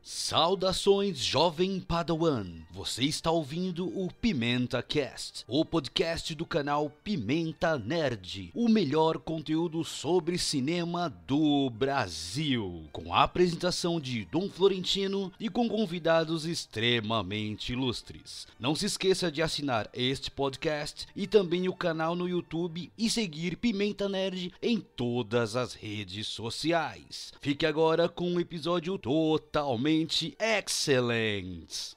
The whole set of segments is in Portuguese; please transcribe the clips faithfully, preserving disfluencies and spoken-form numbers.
Saudações, jovem Padawan! Você está ouvindo o Pimenta Cast, o podcast do canal Pimenta Nerd, o melhor conteúdo sobre cinema do Brasil, com a apresentação de Dom Florentino e com convidados extremamente ilustres. Não se esqueça de assinar este podcast e também o canal no YouTube e seguir Pimenta Nerd em todas as redes sociais. Fique agora com um episódio totalmente excelente.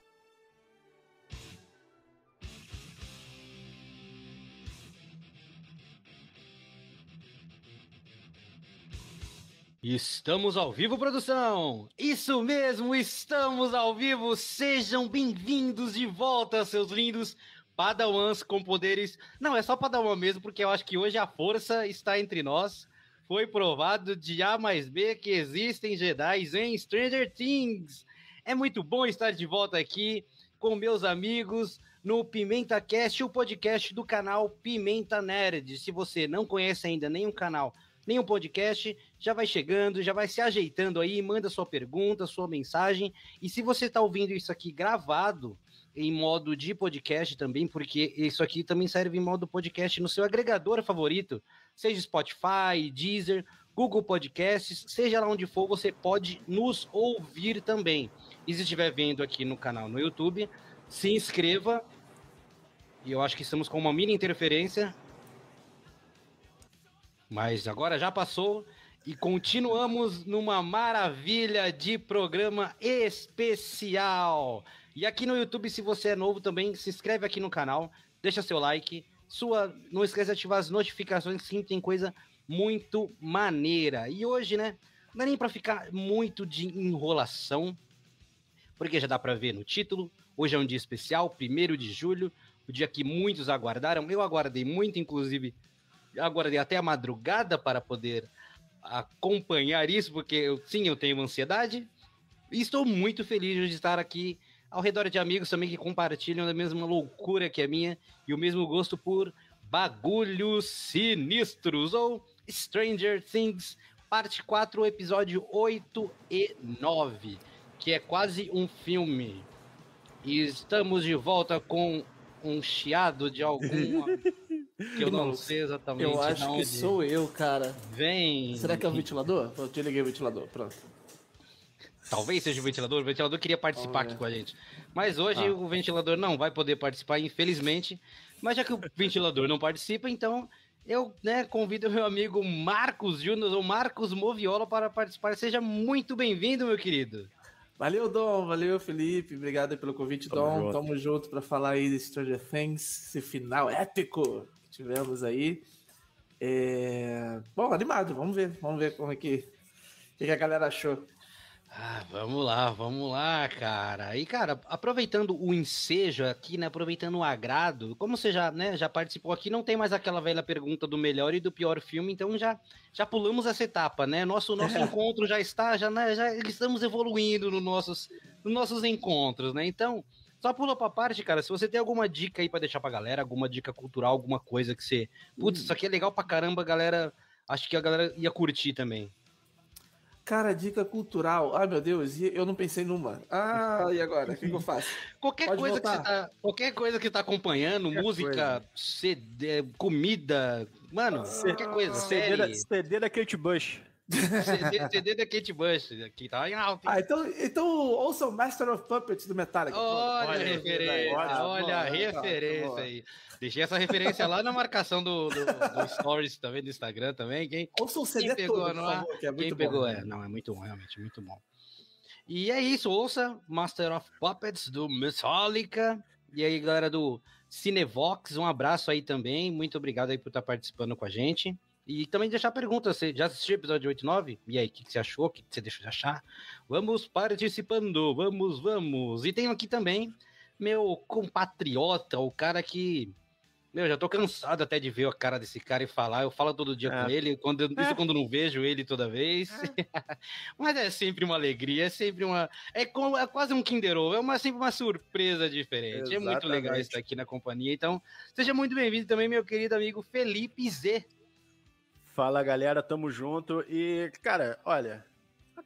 Estamos ao vivo, produção! Isso mesmo, estamos ao vivo! Sejam bem-vindos de volta, seus lindos Padawans com poderes. Não, é só Padawan mesmo, porque eu acho que hoje a força está entre nós. Foi provado de A mais B que existem Jedi em Stranger Things. É muito bom estar de volta aqui com meus amigos no Pimenta Cast, o podcast do canal Pimenta Nerd. Se você não conhece ainda nenhum canal, nenhum podcast, já vai chegando, já vai se ajeitando aí, manda sua pergunta, sua mensagem. E se você está ouvindo isso aqui gravado em modo de podcast também, porque isso aqui também serve em modo podcast no seu agregador favorito, seja Spotify, Deezer, Google Podcasts, seja lá onde for, você pode nos ouvir também. E se estiver vendo aqui no canal no YouTube, se inscreva. E eu acho que estamos com uma mini interferência, mas agora já passou e continuamos numa maravilha de programa especial. E aqui no YouTube, se você é novo também, se inscreve aqui no canal, deixa seu like, sua, não esqueça de ativar as notificações, sim, tem coisa muito maneira. E hoje, né, não é nem para ficar muito de enrolação, porque já dá para ver no título, hoje é um dia especial, primeiro de julho, o dia que muitos aguardaram, eu aguardei muito, inclusive, aguardei até a madrugada para poder acompanhar isso, porque eu, sim, eu tenho ansiedade, e estou muito feliz de estar aqui ao redor de amigos também que compartilham a mesma loucura que a minha e o mesmo gosto por bagulhos sinistros, ou Stranger Things, parte quatro, episódio oito e nove, que é quase um filme. E estamos de volta com um chiado de alguma que eu não sei exatamente. Eu acho que sou eu, cara. Vem. Será que é o ventilador? Eu te liguei o ventilador, pronto. Talvez seja o ventilador. O ventilador queria participar oh, aqui é. com a gente. Mas hoje ah. o ventilador não vai poder participar, infelizmente. Mas já que o ventilador não participa, então eu, né, convido o meu amigo Marcos Júnior, ou Marcos Moviola, para participar. Seja muito bem-vindo, meu querido. Valeu, Dom. Valeu, Felipe. Obrigado pelo convite, Tamo Dom. Junto. Tamo junto para falar aí de Stranger Things, esse final épico que tivemos aí. É... Bom, animado. Vamos ver. Vamos ver como é que, que a galera achou. Ah, vamos lá, vamos lá, cara. E, cara, aproveitando o ensejo aqui, né, aproveitando o agrado, como você já, né, já participou aqui, não tem mais aquela velha pergunta do melhor e do pior filme, então já, já pulamos essa etapa, né? Nosso, nosso é. encontro já está, já, né, já estamos evoluindo nos nossos, nos nossos encontros, né? Então, só pula pra parte, cara, se você tem alguma dica aí pra deixar pra galera, alguma dica cultural, alguma coisa que você... Putz, hum. isso aqui é legal pra caramba, galera, acho que a galera ia curtir também. Cara, dica cultural. Ai, meu Deus, eu não pensei numa. Ah, e agora? O que, que eu faço? Qualquer coisa, que você tá, qualquer coisa que você tá acompanhando, qualquer música, C D, comida, mano, ah, qualquer coisa, C D da, C D da Kate Bush. C D, C D da Kate Bush, que tá em alta. Ah, então, então ouça o Master of Puppets do Metallica. Olha, olha a referência, olha, olha a referência tá, aí. Deixei essa referência lá na marcação do, do, do Stories também, do Instagram também. Quem, ouça o C D quem pegou, todo, não, por favor, que é muito quem bom. Pegou, é, não, é muito bom, realmente, muito bom. E é isso, ouça Master of Puppets do Metallica. E aí, galera do Cinevox, um abraço aí também. Muito obrigado aí por estar participando com a gente. E também deixar perguntas, você já assistiu o episódio oito e nove? E aí, o que, que você achou? O que, que você deixou de achar? Vamos participando, vamos, vamos. E tenho aqui também meu compatriota, o cara que... Meu, já tô cansado até de ver a cara desse cara e falar. Eu falo todo dia é. com ele, quando, isso é. quando não vejo ele toda vez. É. Mas é sempre uma alegria, é sempre uma... É, como, é quase um Kinder Ovo, é uma, sempre uma surpresa diferente. Exatamente. É muito legal estar aqui na companhia. Então, seja muito bem-vindo também, meu querido amigo Felipe Z. Fala, galera, tamo junto. E, cara, olha, a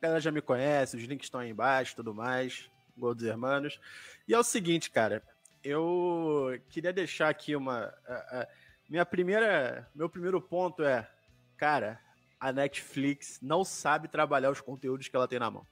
galera já me conhece, os links estão aí embaixo, tudo mais, Gol dos Hermanos. E é o seguinte, cara, eu queria deixar aqui uma... A, a, minha primeira, meu primeiro ponto é, cara, a Netflix não sabe trabalhar os conteúdos que ela tem na mão.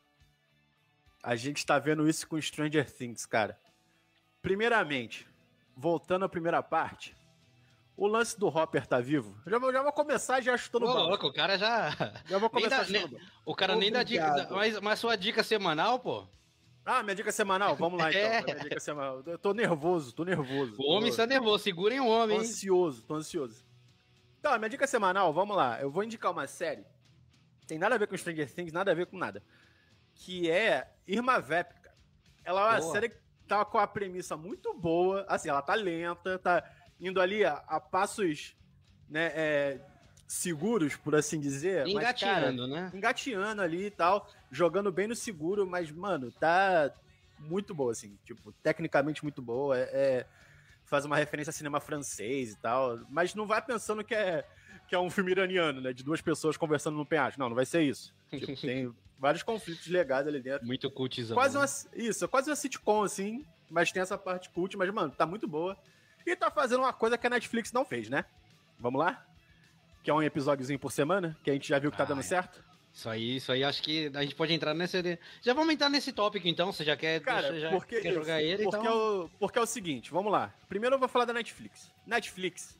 A gente tá vendo isso com Stranger Things, cara. Primeiramente, voltando à primeira parte, o lance do Hopper tá vivo. Já vou, já vou começar já chutando o balde. Louco, o cara já... Já vou começar dá, chutando nem, O cara nem dá dica... Mas, mas sua dica semanal, pô? Ah, minha dica semanal? Vamos lá, então. É. Minha dica semanal. Eu tô nervoso, tô nervoso. O homem está nervoso, segurem o homem, Tô hein? ansioso, tô ansioso. Então, minha dica semanal, vamos lá. Eu vou indicar uma série. Tem nada a ver com Stranger Things, nada a ver com nada. Que é Irma Vep, cara. Ela é uma Boa. série que tá com a premissa muito boa. Assim, ela tá lenta, tá indo ali a, a passos, né, é, seguros, por assim dizer. Engateando, mas, cara, né? Engateando ali e tal. Jogando bem no seguro, mas, mano, tá muito boa, assim. Tipo, tecnicamente muito boa. É, é, faz uma referência a cinema francês e tal. Mas não vai pensando que é, que é um filme iraniano, né? De duas pessoas conversando no penhasco. Não, não vai ser isso. Tipo, tem vários conflitos legais ali dentro. Muito cultizão. Quase né? uma, isso, quase uma sitcom, assim. Mas tem essa parte cult. Mas, mano, tá muito boa. E tá fazendo uma coisa que a Netflix não fez, né? Vamos lá? Que é um episódiozinho por semana, que a gente já viu que tá Ah, dando é. certo. Isso aí, isso aí, acho que a gente pode entrar nesse... Já vamos entrar nesse tópico, então, você já quer, Cara, você já porque, quer jogar ele, porque, então... é o, porque é o seguinte, vamos lá. Primeiro eu vou falar da Netflix. Netflix,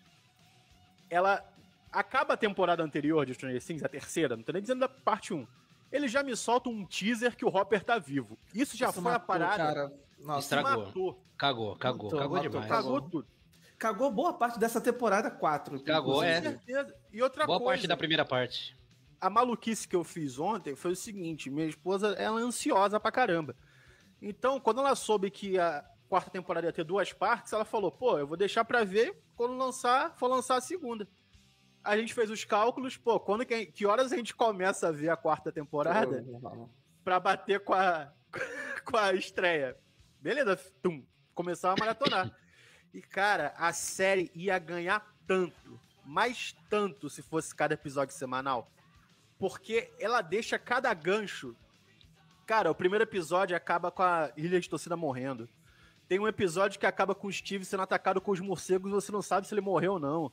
ela acaba a temporada anterior de Stranger Things, a terceira, não tô nem dizendo da parte um. Ele já me solta um teaser que o Hopper tá vivo. Isso já Isso foi matou, a parada. cara. Nossa, Estragou. Matou. Cagou, cagou, Matou, cagou matou, demais. Cagou tudo. cagou boa parte dessa temporada quatro. Cagou, Com é. certeza. E outra Boa coisa, parte da primeira parte. a maluquice que eu fiz ontem foi o seguinte, minha esposa, ela é ansiosa pra caramba. Então, quando ela soube que a quarta temporada ia ter duas partes, ela falou, pô, eu vou deixar pra ver quando lançar, for lançar a segunda. A gente fez os cálculos, pô, quando que, que horas a gente começa a ver a quarta temporada pra bater com a, com a estreia? Beleza, tum, começar a maratonar. E, cara, a série ia ganhar tanto, mais tanto se fosse cada episódio semanal, porque ela deixa cada gancho. Cara, o primeiro episódio acaba com a Ilha de Torcida morrendo. Tem um episódio que acaba com o Steve sendo atacado com os morcegos e você não sabe se ele morreu ou não.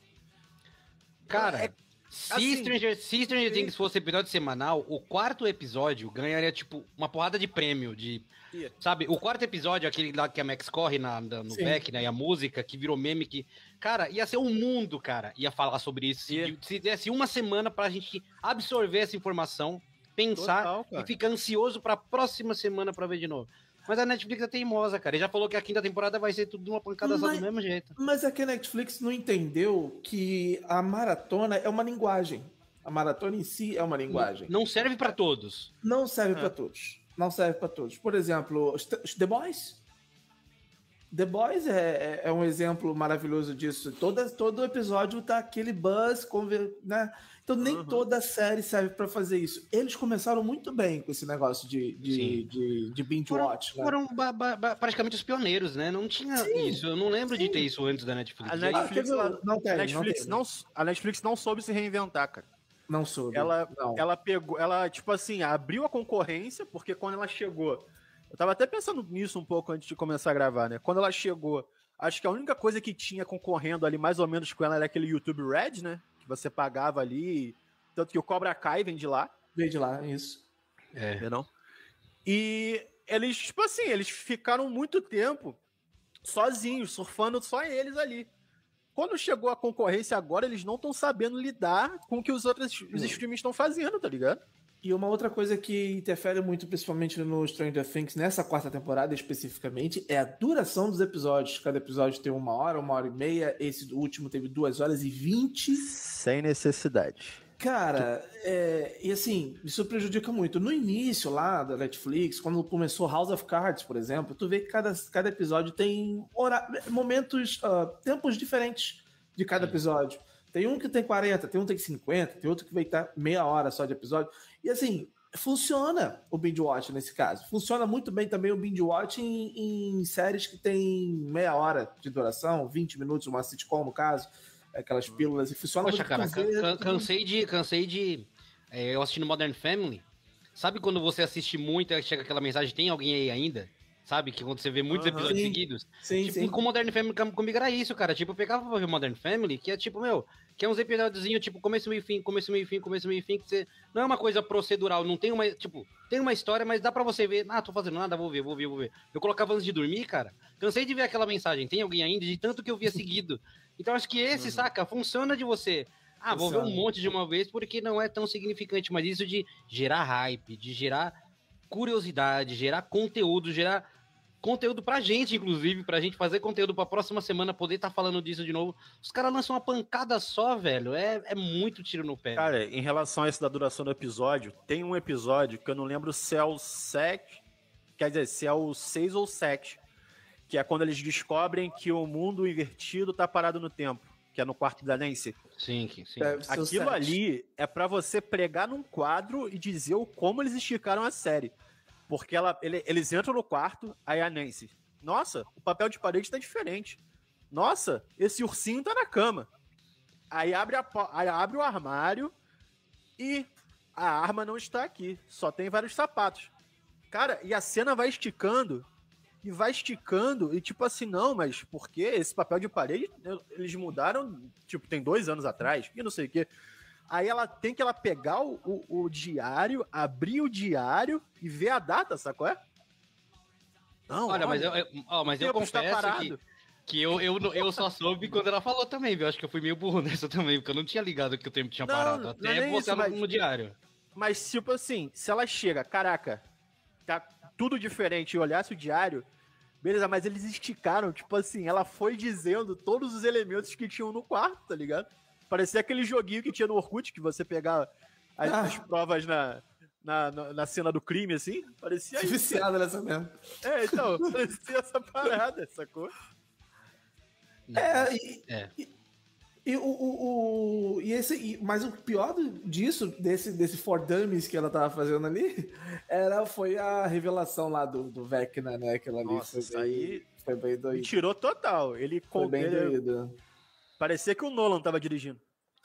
Cara, É, se, assim, Stranger, se Stranger Things fosse episódio semanal, o quarto episódio ganharia, tipo, uma porrada de prêmio, de... Ia. Sabe, o quarto episódio, aquele lá que a Max corre na, na- no Sim. back, né, e a música, que virou meme, que... Cara, ia ser um mundo, cara, ia falar sobre isso. Se, Ia. se desse uma semana pra gente absorver essa informação, pensar Total, cara. e ficar ansioso pra próxima semana pra ver de novo. Mas a Netflix é teimosa, cara. Ele já falou que a quinta temporada vai ser tudo de uma pancada só Mas- do mesmo jeito. Mas é que a Netflix não entendeu que a maratona é uma linguagem. A maratona em si é uma linguagem. Não serve pra todos. Não serve É. pra todos. Não serve pra todos. Por exemplo, os os The Boys. The Boys é, é- é um exemplo maravilhoso disso. Todo, todo episódio tá aquele buzz, conver- né? Então nem Uhum. toda série serve pra fazer isso. Eles começaram muito bem com esse negócio de, de, Sim. de, de binge Foram, watch. Né? foram ba- ba- ba- praticamente os pioneiros, né? Não tinha Sim, isso. Eu não lembro de sim. ter isso antes da Netflix. A E Net- aí- Netflix, Ah, teve- ela- não tem, a Netflix não, não, teve. a Netflix não soube se reinventar, cara. Não soube. Ela, não. ela pegou, ela, tipo assim, abriu a concorrência, porque quando ela chegou, eu tava até pensando nisso um pouco antes de começar a gravar, né? Quando ela chegou, acho que a única coisa que tinha concorrendo ali mais ou menos com ela era aquele YouTube Red, né? Que você pagava ali, tanto que o Cobra Kai vem de lá, Veio de lá, isso. É. né, não? E eles, tipo assim, eles ficaram muito tempo sozinhos, surfando só eles ali. Quando chegou a concorrência agora, eles não estão sabendo lidar com o que os outros os streamings estão fazendo, tá ligado? E uma outra coisa que interfere muito, principalmente no Stranger Things, nessa quarta temporada especificamente, é a duração dos episódios. Cada episódio tem uma hora, uma hora e meia. Esse último teve duas horas e vinte. Sem necessidade. Cara, é, e assim, isso prejudica muito. No início lá da Netflix, quando começou House of Cards, por exemplo, tu vê que cada, cada episódio tem hora, momentos, ah, tempos diferentes de cada episódio. Tem um que tem quarenta, tem um que tem cinquenta, tem outro que vai estar meia hora só de episódio. E assim, funciona o binge watch nesse caso. Funciona muito bem também o binge watch em, em séries que tem meia hora de duração, vinte minutos, uma sitcom no caso, aquelas pílulas, e funciona Poxa, muito cara, com ver- can- can- cansei de. Cansei de. é, eu assistindo Modern Family. Sabe quando você assiste muito e chega aquela mensagem, tem alguém aí ainda? Sabe? Que quando você vê muitos uhum. episódios sim. seguidos. Sim, tipo, sim. com Modern Family comigo era isso, cara. Tipo, eu pegava pra ver Modern Family, que é tipo, meu, que é uns episódiozinhos, tipo, começo, meio fim, começo, meio fim, começo, meio fim, que você... Não é uma coisa procedural, não tem uma... Tipo, tem uma história, mas dá pra você ver. Ah, tô fazendo nada, vou ver, vou ver, vou ver. Eu colocava antes de dormir, cara. Cansei de ver aquela mensagem, tem alguém ainda? De tanto que eu via seguido. Então, acho que esse, uhum. saca, funciona de você... Ah, vou funciona. ver um monte de uma vez, porque não é tão significante. Mas isso de gerar hype, de gerar curiosidade, gerar conteúdo, gerar... conteúdo pra gente, inclusive, pra gente fazer conteúdo pra próxima semana, poder estar tá falando disso de novo. Os caras lançam uma pancada só, velho. É, é muito tiro no pé. Cara, em relação a isso da duração do episódio, tem um episódio que eu não lembro se é o sete, quer dizer, se é o seis ou sete, que é quando eles descobrem que o mundo invertido tá parado no tempo, que é no quarto da Nancy. Sim, sim. Aquilo ali é pra você pregar num quadro e dizer o como eles esticaram a série. Porque ela, ele, eles entram no quarto, aí a Nancy, nossa, o papel de parede tá diferente. Nossa, esse ursinho tá na cama. Aí abre, a, aí abre o armário e a arma não está aqui, só tem vários sapatos. Cara, e a cena vai esticando, e vai esticando, e tipo assim, não, mas por que esse papel de parede, eles mudaram, tipo, tem dois anos atrás, e não sei o quê. Aí ela tem que ela pegar o, o, o diário, abrir o diário e ver a data, sacou? É? Não, olha, olha, mas eu, eu, ó, mas eu confesso que, que eu, eu, eu só soube quando ela falou também, viu? Acho que eu fui meio burro nessa também, porque eu não tinha ligado que o tempo tinha não, parado. Até não é botar no, mas, no diário. Mas, tipo assim, se ela chega, caraca, tá tudo diferente e olhasse o diário, beleza, mas eles esticaram, tipo assim, ela foi dizendo todos os elementos que tinham no quarto, tá ligado? Parecia aquele joguinho que tinha no Orkut, que você pegava as, ah. as provas na, na, na, na cena do crime, assim. Parecia isso. Viciada nessa mesmo. É, então, parecia essa parada, sacou? É, e, é. e, e, o, o, o, e esse, e, mas o pior disso, desse, desse For Dummies que ela tava fazendo ali, era, foi a revelação lá do, do Vecna, né? Aquela ali. Nossa, foi isso bem, aí foi bem doido. Me tirou total. Ele foi bem ele, doido. Parecia que o Nolan tava dirigindo.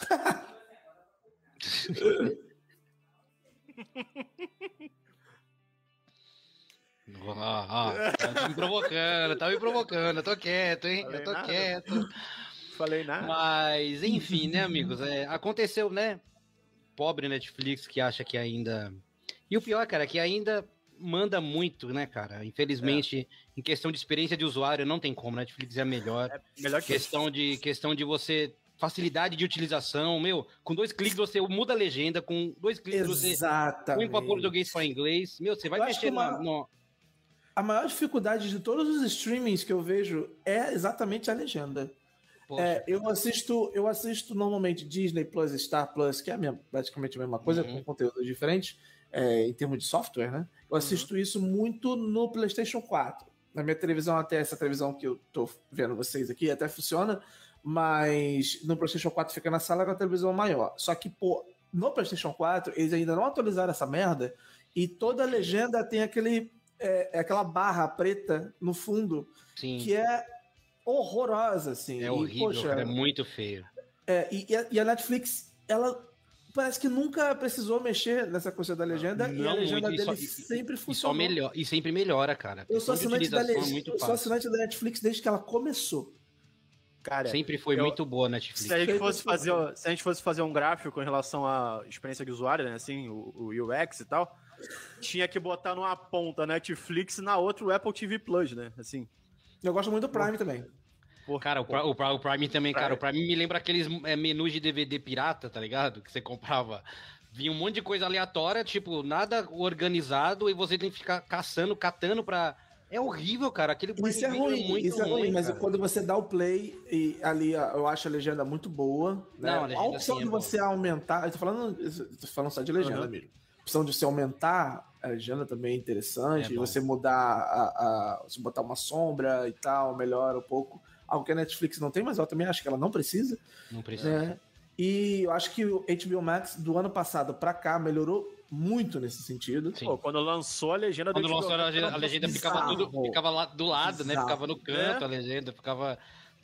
Ah, ah, tá me provocando, tá me provocando, eu tô quieto, hein? Falei eu tô nada. quieto. Falei nada. Mas, enfim, né, amigos? É, aconteceu, né? Pobre Netflix que acha que ainda... E o pior, cara, é que ainda manda muito, né, cara? Infelizmente, é. em questão de experiência de usuário, não tem como. Netflix é a melhor. É melhor que questão de Questão de você... Facilidade de utilização, meu, com dois cliques você muda a legenda, com dois cliques Exatamente. você põe para português para inglês, meu, você vai eu mexer uma... na, no... A maior dificuldade de todos os streamings que eu vejo é exatamente a legenda. É, eu assisto eu assisto normalmente Disney Plus, Star Plus, que é a minha, praticamente a mesma coisa, uhum. com conteúdos diferentes, é, em termos de software, né? Eu assisto uhum. isso muito no PlayStation quatro. Na minha televisão, até essa televisão que eu tô vendo vocês aqui, até funciona, mas no PlayStation quatro fica na sala com a televisão maior. Só que, pô, no PlayStation quatro, eles ainda não atualizaram essa merda e toda a legenda tem aquele, é, aquela barra preta no fundo, Sim. que é horrorosa, assim. É e, horrível, poxa, cara, é muito feio. É, e, e a Netflix, ela parece que nunca precisou mexer nessa coisa da legenda, não, e a legenda muito, dele só, sempre e, funcionou. E, só melhor, e sempre melhora, cara. Eu sou assinante da, leg... é eu sou assinante da Netflix desde que ela começou. Cara, sempre foi eu, muito boa a Netflix. Se a, gente fosse fazer, se a gente fosse fazer um gráfico em relação à experiência de usuário, né, assim, o, o U X e tal, tinha que botar numa ponta Netflix e na outra o Apple T V Plus, né, assim. Eu gosto muito do Prime Pô. também. Pô, cara, Pô. O, o, o Prime também, Prime. cara, o Prime me lembra aqueles é, menus de D V D pirata, tá ligado? Que você comprava, vinha um monte de coisa aleatória, tipo, nada organizado, e você tem que ficar caçando, catando pra... É horrível, cara. Aquele isso é ruim, é muito isso ruim, é ruim, mas quando você dá o play e ali eu acho a legenda muito boa, né? Não, a, a opção é de você boa. aumentar, eu tô falando, eu tô falando só de legenda, uhum. mesmo. A opção de você aumentar a legenda também é interessante, é e você mudar a, a você botar uma sombra e tal, melhora um pouco. Algo que a Netflix não tem, mas eu também acho que ela não precisa. Não precisa. Né? E eu acho que o H B O Max do ano passado pra cá melhorou muito nesse sentido. Pô, quando lançou a legenda quando do lançou a legenda, a legenda ficava, tudo, ficava lá do lado, bizarro. né? Ficava no canto, é? a legenda ficava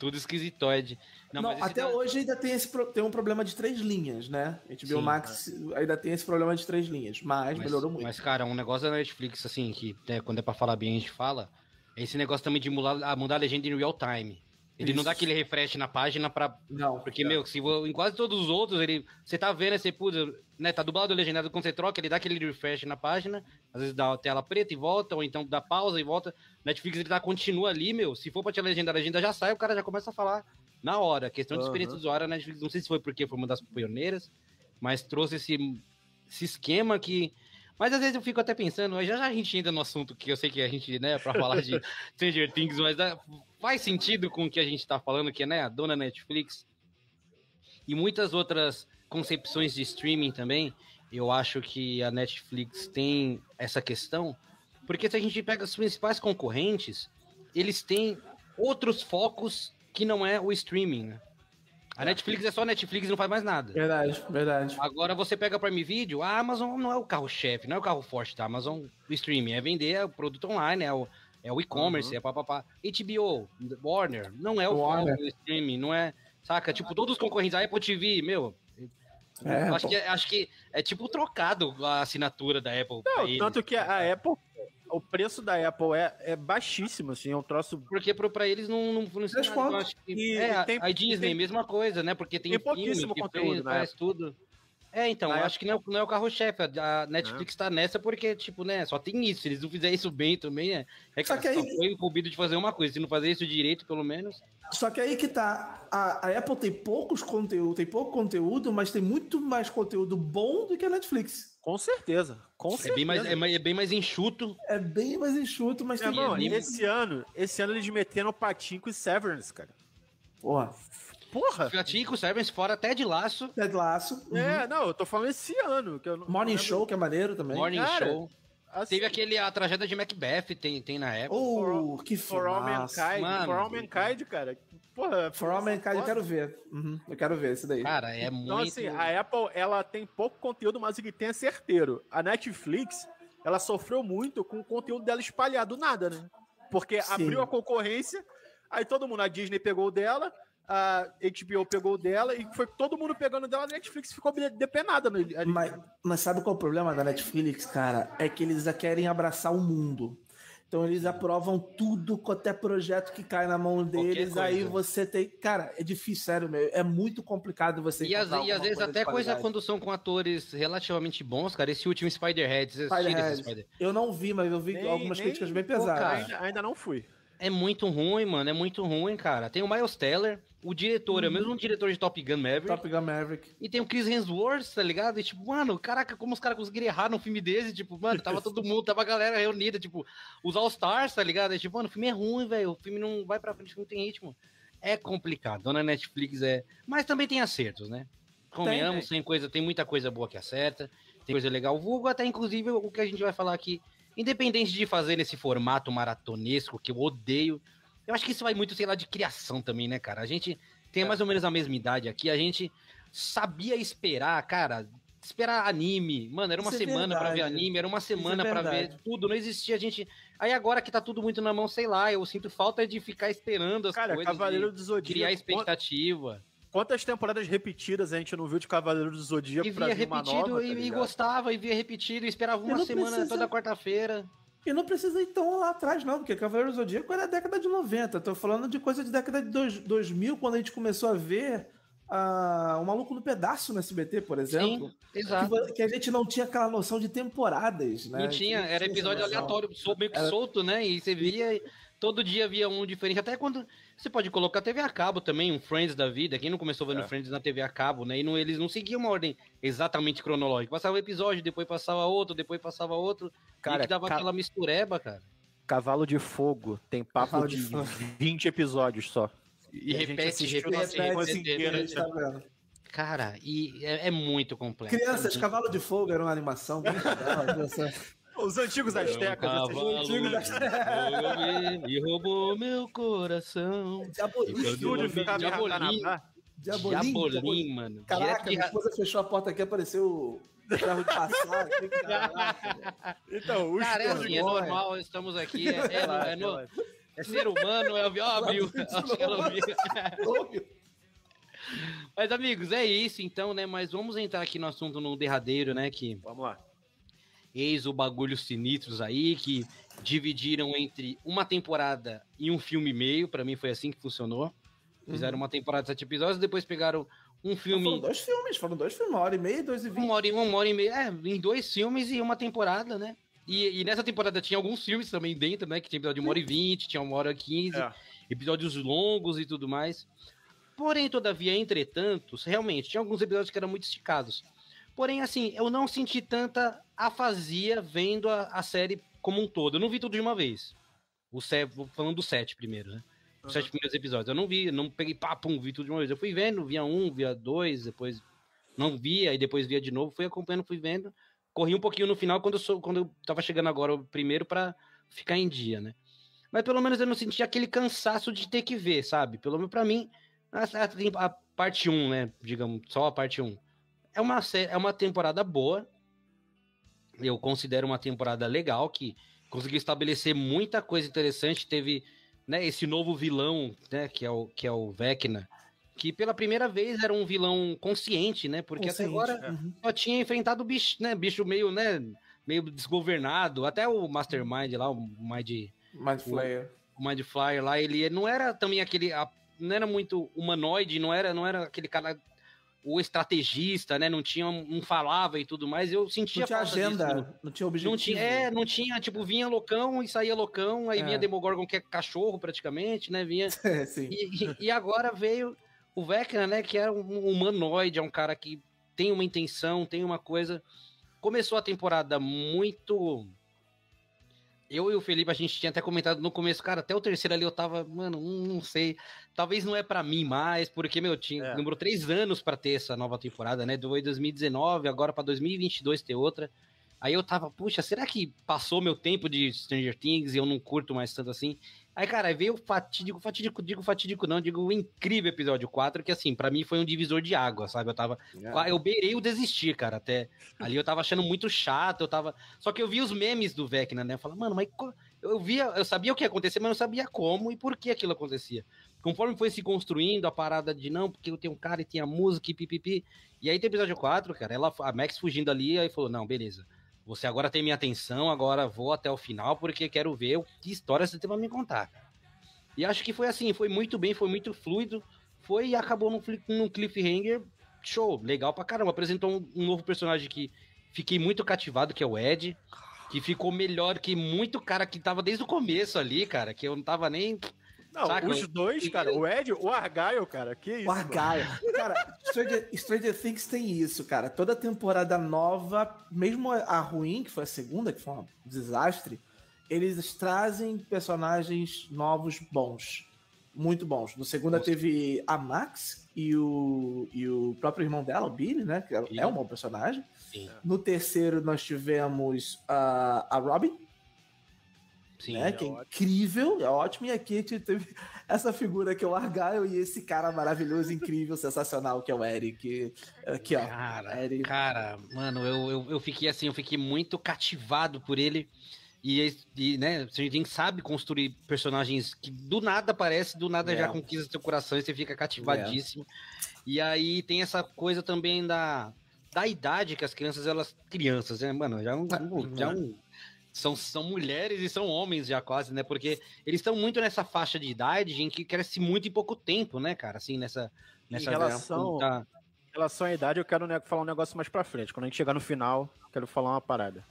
tudo esquisitoide. Não, não até tá... hoje ainda tem, esse, tem um problema de três linhas, né? A H B O Sim, Max é. ainda tem esse problema de três linhas, mas, mas melhorou muito. Mas, cara, um negócio da Netflix, assim, que né, quando é pra falar bem a gente fala, é esse negócio também de mudar, mudar a legenda em real time. Ele Isso. não dá aquele refresh na página pra... Não. Porque, não. meu, se, em quase todos os outros, ele, você tá vendo, você, putz, né, tá dublado ou legendado, quando você troca, ele dá aquele refresh na página, às vezes dá a tela preta e volta, ou então dá pausa e volta. Netflix, ele tá, continua ali, meu, se for pra te legendar, a legenda já sai, o cara já começa a falar na hora. Questão de uhum. experiência do usuário, a Netflix, não sei se foi porque foi uma das pioneiras, mas trouxe esse, esse esquema que... Mas às vezes eu fico até pensando, já já a gente entra no assunto que eu sei que a gente, né, pra falar de Stranger Things, mas dá, faz sentido com o que a gente tá falando, que é, né, a dona Netflix e muitas outras concepções de streaming também. Eu acho que a Netflix tem essa questão, porque se a gente pega os principais concorrentes, eles têm outros focos que não é o streaming, né? A Netflix é só Netflix e não faz mais nada. Verdade, verdade. Agora você pega a Prime Video, a Amazon não é o carro-chefe, não é o carro forte da Amazon, o streaming, é vender o produto online, é o, é o e-commerce, uhum. é papapá. H B O, Warner, não é o foco do streaming, não é, saca? Tipo, todos os concorrentes, a Apple T V, meu... É, acho, que, acho que é tipo trocado a assinatura da Apple. Não, tanto que a Apple... O preço da Apple é, é baixíssimo, assim, é um troço... Porque pro, pra eles não, não, não se nada, acho que, e, é, tem, a Disney, tem, mesma coisa, né? Porque tem, tem pouquíssimo filme, conteúdo, fez, faz tudo. É, então, na eu Apple... acho que não é, não é o carro-chefe, a Netflix é. tá nessa porque, tipo, né, só tem isso, se eles não fizerem isso bem também, é, é que, só que aí... só foi incumbido de fazer uma coisa, se não fazer isso direito, pelo menos... Só que aí que tá, a, a Apple tem poucos conteúdos, tem pouco conteúdo, mas tem muito mais conteúdo bom do que a Netflix. Com certeza, com certeza. É bem mais, é, é bem mais enxuto. É bem mais enxuto, mas é, tem... Não, e esse ano, esse ano eles meteram o Patinco e Severance, cara. Porra. Porra. Patinco, Severance, fora até de Laço. Até de Laço. Uhum. É, não, eu tô falando esse ano. Que eu não, Morning não Show, que é maneiro também. Morning cara, Show. Assim, teve aquele, a tragédia de Macbeth, tem, tem na época. Oh, que For All Mankind, mano. For All Mankind, cara. Porra, For All Mankind eu quero ver. Uhum, eu quero ver isso daí. Cara, é muito... Então, assim, a Apple, ela tem pouco conteúdo, mas o que tem é certeiro. A Netflix, ela sofreu muito com o conteúdo dela espalhado, nada, né? Porque Sim. abriu a concorrência, aí todo mundo, a Disney pegou o dela, a H B O pegou o dela, e foi todo mundo pegando dela, a Netflix ficou depenada. No... Mas, mas sabe qual é o problema da Netflix, cara? É que eles querem abraçar o mundo. Então eles aprovam tudo, até projeto que cai na mão deles, aí você tem... Cara, é difícil, sério, meu. É muito complicado você E, as, e às vezes até coisa quando são com atores relativamente bons, cara. Esse último Spider-Head, Spider Spider eu não vi, mas eu vi nem, algumas nem, críticas bem pesadas. Pô, cara, ainda, ainda não fui. É muito ruim, mano, é muito ruim, cara. Tem o Miles Teller, o diretor, hum. é o mesmo diretor de Top Gun Maverick. Top Gun Maverick. E tem o Chris Hemsworth, tá ligado? E tipo, mano, caraca, como os caras conseguiram errar num filme desse? Tipo, mano, tava todo mundo, tava a galera reunida, tipo, os All-Stars, tá ligado? E, tipo, mano, o filme é ruim, velho, o filme não vai pra frente, o filme tem ritmo. É complicado, dona Netflix é... Mas também tem acertos, né? Convenhamos, tem, tem. coisa, tem muita coisa boa que acerta, tem coisa legal. Vulgo até, inclusive, o que a gente vai falar aqui, independente de fazer nesse formato maratonesco, que eu odeio, eu acho que isso vai muito, sei lá, de criação também, né, cara? A gente tem mais ou menos a mesma idade aqui, a gente sabia esperar, cara, esperar anime. Mano, era uma isso semana é pra ver anime, era uma semana é pra ver tudo, não existia a gente... Aí agora que tá tudo muito na mão, sei lá, eu sinto falta de ficar esperando as cara, coisas. Cavaleiro do Zodíaco, criar expectativa. Quantas temporadas repetidas a gente não viu de Cavaleiro do Zodíaco pra ver uma nova, e, tá e gostava, e via repetido, e esperava uma semana precisa... toda quarta-feira. E não precisa ir tão lá atrás, não, porque Cavaleiro do Zodíaco era da década de noventa. Tô falando de coisa de década de dois mil, quando a gente começou a ver uh, o Maluco no Pedaço no S B T, por exemplo. Sim, exato. Que, que a gente não tinha aquela noção de temporadas, né? Não tinha, não era tinha episódio aleatório, meio que era... solto, né? E você via, todo dia via um diferente. Até quando você pode colocar T V a cabo também, um Friends da vida. Quem não começou vendo é. Friends na T V a cabo, né? E não, eles não seguiam uma ordem exatamente cronológica. Passava um episódio, depois passava outro, depois passava outro. Cara, e que dava ca... aquela mistureba, cara. Cavalo de Fogo tem papo Cavalo de, de vinte episódios só. E, e repete, repete, repete. Cara, e é, é muito complexo. Crianças, Cavalo de Fogo era uma animação muito legal. Os antigos Aztecas. Os antigos Aztecas. E roubou meu coração. Diabolim. Diabolim. Diabolim, mano. Caraca, minha esposa fechou a porta aqui e apareceu o carro de passar. Então, os cara, é assim, é normal, estamos aqui. É, é, é, no, É ser humano, é óbvio. Acho que ela ouviu. Mas, amigos, é isso então, né? Mas vamos entrar aqui no assunto no derradeiro, né? Que... Vamos lá. Eis o bagulho sinistros aí, que dividiram entre uma temporada e um filme e meio. Pra mim foi assim que funcionou. Fizeram uhum. uma temporada de sete episódios, depois pegaram um filme... Foram dois filmes, foram dois filmes, uma hora e meia e dois e vinte. Uma hora e, uma hora e meia, é, em dois filmes e uma temporada, né? E, e nessa temporada tinha alguns filmes também dentro, né? Que tinha episódio de uma hora e vinte, tinha uma hora e quinze, é. episódios longos e tudo mais. Porém, todavia, entretanto, realmente, tinha alguns episódios que eram muito esticados. Porém, assim, eu não senti tanta afasia vendo a, a série como um todo. Eu não vi tudo de uma vez. O set, falando do sete primeiro, né? Os uhum. sete primeiros episódios. Eu não vi, não peguei pá, pum, vi tudo de uma vez. Eu fui vendo, via um, via dois, depois não via, e depois via de novo. Fui acompanhando, fui vendo. Corri um pouquinho no final, quando eu, sou, quando eu tava chegando agora o primeiro pra ficar em dia, né? Mas pelo menos eu não senti aquele cansaço de ter que ver, sabe? Pelo menos pra mim, a, a, a parte um, né? Digamos, só a parte um. É uma, é uma temporada boa. Eu considero uma temporada legal, que conseguiu estabelecer muita coisa interessante. Teve, né, esse novo vilão, né, que é o, que é o Vecna, que pela primeira vez era um vilão consciente, né? Porque consciente, até agora é. só tinha enfrentado bicho, né? Bicho meio, né? Meio desgovernado. Até o Mastermind lá, o Mind... Mind Flayer. O, o Mind Flayer lá, ele não era também aquele... Não era muito humanoide, não era, não era aquele cara... O estrategista, né? Não tinha, não falava e tudo mais. Eu sentia não tinha agenda, disso. Não tinha objetivo. Não tinha, é, não tinha, tipo, vinha loucão e saía loucão, aí é. vinha Demogorgon, que é cachorro praticamente, né? Vinha. É, sim. E, e agora veio o Vecna, né? Que era um humanoide, é um cara que tem uma intenção, tem uma coisa. Começou a temporada muito. Eu e o Felipe, a gente tinha até comentado no começo, cara, até o terceiro ali eu tava, mano, não sei, talvez não é pra mim mais, porque, meu, tinha, é. demorou três anos pra ter essa nova temporada, né, foi dois mil e dezenove, agora pra dois mil e vinte e dois ter outra, aí eu tava, puxa, será que passou meu tempo de Stranger Things e eu não curto mais tanto assim? Aí, cara, aí veio o fatídico, fatídico, digo fatídico não, digo o incrível episódio quatro, que assim, pra mim foi um divisor de água, sabe? Eu tava, é. eu beirei o desistir, cara, até ali eu tava achando muito chato, eu tava, só que eu vi os memes do Vecna, né? Eu falei, mano, mas eu via, eu sabia o que ia acontecer, mas não sabia como e por que aquilo acontecia. Conforme foi se construindo a parada de não, porque eu tenho um cara e tem a música e pipipi, e aí tem o episódio quatro, cara, ela, a Max fugindo ali, aí falou, não, beleza. Você agora tem minha atenção, agora vou até o final, porque quero ver o que história você tem pra me contar. E acho que foi assim, foi muito bem, foi muito fluido, foi e acabou num, num cliffhanger show, legal pra caramba. Apresentou um, um novo personagem que fiquei muito cativado, que é o Ed, que ficou melhor que muito cara que tava desde o começo ali, cara, que eu não tava nem... Não, saca? Os dois, cara, o Ed, o Argyle, cara, que isso? O Argyle. Cara, Stranger, Stranger Things tem isso, cara. Toda temporada nova, mesmo a ruim, que foi a segunda, que foi um desastre, eles trazem personagens novos bons. Muito bons. No segunda Nossa. teve a Max e o, e o próprio irmão dela, o Billy, né? Que Sim. é um bom personagem. Sim. No terceiro nós tivemos a, a Robin. Sim, né? É que é ótimo. Incrível, é ótimo. E aqui a gente teve essa figura que é o Argyle e esse cara maravilhoso, incrível, sensacional, que é o Eric. Aqui, ó. Cara, Eric. cara mano, eu, eu, eu fiquei assim, eu fiquei muito cativado por ele. E, e né, a gente sabe construir personagens que do nada aparece, do nada é. já conquista seu coração e você fica cativadíssimo. É. E aí tem essa coisa também da, da idade que as crianças, elas... Crianças, né, mano? Já, um, já um, são, são mulheres e são homens já quase, né? Porque eles estão muito nessa faixa de idade, gente, que cresce muito em pouco tempo, né, cara? Assim, nessa... nessa em relação, tá... em relação à idade, eu quero falar um negócio mais pra frente. Quando a gente chegar no final, eu quero falar uma parada.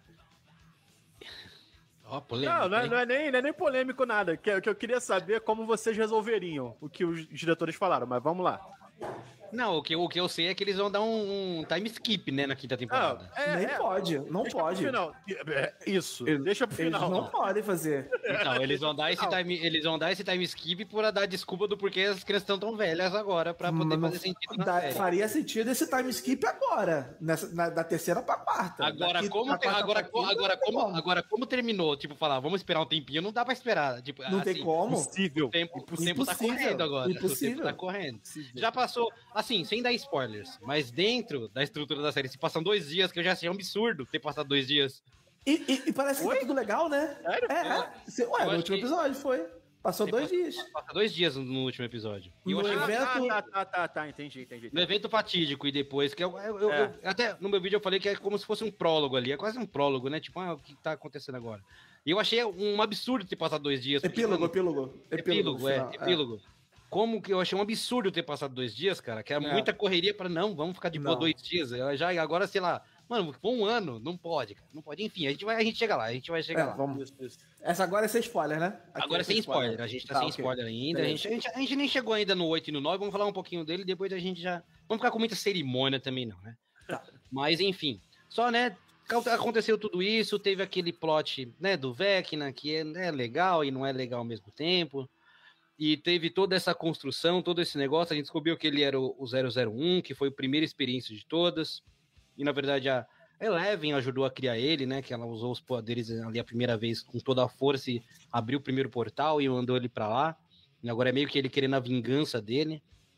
Oh, polêmico, não, não é, não, é nem, não é nem polêmico nada. Que, que eu queria saber como vocês resolveriam o que os diretores falaram, mas vamos lá. Não, o que, o que eu sei é que eles vão dar um, um time skip, né, na quinta temporada. Ah, é, Nem é, pode, não deixa pode. Final. Isso, eles, deixa pro final. Eles não podem fazer. Então, eles vão dar esse time, eles vão dar esse time skip por dar desculpa do porquê as crianças estão tão velhas agora, pra poder Mas fazer sentido na dá, série. Faria sentido esse time skip agora, nessa, na, da terceira pra quarta. Agora, Daqui, como, ter, agora, quinta, agora, como, agora, como terminou, tipo, falar, vamos esperar um tempinho, não dá pra esperar. Tipo, não assim, tem como. Impossível. O tempo, o tempo tá correndo agora. Impossível. O tempo tá correndo. Impossível. Já passou, assim, sem dar spoilers, mas dentro da estrutura da série, se passam dois dias, que eu já achei um absurdo ter passado dois dias. E, e, e parece que tá tudo legal, né? Sério? É, é. Ué, no último episódio foi. Passou dois dias. Passou dois dias no último episódio. E eu No achei evento... Ah, tá, tá, tá, tá, entendi, entendi. No evento fatídico e depois, que eu, eu, eu, É. eu- até no meu vídeo eu falei que é como se fosse um prólogo ali, é quase um prólogo, né? Tipo, ah, o que tá acontecendo agora? E eu achei um absurdo ter passado dois dias. porque, Epílogo, mano, epílogo. epílogo, no é, final, epílogo. Como que eu achei um absurdo ter passado dois dias, cara, que era É. muita correria pra não, vamos ficar de boa Não. dois dias. Eu já agora, sei lá, mano, foi um ano, não pode, cara, não pode. Enfim, a gente vai, a gente chega lá, a gente vai chegar É, lá. vamos. Isso, isso. Essa agora é sem spoiler, né? Aqui Agora é sem spoiler, a gente tá, sem ok. spoiler ainda. A Beleza. gente, a, gente, a gente nem chegou ainda no oito e no nove, vamos falar um pouquinho dele, depois a gente já. Vamos ficar com muita cerimônia também, não, né? Tá. Mas enfim, só, né? Aconteceu tudo isso, teve aquele plot, né, do Vecna, que é, é legal e não é legal ao mesmo tempo. E teve toda essa construção, todo esse negócio. A gente descobriu que ele era o, o zero zero um, que foi a primeira experiência de todas. E na verdade a Eleven ajudou a criar ele, né? Que ela usou os poderes ali a primeira vez com toda a força e abriu o primeiro portal e mandou ele pra lá. E agora é meio que ele querendo a vingança dele.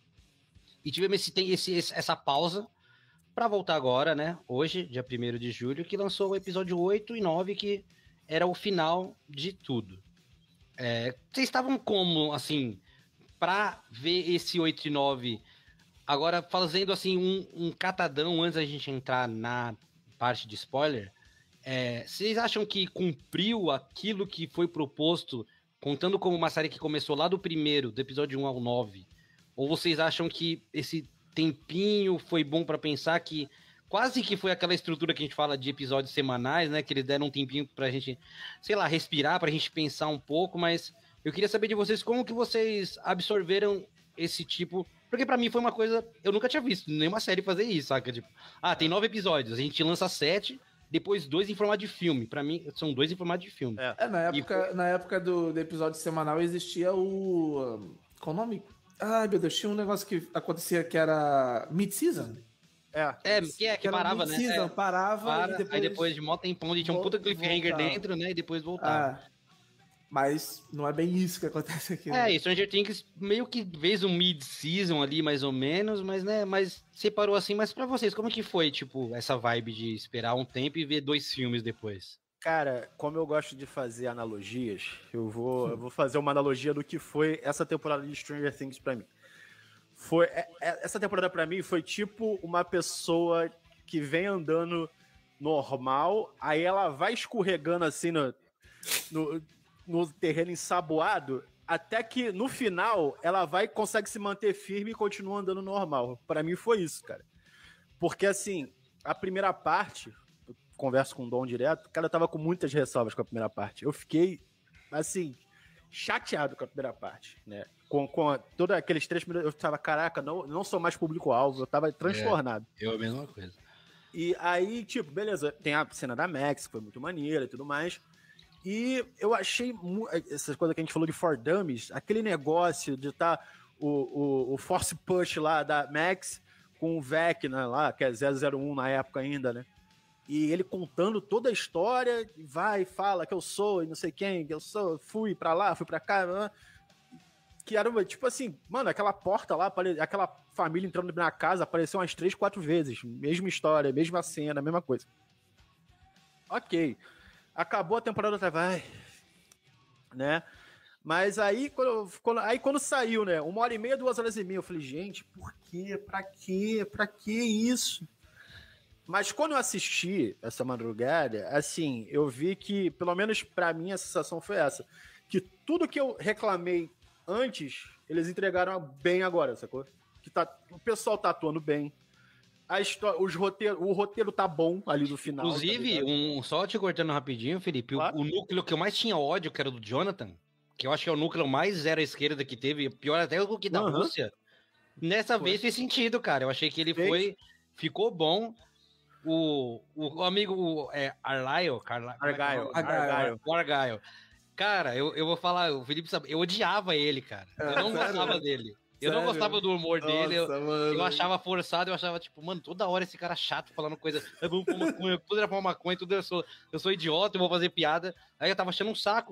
E tivemos esse, tem esse, esse- essa pausa pra voltar agora, né? Hoje, dia primeiro de julho, que lançou o episódio oito e nove, que era o final de tudo. É, vocês estavam como, assim, pra ver esse oito e nove, agora fazendo, assim, um, um catadão antes da gente entrar na parte de spoiler, é, vocês acham que cumpriu aquilo que foi proposto, contando como uma série que começou lá do primeiro, do episódio um ao nove? Ou vocês acham que esse tempinho foi bom pra pensar que quase que foi aquela estrutura que a gente fala de episódios semanais, né? Que eles deram um tempinho pra gente, sei lá, respirar, pra gente pensar um pouco, mas eu queria saber de vocês como que vocês absorveram esse tipo... Porque pra mim foi uma coisa... Eu nunca tinha visto nenhuma série fazer isso, saca? Tipo, ah, tem nove episódios, a gente lança sete, depois dois em formato de filme. Pra mim, são dois em formato de filme. É. É, na época, na época do, do episódio semanal existia o... um, Qual o nome? Ai, meu Deus, tinha um negócio que acontecia que era mid-season. É. É, que é, que era parava, né? mid-season, É, parava para, e depois... aí depois de mó tempão, a gente tinha um puta cliffhanger voltava. dentro, né? E depois voltava. Ah, mas não é bem isso que acontece aqui. É, né? e Stranger Things meio que fez um mid-season ali, mais ou menos, mas, né, mas separou assim. Mas pra vocês, como que foi, tipo, essa vibe de esperar um tempo e ver dois filmes depois? Cara, como eu gosto de fazer analogias, eu vou, eu vou fazer uma analogia do que foi essa temporada de Stranger Things pra mim. Foi, é- é- essa temporada pra mim foi tipo uma pessoa que vem andando normal, aí ela vai escorregando assim no, no, no terreno ensaboado, até que no final ela vai consegue se manter firme e continua andando normal. Pra mim foi isso, cara. Porque assim, a primeira parte, eu converso com o Dom direto, cara, eu tava com muitas ressalvas com a primeira parte. Eu fiquei, assim, chateado com a primeira parte, né? Com, com a- todos aqueles três primeiros, eu tava, caraca, não, não sou mais público-alvo, eu tava transtornado. Eu a mesma coisa. E aí, tipo, beleza, tem a cena da Max, que foi muito maneira e tudo mais. E eu achei mu- essas coisas que a gente falou de For Dummies, aquele negócio de estar o, o, o Force Push lá da Max com o Vecna lá, que é zero zero um na época ainda, né? E ele contando toda a história, e vai, fala que eu sou e não sei quem, que eu sou, fui pra lá, fui pra cá, né? Que era, uma- tipo assim, mano, aquela porta lá, apare- aquela família entrando na casa, apareceu umas três, quatro vezes. Mesma história, mesma cena, mesma coisa. Ok. Acabou a temporada, outra vai. Né? Mas aí quando, quando- aí, quando saiu, né? Uma hora e meia, duas horas e meia, eu falei, gente, por quê? Pra quê? Pra que isso? Mas quando eu assisti essa madrugada, assim, eu vi que, pelo menos pra mim, a sensação foi essa. Que tudo que eu reclamei antes, eles entregaram bem agora, sacou? Que tá, o pessoal tá atuando bem. A história, os roteiro, o roteiro tá bom ali no final. Inclusive, tá ligado? um, só te cortando rapidinho, Felipe, o- Claro. o, núcleo que eu mais tinha ódio, que era do Jonathan, que eu acho que é o núcleo mais zero à esquerda que teve, pior até do que da Aham. Rússia, nessa Foi. vez fez sentido, cara. Eu achei que ele Fez. foi, ficou bom. O, o, o amigo o, é, Arlyle, Carla, como é que é o Argyle, nome? Argyle. O Argyle. Cara, eu, eu vou falar, o Felipe sabe, eu odiava ele, cara. Eu É, não sério? gostava dele. Eu não Sério? gostava do humor dele. Eu, Nossa, mano. eu achava forçado, eu achava, tipo, mano, toda hora esse cara chato falando coisa. Eu vou fumar maconha, tudo era fumar maconha, tudo eu sou, eu sou idiota, eu vou fazer piada. Aí eu tava achando um saco.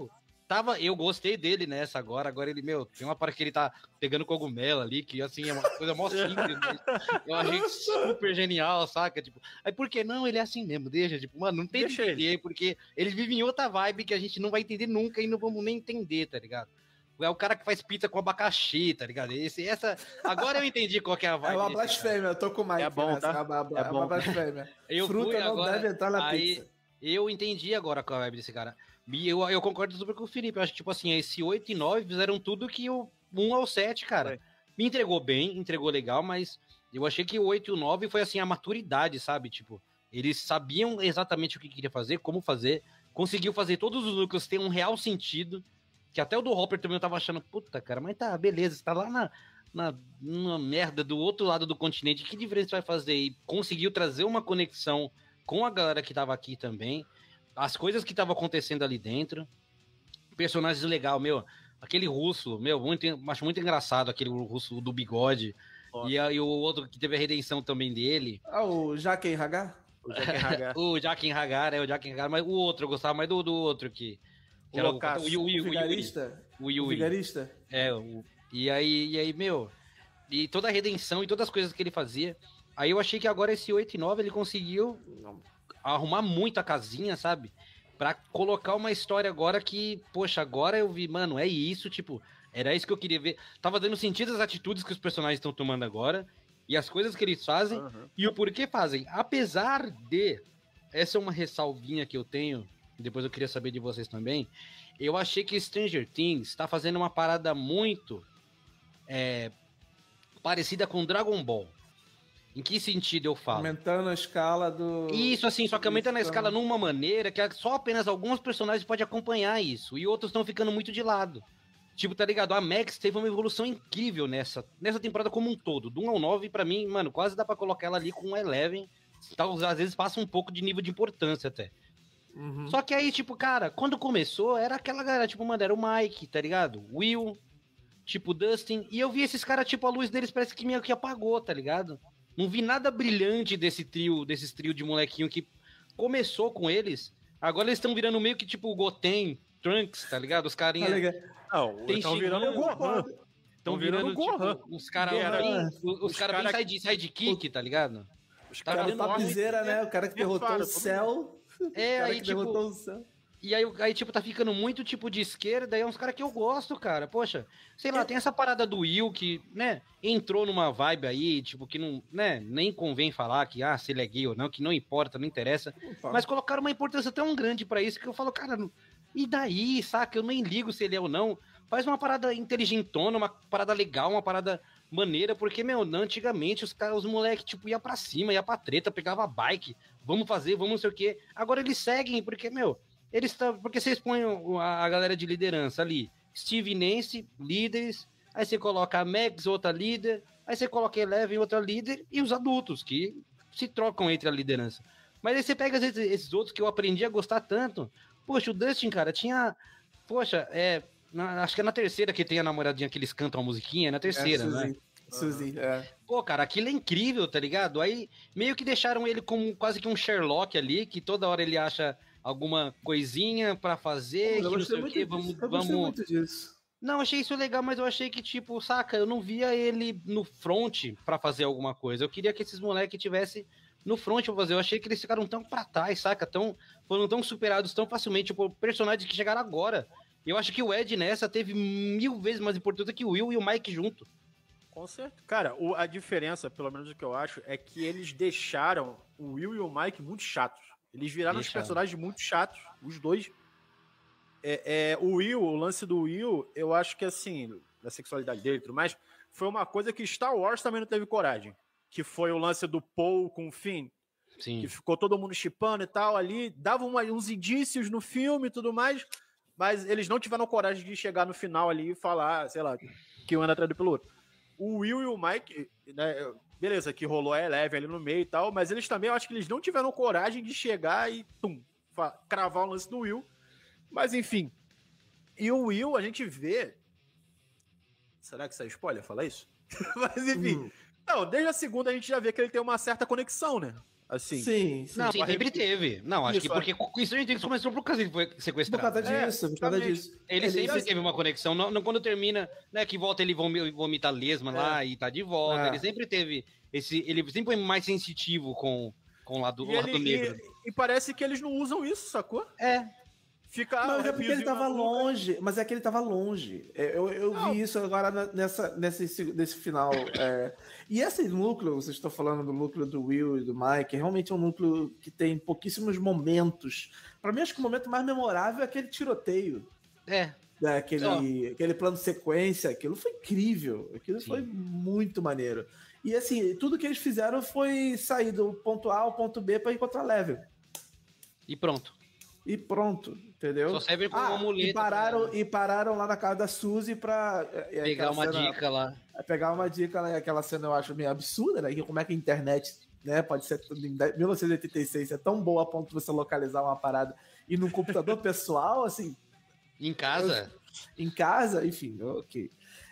tava, eu gostei dele nessa agora, agora ele, meu, tem uma parte que ele tá pegando cogumelo ali, que assim, é uma coisa mó simples, né? Eu achei super genial, saca? Tipo, aí por que não? Ele é assim mesmo, deixa, tipo, mano, não tem Deixa que entender, porque ele vive em outra vibe que a gente não vai entender nunca e não vamos nem entender, tá ligado? É o cara que faz pizza com abacaxi, tá ligado? Esse, essa... Agora eu entendi qual que é a vibe. É uma desse, blasfêmia, eu tô com o Mike. É bom, nessa, tá? É uma, É é bom. uma blasfêmia. Eu Fruta fui não agora, deve entrar na aí, pizza. Eu entendi agora qual é a vibe desse cara. E eu, eu concordo super com o Felipe. Eu acho que, tipo assim, esse oito e nove fizeram tudo que o um ao sete, cara. Foi. Me entregou bem, entregou legal, mas eu achei que o oito e o nove foi, assim, a maturidade, sabe? Tipo, eles sabiam exatamente o que queria fazer, como fazer, conseguiu fazer todos os núcleos ter um real sentido, que até o do Hopper também eu tava achando, puta, cara, mas tá, beleza, você tá lá na, na, na merda do outro lado do continente, que diferença vai fazer? E conseguiu trazer uma conexão com a galera que tava aqui também, as coisas que estavam acontecendo ali dentro, personagens legal, meu, aquele russo, meu, muito, acho muito engraçado aquele russo do bigode, e, a, e o outro que teve a redenção também dele. Ah, o Jaqen Hagar? O Jaqen Hagar. O Jaqen Hagar, é o Jaqen Hagar, mas o outro, eu gostava mais do, do outro que... que O era loucaço. o, o, o, O vigarista? o, o, O vigarista? É, o, e, aí, e aí, meu, e toda a redenção e todas as coisas que ele fazia, aí eu achei que agora esse oito e nove ele conseguiu arrumar muito a casinha, sabe? Pra colocar uma história agora que, poxa, agora eu vi, mano, é isso, tipo, era isso que eu queria ver. Tava dando sentido as atitudes que os personagens estão tomando agora, e as coisas que eles fazem, Uhum. e o porquê fazem. Apesar de, essa é uma ressalvinha que eu tenho, depois eu queria saber de vocês também, eu achei que Stranger Things tá fazendo uma parada muito é, parecida com Dragon Ball. Em que sentido eu falo? Aumentando a escala do... Isso, assim, só que aumenta na Isso. escala numa maneira que só apenas alguns personagens podem acompanhar isso, e outros estão ficando muito de lado. Tipo, tá ligado? A Max teve uma evolução incrível nessa, nessa temporada como um todo. Do um ao nove, pra mim, mano, quase dá pra colocar ela ali com o Eleven. Tal, às vezes passa um pouco de nível de importância até. Uhum. Só que aí, tipo, cara, quando começou, era aquela galera, tipo, mano, era o Mike, tá ligado? Will, tipo, Dustin. E eu vi esses caras, tipo, a luz deles parece que meio que apagou, tá ligado? Não vi nada brilhante desse trio, desses trio de molequinho que começou com eles. Agora eles estão virando meio que, tipo, Goten, Trunks, tá ligado? Os Tá carinha... ligado? Não, Tem estão Shin- virando eu o Gohan. concordo. Estão virando, virando Gohan. tipo, os caras Era- bem, os, os cara cara- bem side, sidekick, tá ligado? Os Tá O cara virando topzera, né? O cara que derrotou Repara, o todo céu. É, o cara aí, que tipo, derrotou o céu. e aí, aí, tipo, tá ficando muito, tipo, de esquerda, e é uns caras que eu gosto, cara. Poxa, sei lá, tem essa parada do Will que, né, entrou numa vibe aí, tipo, que não, né, nem convém falar que, ah, se ele é gay ou não, que não importa, não interessa. Opa. Mas colocaram uma importância tão grande pra isso que eu falo, cara, e daí, saca? Eu nem ligo se ele é ou não. Faz uma parada inteligentona, uma parada legal, uma parada maneira, porque, meu, antigamente os caras, os moleques, tipo, ia pra cima, ia pra treta, pegava bike, vamos fazer, vamos não sei o quê. Agora eles seguem, porque, meu, eles estão. Porque vocês põem a, a galera de liderança ali. Steve e Nancy, líderes. Aí você coloca a Max, outra líder. Aí você coloca a Eleven, outra líder. E os adultos, que se trocam entre a liderança. Mas aí você pega esses, esses outros que eu aprendi a gostar tanto. Poxa, o Dustin, cara, tinha. Poxa, é. Na, acho que é na terceira que tem a namoradinha que eles cantam a musiquinha. É na terceira, é, né? Suzy, é. Pô, cara, aquilo é incrível, tá ligado? Aí meio que deixaram ele como quase que um Sherlock ali, que toda hora ele acha alguma coisinha pra fazer, Eu que não gostei sei o muito quê, disso, vamos... eu gostei vamos... muito disso. Não, achei isso legal, mas eu achei que, tipo, saca, eu não via ele no front pra fazer alguma coisa. Eu queria que esses moleques tivessem no front pra fazer. Eu achei que eles ficaram tão pra trás, saca? Tão, foram tão superados tão facilmente, tipo, personagens que chegaram agora. Eu acho que o Ed nessa teve mil vezes mais importância que o Will e o Mike junto. Com certeza. Cara, o- a diferença, pelo menos o que eu acho, é que eles deixaram o Will e o Mike muito chatos. Eles viraram os Deixaram. personagens muito chatos, os dois. É, é, o Will, o lance do Will, eu acho que assim, da sexualidade dele e tudo mais, foi uma coisa que Star Wars também não teve coragem. Que foi o lance do Paul com o Finn, Sim. que ficou todo mundo chipando e tal ali, dava uma- uns indícios no filme e tudo mais, mas eles não tiveram coragem de chegar no final ali e falar, sei lá, que um anda atrás do pelo outro. O Will e o Mike, né, beleza, que rolou a Eleven ali no meio e tal, mas eles também, eu acho que eles não tiveram coragem de chegar e, tum, fa- cravar o lance do Will. Mas, enfim. E o Will, a gente vê... Será que isso é spoiler falar isso? Mas, enfim. Hum. Não, desde a segunda a gente já vê que ele tem uma certa conexão, né? Assim. Sim, sim. Não, sim, sempre teve. Não, acho Isso, que porque é. Isso a gente começou por causa ele foi Por sequestrado. causa né? disso, por causa disso. Ele, ele sempre teve uma conexão. Não, não, quando termina, né, que volta ele vom- vomita lesma é. lá e tá de volta. É. Ele sempre teve esse. Ele sempre foi mais sensitivo com, com o lado, o lado ele, negro. E, e parece que eles não usam isso, sacou? É. Fica, mas é porque ele tava longe, mas é que ele tava longe. Eu, eu vi isso agora nessa, nesse, nesse final. É. E esse núcleo, vocês estão falando do núcleo do Will e do Mike, realmente é um núcleo que tem pouquíssimos momentos. Para mim, acho que o momento mais memorável é aquele tiroteio. É. é aquele, oh. aquele plano de sequência, aquilo foi incrível. Aquilo Sim. foi muito maneiro. E assim, tudo que eles fizeram foi sair do ponto A ao ponto B para encontrar level. E pronto. E pronto, entendeu? Só serve como ah, uma muleta. E pararam, pra... e pararam lá na casa da Suzy pra... Pegar uma cena, dica lá. Pegar uma dica lá. Aquela cena eu acho meio absurda, né? Como é que a internet, né, pode ser... Em mil novecentos e oitenta e seis é tão boa a ponto de você localizar uma parada e num computador pessoal, assim... Em casa? Eu, em casa, enfim, ok.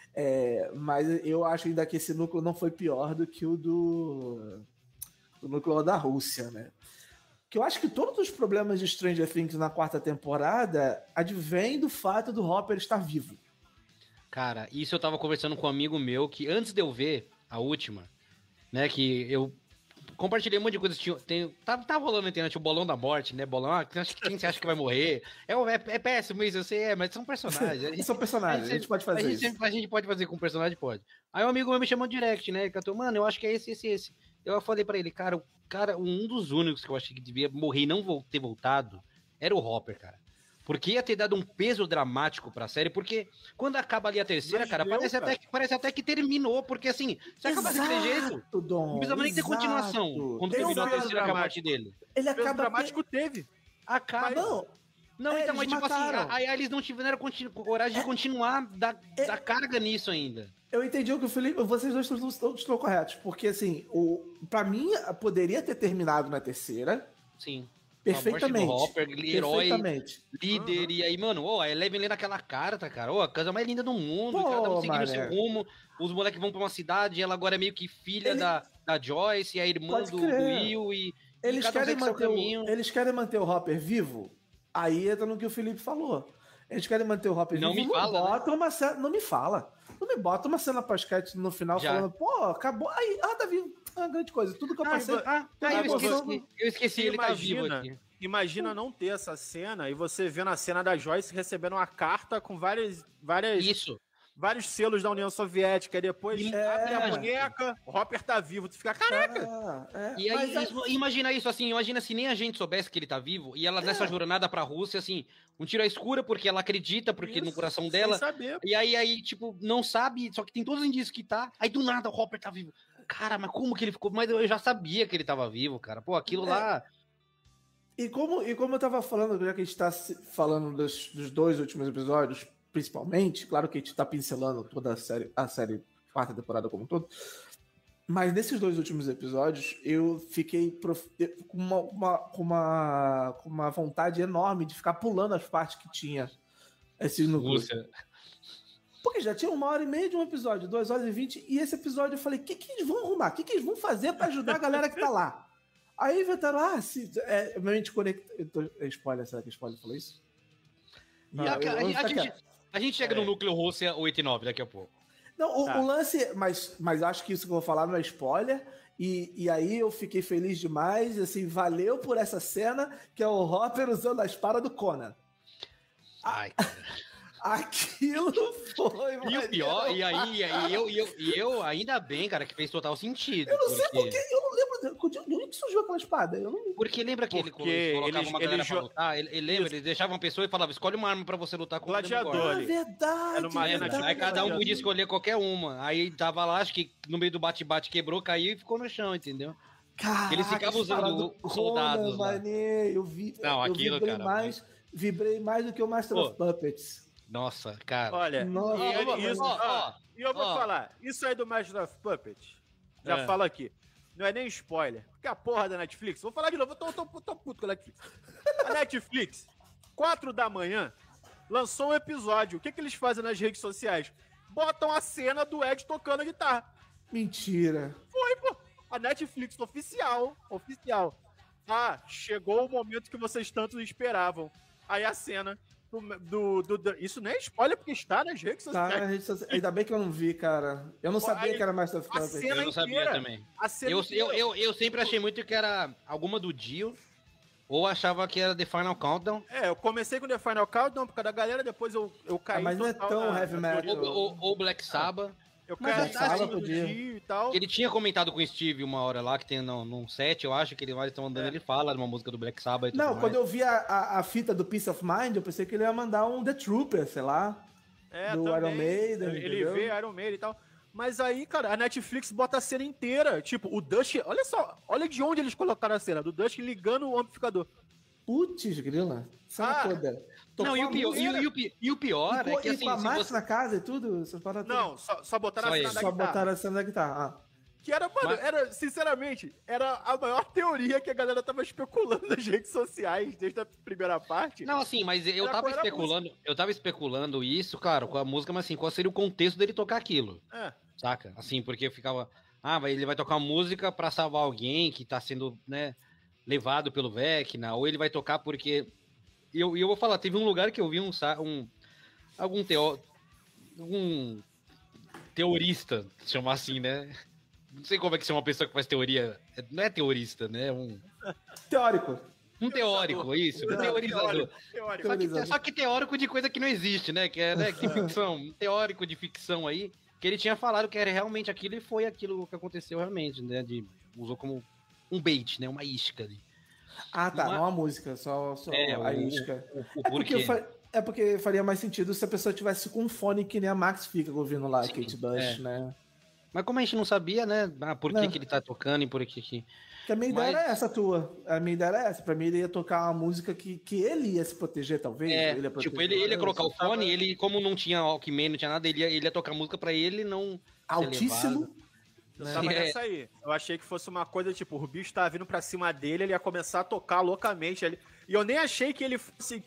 É, mas eu acho ainda que esse núcleo não foi pior do que o do... do núcleo da Rússia, né? Que eu acho que todos os problemas de Stranger Things na quarta temporada advêm do fato do Hopper estar vivo. Cara, isso eu tava conversando com um amigo meu, que antes de eu ver a última, né, que eu compartilhei um monte de coisas, tinha, tem, tá, tá rolando na internet o bolão da morte, né, bolão, ah, quem você acha que vai morrer? É, é, é péssimo isso, eu sei, é, mas são personagens. A gente, são personagens, a gente, a gente pode fazer a gente, isso. A gente pode fazer com personagem, pode. Aí um amigo meu me chamou direct, né, ele cantou, mano, eu acho que é esse, esse, esse. Eu falei pra ele, cara, o cara, um dos únicos que eu achei que devia morrer e não ter voltado era o Hopper, cara. Porque ia ter dado um peso dramático pra série, porque quando acaba ali a terceira, Mas cara, deu, parece, cara. Até que, parece até que terminou, porque assim, se acabar daquele jeito, Dom, não precisa nem ter continuação. Quando Tem terminou um a terceira com a morte dele. Ele acaba... O dramático ter... teve. Acaba... Não, não é, então, mas tipo mataram. assim, aí eles não tiveram coragem de é. continuar da, é. da carga nisso ainda. Eu entendi o que o Felipe... Vocês dois estão, estão, estão corretos, porque assim, o, pra mim, poderia ter terminado na terceira. Sim. Perfeitamente. Do Hopper, herói, líder, uhum. E aí, mano, oh, a Eleven lendo aquela carta, cara, oh, a casa mais linda do mundo, Pô, cada um seguindo o seu rumo, os moleques vão pra uma cidade, ela agora é meio que filha Ele... da, da Joyce, e a irmã do, do Will, e, eles, e querem um manter o, eles querem manter o Hopper vivo? Aí entra no que o Felipe falou. Eles querem manter o Hopper não vivo, me fala, bota né? uma cena, não me fala. Não me bota uma cena pós-crédito no final Já. falando, pô, acabou, aí, ah, tá vivo, é uma grande coisa, tudo que eu passei... Ah, ah, ah eu, esqueci, eu esqueci, ele imagina, tá vivo aqui. Imagina não ter essa cena e você vendo a cena da Joyce recebendo uma carta com várias... várias Isso. Vários selos da União Soviética e depois é, abre a boneca, o Hopper tá vivo, tu fica, caraca! É, é. E aí, isso, é... imagina isso assim, imagina se nem a gente soubesse que ele tá vivo e ela nessa jornada pra Rússia, assim, um tiro à escura porque ela acredita, porque isso, no coração dela, saber. E aí, aí, tipo, não sabe, só que tem todos os indícios que tá, aí do nada o Hopper tá vivo. Cara, mas como que ele ficou? Mas eu já sabia que ele tava vivo, cara. Pô, aquilo é. lá... E como, e como eu tava falando, já que a gente tá falando dos, dos dois últimos episódios, principalmente, claro que a gente tá pincelando toda a série, a série quarta temporada como um todo, mas nesses dois últimos episódios eu fiquei prof... com, uma, uma, com, uma, com uma vontade enorme de ficar pulando as partes que tinha esses núcleos. Porque já tinha uma hora e meia de um episódio, duas horas e vinte, e esse episódio eu falei, o que, que eles vão arrumar? O que, que eles vão fazer pra ajudar a galera que tá lá? Aí inventaram, ah, se, é, mente conecta... Spoiler, será que spoiler falou isso? Não, a, eu, eu, a, a, gente, a gente chega é. no núcleo Rússia oito e nove daqui a pouco. Não, o, tá. o lance... Mas, mas acho que isso que eu vou falar não é spoiler. E, e aí eu fiquei feliz demais. Assim, valeu por essa cena, que é o Hopper usando a espada do Conan. Ai, cara. Aquilo foi, mano. E o pior, e aí, e aí eu, e eu, e eu, ainda bem, cara, que fez total sentido. Eu não porque... sei porque, eu não lembro de onde que surgiu aquela espada. Eu não... Porque lembra que porque ele colocava eles, uma galera pra lutar? Ele, ele lembra, ele deixava uma pessoa e falava, escolhe uma arma pra você lutar com o gladiador. É verdade. Era uma verdade, verdade. Aí cada um podia escolher qualquer uma. Aí tava lá, acho que no meio do bate-bate quebrou, caiu e ficou no chão, entendeu? Caraca, eles ficavam usando os soldados lá. Eu vi, não, eu aquilo, vibrei cara. Mais, vibrei mais do que o Master Pô. of Puppets. Nossa, cara. Olha, Nossa, e, ó, isso, ó, ó, e eu vou ó. falar, isso aí do Master of Puppets, já é. falo aqui, não é nem spoiler, porque a porra da Netflix, vou falar de novo, eu tô, tô, tô puto com a Netflix. A Netflix, quatro da manhã, lançou um episódio, o que que eles fazem nas redes sociais? Botam a cena do Ed tocando a guitarra. Mentira. Foi, pô. A Netflix oficial, oficial. Ah, chegou o momento que vocês tanto esperavam. Aí a cena do... do, do, do isso nem é spoiler, porque está nas redes sociais. Tá, na rede social. Ainda bem que eu não vi, cara. Eu não sabia Aí, que era Master of a Puppets. cena Eu não sabia inteira. também. A cena Eu, inteira. eu, eu, eu sempre achei muito que era alguma do Dio, ou achava que era The Final Countdown, É, eu comecei com The Final Countdown por causa da galera, depois eu, eu caí... Ah, mas não é total tão na- heavy na metal. teoria. ou, ou, ou Black Sabbath. Eu Mas caí já tava, em cima do podia. Dio e tal. Ele tinha comentado com o Steve uma hora lá, que tem no, num set, eu acho que ele vai estão andando, É. ele fala de uma música do Black Sabbath e tudo Não, mais. quando eu vi a, a, a fita do Peace of Mind, eu pensei que ele ia mandar um The Trooper, sei lá. É, do também. Iron Maiden, Ele entendeu? vê Iron Maiden e tal. Mas aí, cara, a Netflix bota a cena inteira. Tipo, o Dust... Olha só, olha de onde eles colocaram a cena. Do Dust ligando o amplificador. Putz, grila. Cena Ah, toda. Não, e o, a pior, e, o- música. e o pi- e o pior E é com, que e assim, com a se Max você- na casa e tudo? Essas paradas Não, só, só botaram Só a cena isso. da Só guitarra. botaram a cena da guitarra. Ah. Que era, mano, Mas- era, sinceramente, era a maior teoria que a galera tava especulando nas redes sociais desde a primeira parte. Não, assim, mas eu Era tava qual era a especulando, eu tava especulando isso, claro, com a música, mas assim, qual seria o contexto dele tocar aquilo, É. saca? Assim, porque eu ficava, ah, vai- ele vai tocar uma música pra salvar alguém que tá sendo, né, levado pelo Vecna, ou ele vai tocar porque... E eu, e eu vou falar, teve um lugar que eu vi um, sa- um algum teo, um teorista, chamar assim, né? Não sei como é que chama uma pessoa que faz teoria, não é teorista, né? Um, Teórico. um teórico, isso, um teorizador. Teórico. Só que, Teorizador. só que teórico de coisa que não existe, né? Que é, né, que ficção, um teórico de ficção aí, que ele tinha falado que era realmente aquilo e foi aquilo que aconteceu realmente, né? De, usou como um bait, né? Uma isca ali. Ah, tá. Não é- Não a música, só, só É, a o- isca. O, o É porque, porquê. fa- é porque faria mais sentido se a pessoa tivesse com um fone que nem a Max fica ouvindo lá, Sim, Kate Bush, é. né? Mas como a gente não sabia, né? Ah, por que, Não. que ele tá tocando e por que que... Que a minha ideia Mas- era essa tua. A minha ideia era essa. Pra mim, ele ia tocar uma música que, que ele ia se proteger, talvez. É, ele ia proteger tipo, ele, ele ia o- colocar o fone, ele, como não tinha Walkman, não tinha nada, ele ia, ele ia tocar música pra ele não... ser altíssimo. levado. Eu né? tava É. nessa aí. Eu achei que fosse uma coisa, tipo, o bicho tava vindo pra cima dele, ele ia começar a tocar loucamente. Ele... E eu nem achei que ele fosse...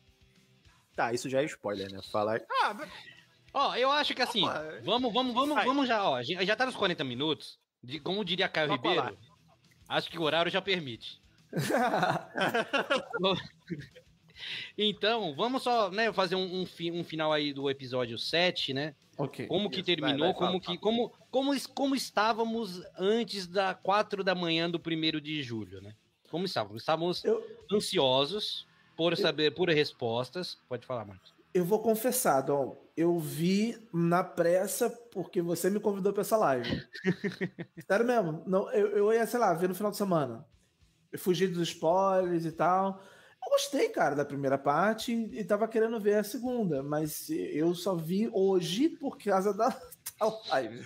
Tá, isso já é spoiler, né? Falar... Ah, mas... Ó, eu acho que assim, Opa, vamos, vamos, vamos, vai. vamos já, ó. a gente Já tá nos quarenta minutos. De, como diria Caio Só Ribeiro, colar. acho que o horário já permite. Então, vamos só, né, fazer um, um, fi- um final aí do episódio sete, né? Ok. Como que Isso, terminou, vai, vai, como fala, que. fala. Como, como, es- como estávamos antes da quatro da manhã do primeiro de julho, né? Como estávamos? Estávamos Eu, ansiosos por saber, por respostas. Pode falar, Marcos. eu vou confessar, Dom. Eu vi na pressa porque você me convidou pra essa live. Sério mesmo. Não, eu, eu ia, sei lá, ver no final de semana. Eu fugi dos spoilers e tal. Eu gostei, cara, da primeira parte e tava querendo ver a segunda, mas eu só vi hoje por causa da, da live.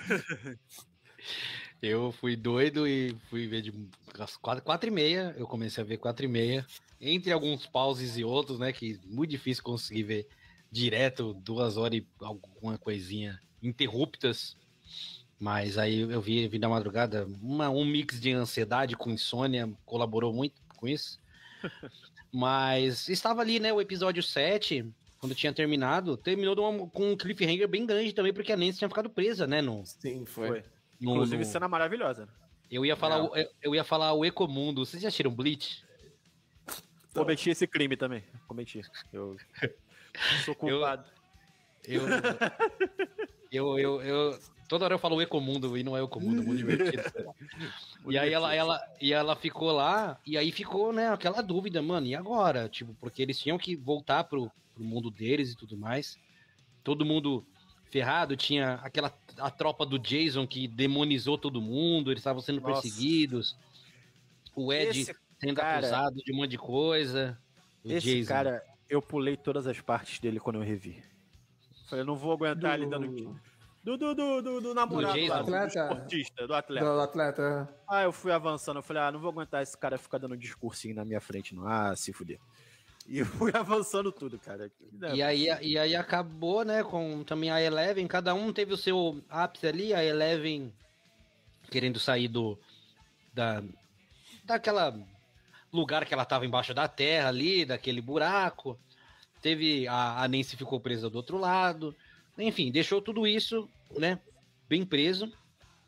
Eu fui doido e fui ver de às quatro, quatro e meia. Eu comecei a ver quatro e meia. Entre alguns pauses e outros, né? Que é muito difícil conseguir ver direto duas horas e alguma coisinha interruptas. Mas aí eu vi, vi na madrugada uma, um mix de ansiedade com insônia colaborou muito com isso. Mas estava ali, né? O episódio sete, quando tinha terminado, terminou de uma- com um cliffhanger bem grande também, porque a Nancy tinha ficado presa, né? No, Sim, foi. Foi. no, Inclusive, no- cena maravilhosa. Eu ia falar, Não. o, eu, eu ia falar o Ecomundo. Vocês já assistiram Bleach? Cometi esse crime também. Cometi. Eu sou culpado. Eu, eu, eu, eu- toda hora eu falo o Ecomundo e não é o Ecomundo, muito divertido. E aí ela, ela, e ela ficou lá, e aí ficou, né, aquela dúvida, mano, e agora? Tipo, porque eles tinham que voltar pro, pro mundo deles e tudo mais. Todo mundo ferrado, tinha aquela a tropa do Jason que demonizou todo mundo, eles estavam sendo Nossa. perseguidos. O Ed Esse sendo cara- acusado de um monte de coisa. O Esse Jason. cara, eu pulei todas as partes dele quando eu revi. Falei, eu não vou aguentar ele dando... Do, do, do, do, do namorado Jason. lá, do Atleta. esportista, do atleta. Do atleta. Ah, eu fui avançando, eu falei, ah, não vou aguentar esse cara ficar dando um discursinho na minha frente, não. Ah, se fuder. E eu fui avançando tudo, cara. E aí, e aí acabou, né, com também a Eleven, cada um teve o seu ápice ali, a Eleven querendo sair do, da, daquela lugar que ela tava embaixo da terra ali, daquele buraco, teve, a, a Nancy ficou presa do outro lado, enfim, deixou tudo isso, né, bem preso,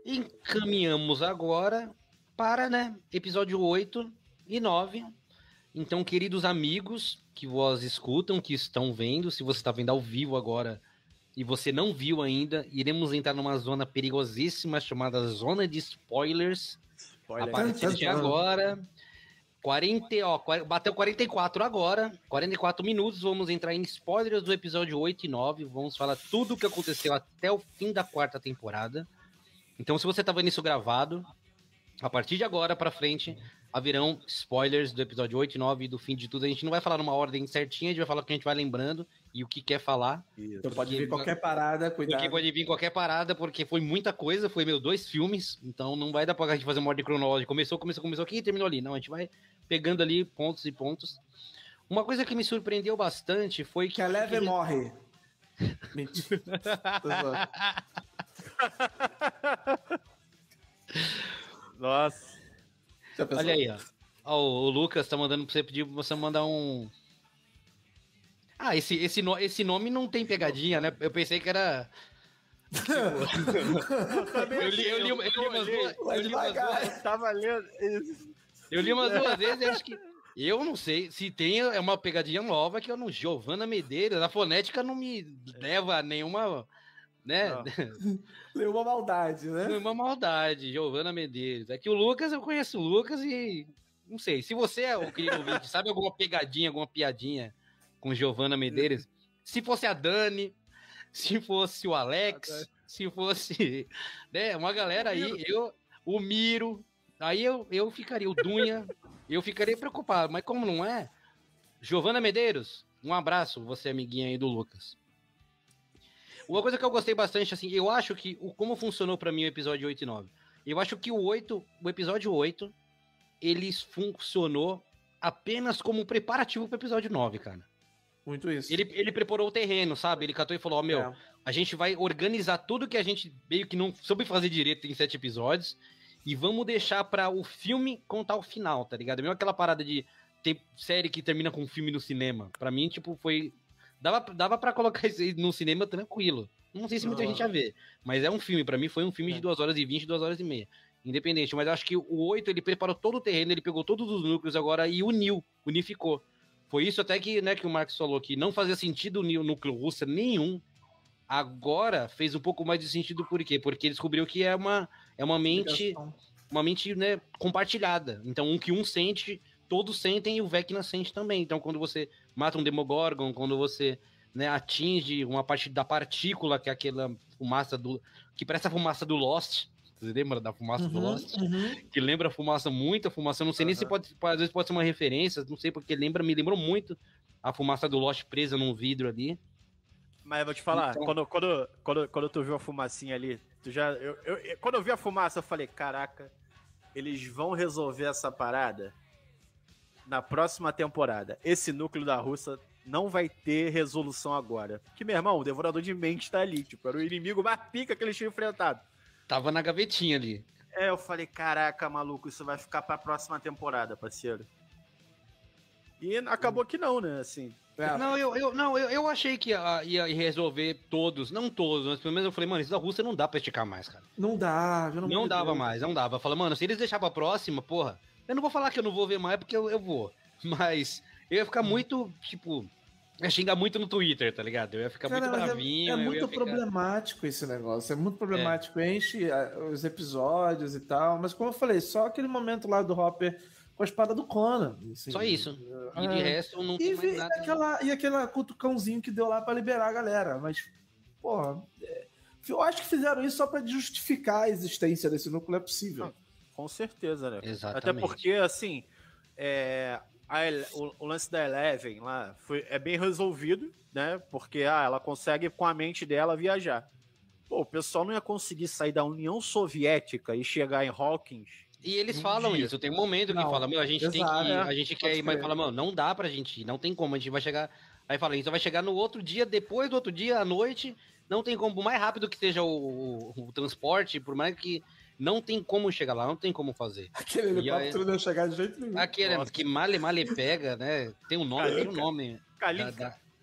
encaminhamos agora para, né, episódio oito e nove. Então, queridos amigos que vos escutam, que estão vendo, se você está vendo ao vivo agora e você não viu ainda, iremos entrar numa zona perigosíssima chamada zona de spoilers. Spoiler. A partir de agora, quarenta, ó, bateu quarenta e quatro agora, quarenta e quatro minutos, vamos entrar em spoilers do episódio oito e nove, vamos falar tudo o que aconteceu até o fim da quarta temporada. Então, se você tá vendo isso gravado, a partir de agora pra frente, haverão spoilers do episódio oito e nove e do fim de tudo. A gente não vai falar numa ordem certinha, a gente vai falar o que a gente vai lembrando e o que quer falar. Então pode vir qualquer parada, cuidado. Porque pode vir qualquer parada, porque foi muita coisa, foi, meu, dois filmes, então não vai dar pra gente fazer uma ordem cronológica. Começou, começou, começou aqui e terminou ali. Não, a gente vai pegando ali pontos e pontos. Uma coisa que me surpreendeu bastante foi que... Que a Leve que... morre. Mentira. Nossa. Olha aí, ó. ó. O Lucas tá mandando pra você pedir pra você mandar um... Ah, esse, esse, no, esse nome não tem pegadinha, né? Eu pensei que era... Tipo... eu li, eu li, eu li umas duas... Eu li umas duas... Tava lendo... Eu li umas duas vezes e acho que... Eu não sei, se tem é uma pegadinha nova que eu não... Giovana Medeiros, a fonética não me leva a nenhuma... Né? Nenhuma maldade, né? Nenhuma maldade, Giovana Medeiros. É que o Lucas, eu conheço o Lucas e... Não sei, se você é o querido ouvinte, sabe alguma pegadinha, alguma piadinha com Giovana Medeiros? Se fosse a Dani, se fosse o Alex, se fosse... Né, uma galera aí, eu... O Miro... Aí eu, eu ficaria, o Dunha, eu ficaria preocupado. Mas como não é? Giovana Medeiros, um abraço, você amiguinha aí do Lucas. Uma coisa que eu gostei bastante, assim, eu acho que o, como funcionou pra mim o episódio oito e nove. Eu acho que o oito, o episódio oito, ele funcionou apenas como um preparativo pro episódio nove, cara. Muito isso. Ele, ele preparou o terreno, sabe? Ele catou e falou, ó, oh, meu, é. a gente vai organizar tudo que a gente meio que não soube fazer direito em sete episódios e vamos deixar pra o filme contar o final, tá ligado? Mesmo aquela parada de ter série que termina com um filme no cinema. Pra mim, tipo, foi... Dava, dava pra colocar isso aí no cinema tranquilo. Não sei se muita oh. gente ia ver, mas é um filme. Pra mim foi um filme é. de duas horas e vinte, duas horas e meia. Independente, mas eu acho que o oito, ele preparou todo o terreno, ele pegou todos os núcleos agora e uniu, unificou. Foi isso até que, né, que o Marcos falou, que não fazia sentido unir o núcleo russo nenhum. Agora fez um pouco mais de sentido, por quê? Porque ele descobriu que é uma, é uma mente, uma mente, né, compartilhada. Então, um que um sente... Todos sentem e o Vecna sente também. Então, quando você mata um Demogorgon, quando você, né, atinge uma parte da partícula, que é aquela fumaça do... Que parece a fumaça do Lost. Você lembra da fumaça uhum, do Lost? Uhum. Que lembra a fumaça, muita fumaça. Eu não sei uhum. nem se pode... Às vezes pode ser uma referência, não sei, porque lembra, me lembrou muito a fumaça do Lost presa num vidro ali. Mas eu vou te falar, então... quando, quando, quando, quando tu viu a fumacinha ali, tu já... Eu, eu, quando eu vi a fumaça, eu falei, caraca, eles vão resolver essa parada... Na próxima temporada, esse núcleo da Rússia não vai ter resolução agora. Porque, meu irmão, o Devorador de Mentes tá ali. Tipo, era o inimigo mais pica que eles tinham enfrentado. Tava na gavetinha ali. É, eu falei, caraca, maluco, isso vai ficar pra próxima temporada, parceiro. E acabou que não, né, assim. É. Não, eu, eu, não eu, eu achei que ia, ia resolver todos, não todos, mas pelo menos eu falei, mano, isso da Rússia não dá pra esticar mais, cara. Não dá, não, não dava Deus. mais, não dava. Eu falei, mano, se eles deixar pra próxima, porra... Eu não vou falar que eu não vou ver mais, porque eu, eu vou. Mas eu ia ficar muito, tipo... Ia xingar muito no Twitter, tá ligado? Eu ia ficar Cara, muito bravinho. É, é muito ficar... problemático esse negócio. É muito problemático. É. Enche os episódios e tal. Mas como eu falei, só aquele momento lá do Hopper com a espada do Conan. Assim. Só isso. E de é. resto não tem e, mais nada. Aquela, e aquele cutucãozinho que deu lá pra liberar a galera. Mas, porra... Eu acho que fizeram isso só pra justificar a existência desse núcleo. É possível. Não. Com certeza, né? Exatamente. Até porque, assim, é, a, o, o lance da Eleven lá foi, é bem resolvido, né? Porque ah, ela consegue, com a mente dela, viajar. Pô, o pessoal não ia conseguir sair da União Soviética e chegar em Hawkins. E eles um falam dia. isso, tem um momento não, que fala, meu, a gente exato, tem que. A gente quer ir, mas fala, mano, não dá pra gente ir, não tem como, a gente vai chegar. Aí fala, a gente vai chegar no outro dia, depois do outro dia, à noite, não tem como, por mais rápido que seja o, o, o transporte, por mais que. Não tem como chegar lá, não tem como fazer. Aquele helicóptero não ia chegar de jeito nenhum. Aquele Nossa. que male male pega, né? Tem um nome, tem um nome. Kalinka. Da, da...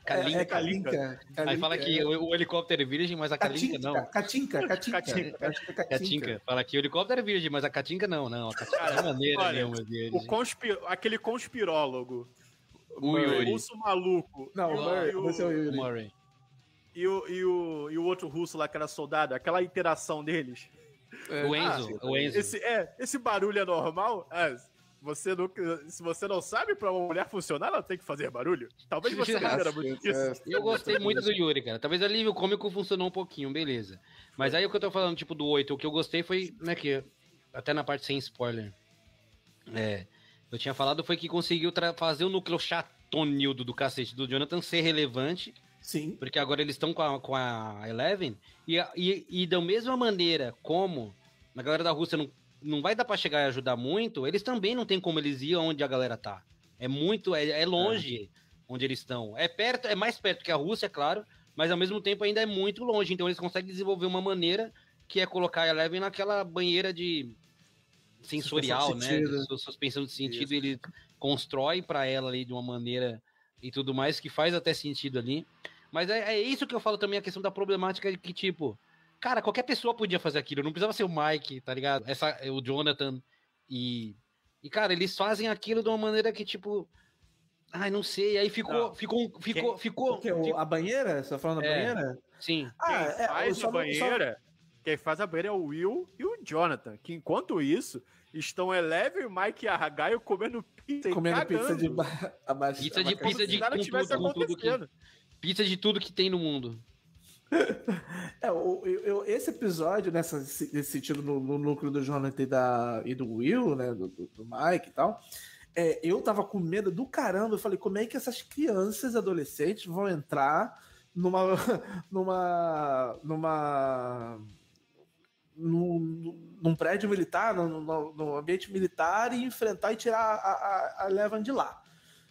Kalinka. É, é Kalinka. Aí fala que o, o helicóptero é virgem, mas a Kalinka não. Katinka, Katinka. Katinka. Fala que o helicóptero é virgem, mas a Katinka não. Não, a Katinka é maneira olha, mesmo. É virgem. O conspir... Aquele conspirólogo. O Yuri. O russo maluco. Não, o Murray. o, Você é o Yuri. Murray. E o, e, o, e o outro russo lá que era soldado, aquela interação deles. É, O Enzo. Ah, o Enzo. Esse, é, esse barulho é normal? É, você não, se você não sabe, pra uma mulher funcionar, ela tem que fazer barulho. Talvez você não era muito isso. Eu gostei muito do Yuri, cara. Talvez o alívio cômico funcionou um pouquinho, beleza. Mas aí o que eu tô falando, tipo, do oito, o que eu gostei foi, né, que até na parte sem spoiler, é, eu tinha falado foi que conseguiu fazer o núcleo chatonildo do cacete do Jonathan ser relevante. Sim. Porque agora eles estão com a, com a Eleven e, e, e da mesma maneira como a galera da Rússia não, não vai dar pra chegar e ajudar muito, eles também não tem como eles ir onde a galera tá. É muito, é, é longe é. onde eles estão. É perto, é mais perto que a Rússia, é claro, mas ao mesmo tempo ainda é muito longe. Então eles conseguem desenvolver uma maneira que é colocar a Eleven naquela banheira de sensorial, né? De suspensão de sentido, Isso. ele constrói pra ela ali de uma maneira e tudo mais que faz até sentido ali. Mas é, é isso que eu falo também, a questão da problemática de que, tipo, cara, qualquer pessoa podia fazer aquilo, não precisava ser o Mike, tá ligado? Essa, o Jonathan e... E, cara, eles fazem aquilo de uma maneira que, tipo... Ai, não sei, aí ficou... Não. ficou, ficou, quem, ficou, quem, ficou... A banheira? Você tá falando da é, banheira? Sim. Ah, quem é, faz a banheira... Só... Quem faz a banheira é o Will e o Jonathan, que enquanto isso, estão Eleven, Mike e Argyle comendo pizza comendo e pizza de... Abaixo, pizza de pizza de... Nada tivesse tudo, acontecendo. Que... Pizza de tudo que tem no mundo. É, eu, eu, esse episódio, nessa, nesse sentido, no, no núcleo do Jonathan e, da, e do Will, né, do, do Mike e tal, é, eu tava com medo do caramba. Eu falei, como é que essas crianças adolescentes vão entrar numa numa numa num, num prédio militar, num, num ambiente militar e enfrentar e tirar a, a, a Eleven de lá.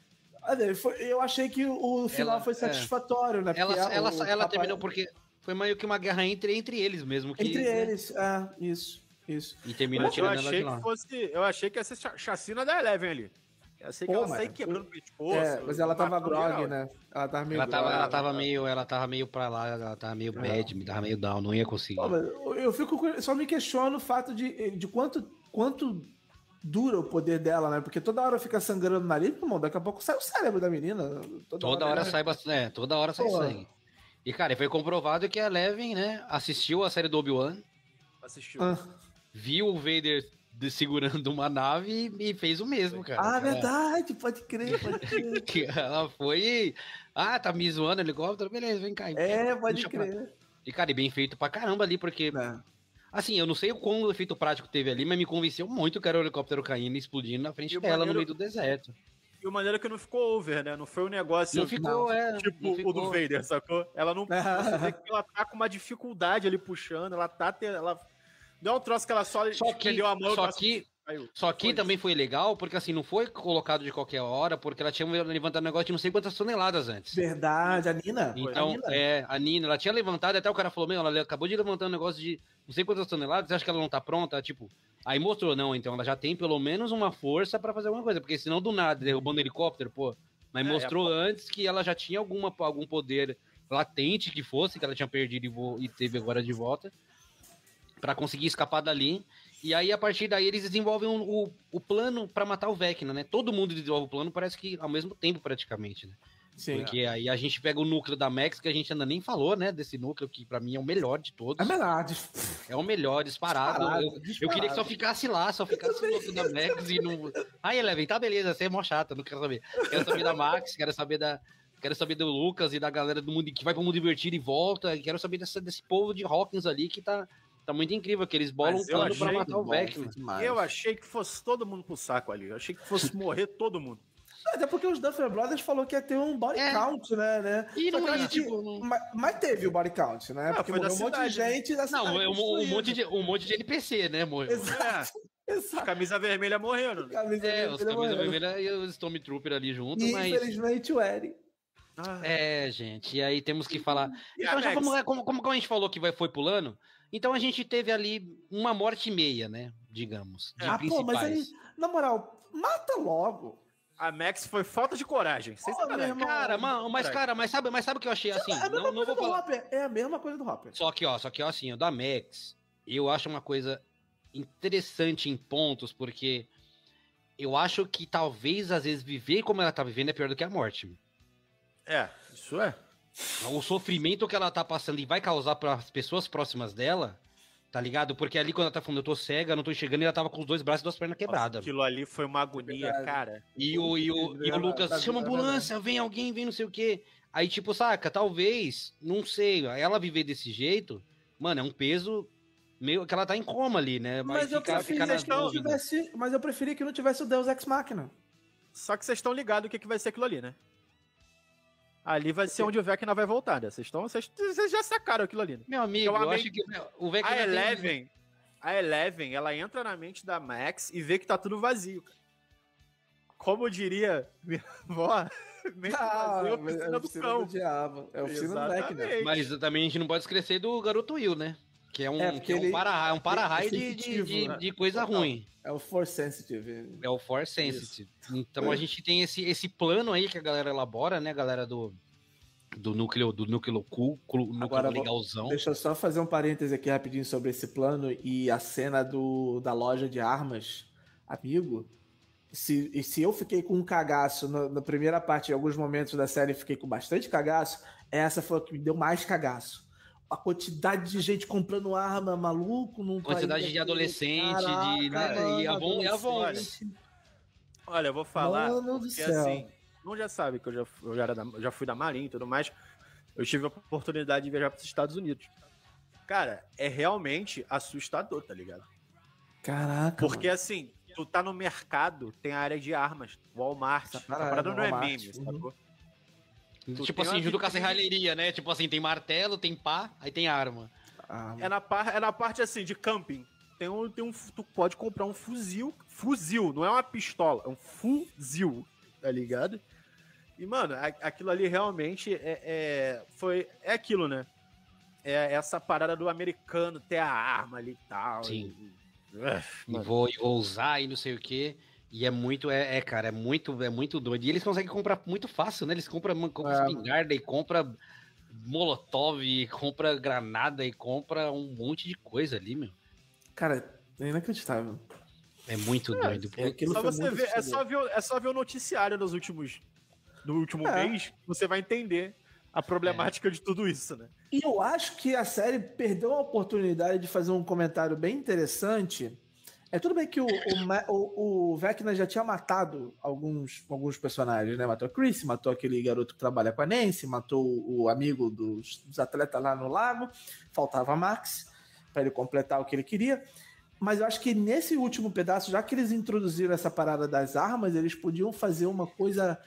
Eu achei que o final ela, foi satisfatório, é. né? Ela, ela, ela, ela rapaz... terminou porque foi meio que uma guerra entre, entre eles mesmo. Que, entre né? eles, é, isso, isso. E terminou tirando eu achei ela de lá. Que fosse, eu achei que ia ser chacina da Eleven ali. Eu sei que Pô, ela saía quebrando o pescoço. É, mas ela tava grog, né? Ela tava meio ela tava, ela tava meio, ela tava meio pra lá, ela tava meio bad, me tava meio down, não ia conseguir. Pô, eu fico, só me questiono o fato de, de quanto, quanto dura o poder dela, né? Porque toda hora fica sangrando o nariz, pô, daqui a pouco sai o cérebro da menina. Toda, toda hora, hora sai bastante, é, toda hora sai sangue. E, cara, foi comprovado que a Eleven, né, assistiu a série do Obi-Wan. Assistiu. Ah. Viu o Vader de, segurando uma nave e, e fez o mesmo, cara. Ah, verdade, pode crer, pode crer. Ela foi... Ah, tá me zoando helicóptero? Beleza, vem cá. É, pode crer. Pra... E, cara, e bem feito pra caramba ali, porque... É. Assim, eu não sei o quão efeito prático teve ali, mas me convenceu muito que era o helicóptero caindo e explodindo na frente dela, maneiro... no meio do deserto. E o maneiro que não ficou over, né? Não foi um negócio... Não ficou, não, é. Tipo não ficou. o do Vader, sacou? Ela não... Você vê que ela tá com uma dificuldade ali puxando, ela tá... Ela... Não é um troço que ela só, só que, a mão... Só que... Caiu. Só que foi também isso. Foi legal, porque assim, não foi colocado de qualquer hora, porque ela tinha levantado um negócio de não sei quantas toneladas antes. Verdade, a Nina. Então, a Nina. é, a Nina, ela tinha levantado, até o cara falou, meu, ela acabou de levantar um negócio de não sei quantas toneladas, você acha que ela não tá pronta? Tipo, aí mostrou, não, então ela já tem pelo menos uma força pra fazer alguma coisa, porque senão do nada, derrubando helicóptero, pô. Mas é, mostrou é, antes que ela já tinha alguma, algum poder latente que fosse, que ela tinha perdido e, vo- e teve agora de volta, pra conseguir escapar dali. E aí, a partir daí, eles desenvolvem um, o, o plano pra matar o Vecna, né? Todo mundo desenvolve o plano, parece que ao mesmo tempo, praticamente, né? Sim. Porque é. aí a gente pega o núcleo da Max, que a gente ainda nem falou, né? Desse núcleo, que pra mim é o melhor de todos. É melhor. É o melhor, disparado. disparado, eu, disparado. eu queria que só ficasse lá, só ficasse o núcleo da Max e não... Aí, Eleven, tá beleza, você é mó chata, não quero saber. Quero saber da Max, quero saber da... Quero saber do Lucas e da galera do mundo que vai pro mundo divertido e volta. Quero saber dessa, desse povo de Hawkins ali que tá... Tá muito incrível que eles bolam um plano pra matar o Vecna. Eu achei que fosse todo mundo pro saco ali. Eu achei que fosse morrer todo mundo. Até porque os Duffer Brothers falou que ia ter um body é. count, né? né? E não ia, tipo, que... não... mas, mas teve o body count, né? Ah, porque morreu um monte de gente da cidade. Não, um, um, monte de, um monte de N P C, né? Morreu. Exato. É. Exato. Camisa vermelha morrendo. Camisa é, vermelha os camisa morrendo. vermelha e os Stormtrooper ali junto, e, mas... infelizmente o Eri. Ah. É, gente, e aí temos que falar... Então já vamos lá, como, como a gente falou que vai, foi pulando, então a gente teve ali uma morte e meia, né, digamos, de ah, principais. Pô, mas aí, na moral, mata logo. A Max foi falta de coragem. Sem Pô, sacanagem. meu irmão, Cara, mano, mas, cara, mas sabe, mas sabe o que eu achei assim? É a mesma Não, não coisa vou do falar. Hopper. É a mesma coisa do Hopper. Só que, ó, só que, ó, assim, o da Max, eu acho uma coisa interessante em pontos, porque eu acho que talvez, às vezes, viver como ela tá vivendo é pior do que a morte. É, isso é. O sofrimento que ela tá passando e vai causar para as pessoas próximas dela, tá ligado? Porque ali quando ela tá falando, eu tô cega, não tô enxergando, e ela tava com os dois braços e duas pernas quebradas. Aquilo ali foi uma agonia, Verdade. cara. E o, e o, e o Lucas, chama a ambulância, vem alguém, vem não sei o quê. Aí, tipo, saca, talvez, não sei, ela viver desse jeito, mano, é um peso meio que ela tá em coma ali, né? Vai Mas eu, ficar- preferi ficar na que não dúvida. tivesse, mas eu preferi que não tivesse o Deus Ex Machina. Só que vocês estão ligados o que, que vai ser aquilo ali, né? Ali vai ser onde o Vecna vai voltar, né? Vocês estão, vocês, vocês já sacaram aquilo ali, né? Meu amigo, Eu eu, amei- acho que o Vecna A tem- Eleven, a Eleven, ela entra na mente da Max e vê que tá tudo vazio, cara. Como diria minha avó, mente Ah, vazia é é oficina a do oficina cão. do diabo. É a oficina do Vecna. Exatamente. Mas também a gente não pode esquecer do garoto Will, né? Que é um, É, porque que é um ele- para, é um para-raio é de, de, sensitivo, de, né? de coisa Total. ruim. É o Force Sensitive. É o Force Sensitive. Então a gente tem esse, esse plano aí que a galera elabora, né, galera do, do núcleo do núcleo cool, núcleo Agora, legalzão. Deixa eu só fazer um parêntese aqui rapidinho sobre esse plano e a cena do, da loja de armas. Amigo, se, e se eu fiquei com um cagaço no- na primeira parte, em alguns momentos da série fiquei com bastante cagaço, essa foi a que me deu mais cagaço. A quantidade de gente comprando arma, maluco, num Quantidade país de adolescente, Caraca, de, né, mano, e a Von, e a Von, né? adolescente. Olha, eu vou falar, Mano do porque céu. assim, não já sabe que eu já, eu já, era da- eu já fui da Marinha e tudo mais, eu tive a oportunidade de viajar para os Estados Unidos. Cara, é realmente assustador, tá ligado? Caraca, Porque assim, tu tá no mercado, tem a área de armas, Walmart, Essa essa parada, parada não é Walmart, meme, uhum. sacou? Tu Tipo tem assim, uma junto com a vitrine- serralheria, né? Tipo assim, tem martelo, tem pá, aí tem arma. mano. É na, par, é na parte assim, de camping. Tem um, tem um, tu pode comprar um fuzil, fuzil, não é uma pistola, é um fuzil, tá ligado? E, mano, a- aquilo ali realmente é, é, foi, é aquilo, né? É essa parada do americano ter a arma ali e tal. Sim. E, uh, E mano, vou, e vou usar e não sei o quê. E é muito, é, é, cara, é muito, é muito doido. E eles conseguem comprar muito fácil, né? Eles compram, compram É. espingarda e compra molotov, e compra granada e compra um monte de coisa ali, meu. Cara, é inacreditável. É muito doido. é aquilo só foi você muito ver, é, assustador. só ver, o- é só ver o noticiário nos últimos, no último É. mês, você vai entender a problemática de tudo isso, né? E eu acho que a série perdeu a oportunidade de fazer um comentário bem interessante. É tudo bem que o, o, Ma- o, o Vecna já tinha matado alguns, alguns personagens, né? Matou a Chris, matou aquele garoto que trabalha com a Nancy, matou o amigo dos, dos atletas lá no lago, faltava a Max para ele completar o que ele queria. Mas eu acho que nesse último pedaço, já que eles introduziram essa parada das armas, eles podiam fazer uma coisa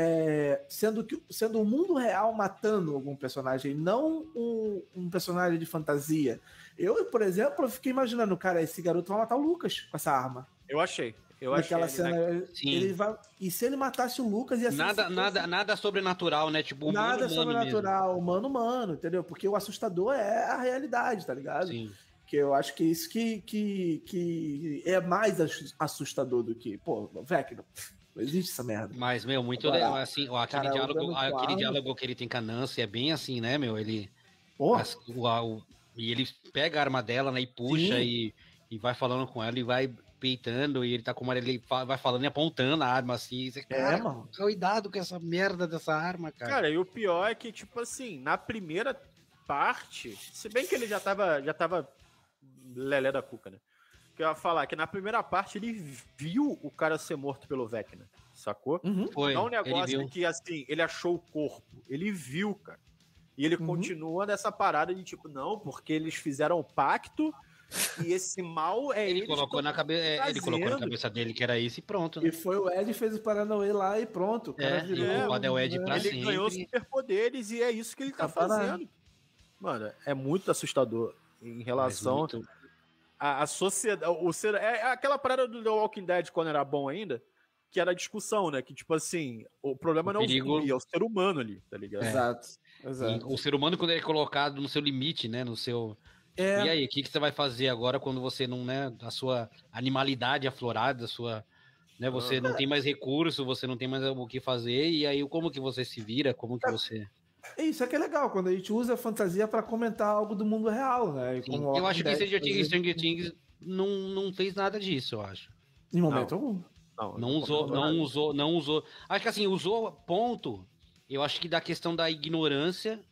é, sendo que sendo o mundo real matando algum personagem, não um, um personagem de fantasia. Eu, por exemplo, eu fiquei imaginando, cara, esse garoto vai matar o Lucas com essa arma. Eu achei. Eu achei. Naquela ali, cena, né? ele- Sim. ele vai, e se ele matasse o Lucas, ia ser Nada, assim, nada, nada sobrenatural, né? Tipo, humano, nada humano sobrenatural, humano, humano, entendeu? Porque o assustador é a realidade, tá ligado? mesmo. Sim. Que eu acho que é isso que, que, que é mais assu- assustador do que, pô, Vecna, não existe essa merda. Mas, meu, muito Agora, legal, assim, ó, aquele, cara, diálogo, usando aquele arma. diálogo que ele tem com a Nancy é bem assim, né, meu? Ele. Pô, as- o, a- o- e ele pega a arma dela, né, e puxa Sim. e, e vai falando com ela e vai peitando, e ele tá com uma, ele fa- vai falando e apontando a arma assim. E você, é, cara, mano. cuidado com essa merda dessa arma, cara. Cara, e o pior é que, tipo assim, na primeira parte, se bem que ele já tava, já tava lelé da cuca, né? Que eu ia falar que na primeira parte ele viu o cara ser morto pelo Vecna, sacou? Uhum. Foi, Não é um ele negócio viu. que, assim, ele achou o corpo. Ele viu, cara. E ele Uhum. continua nessa parada de tipo, não, porque eles fizeram o pacto e esse mal é Ele eles colocou, que na cabe... é, ele colocou na fazendo. cabeça dele que era isso e pronto, né? E foi o Ed que fez o Paranauê lá e pronto. O cara É, virou. e o culpado é o Ed né? pra Ele sempre. ganhou superpoderes e é isso que ele tá Tá parado. fazendo. Mano, é muito assustador em Mas relação muito- à, à sociedade. O ser, é aquela parada do The Walking Dead quando era bom ainda, que era a discussão, né? Que tipo assim, o problema O não é o perigo- zumbi, é o ser humano ali, tá ligado? Exato. E Exato. o ser humano, quando ele é colocado no seu limite, né? No seu. É, E aí, o que, que você vai fazer agora quando você não, né? A sua animalidade aflorada, a sua. né? Você Ah. não tem mais recurso, você não tem mais o que fazer, e aí como que você se vira, como que você... Isso é que é legal, quando a gente usa a fantasia para comentar algo do mundo real, né? E Sim, como eu acho que Walking Dead Stranger Things, fazia- Stranger Things não, não fez nada disso, eu acho. Em momento algum. Não, Não usou, comentou não nada. usou, não usou. Acho que assim, usou ponto. Eu acho que da questão da ignorância,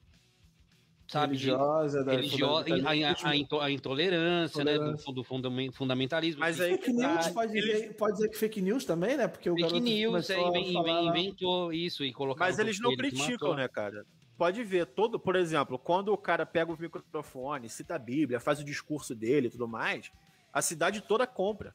sabe? de- Religiosa, da religio- a, fundamentalismo. a- a into- a intolerância, né? Do, Intolerância. do fundam- fundamentalismo. Mas assim. aí Fake que tá, news, pode, eles- dizer, pode dizer que fake news também, né? Porque o Fake garoto news, é, começou inven- a falar... inventou isso e colocar. Mas eles não criticam, né, cara? Pode ver, todo, por exemplo, quando o cara pega o microfone, cita a Bíblia, faz o discurso dele e tudo mais, a cidade toda compra.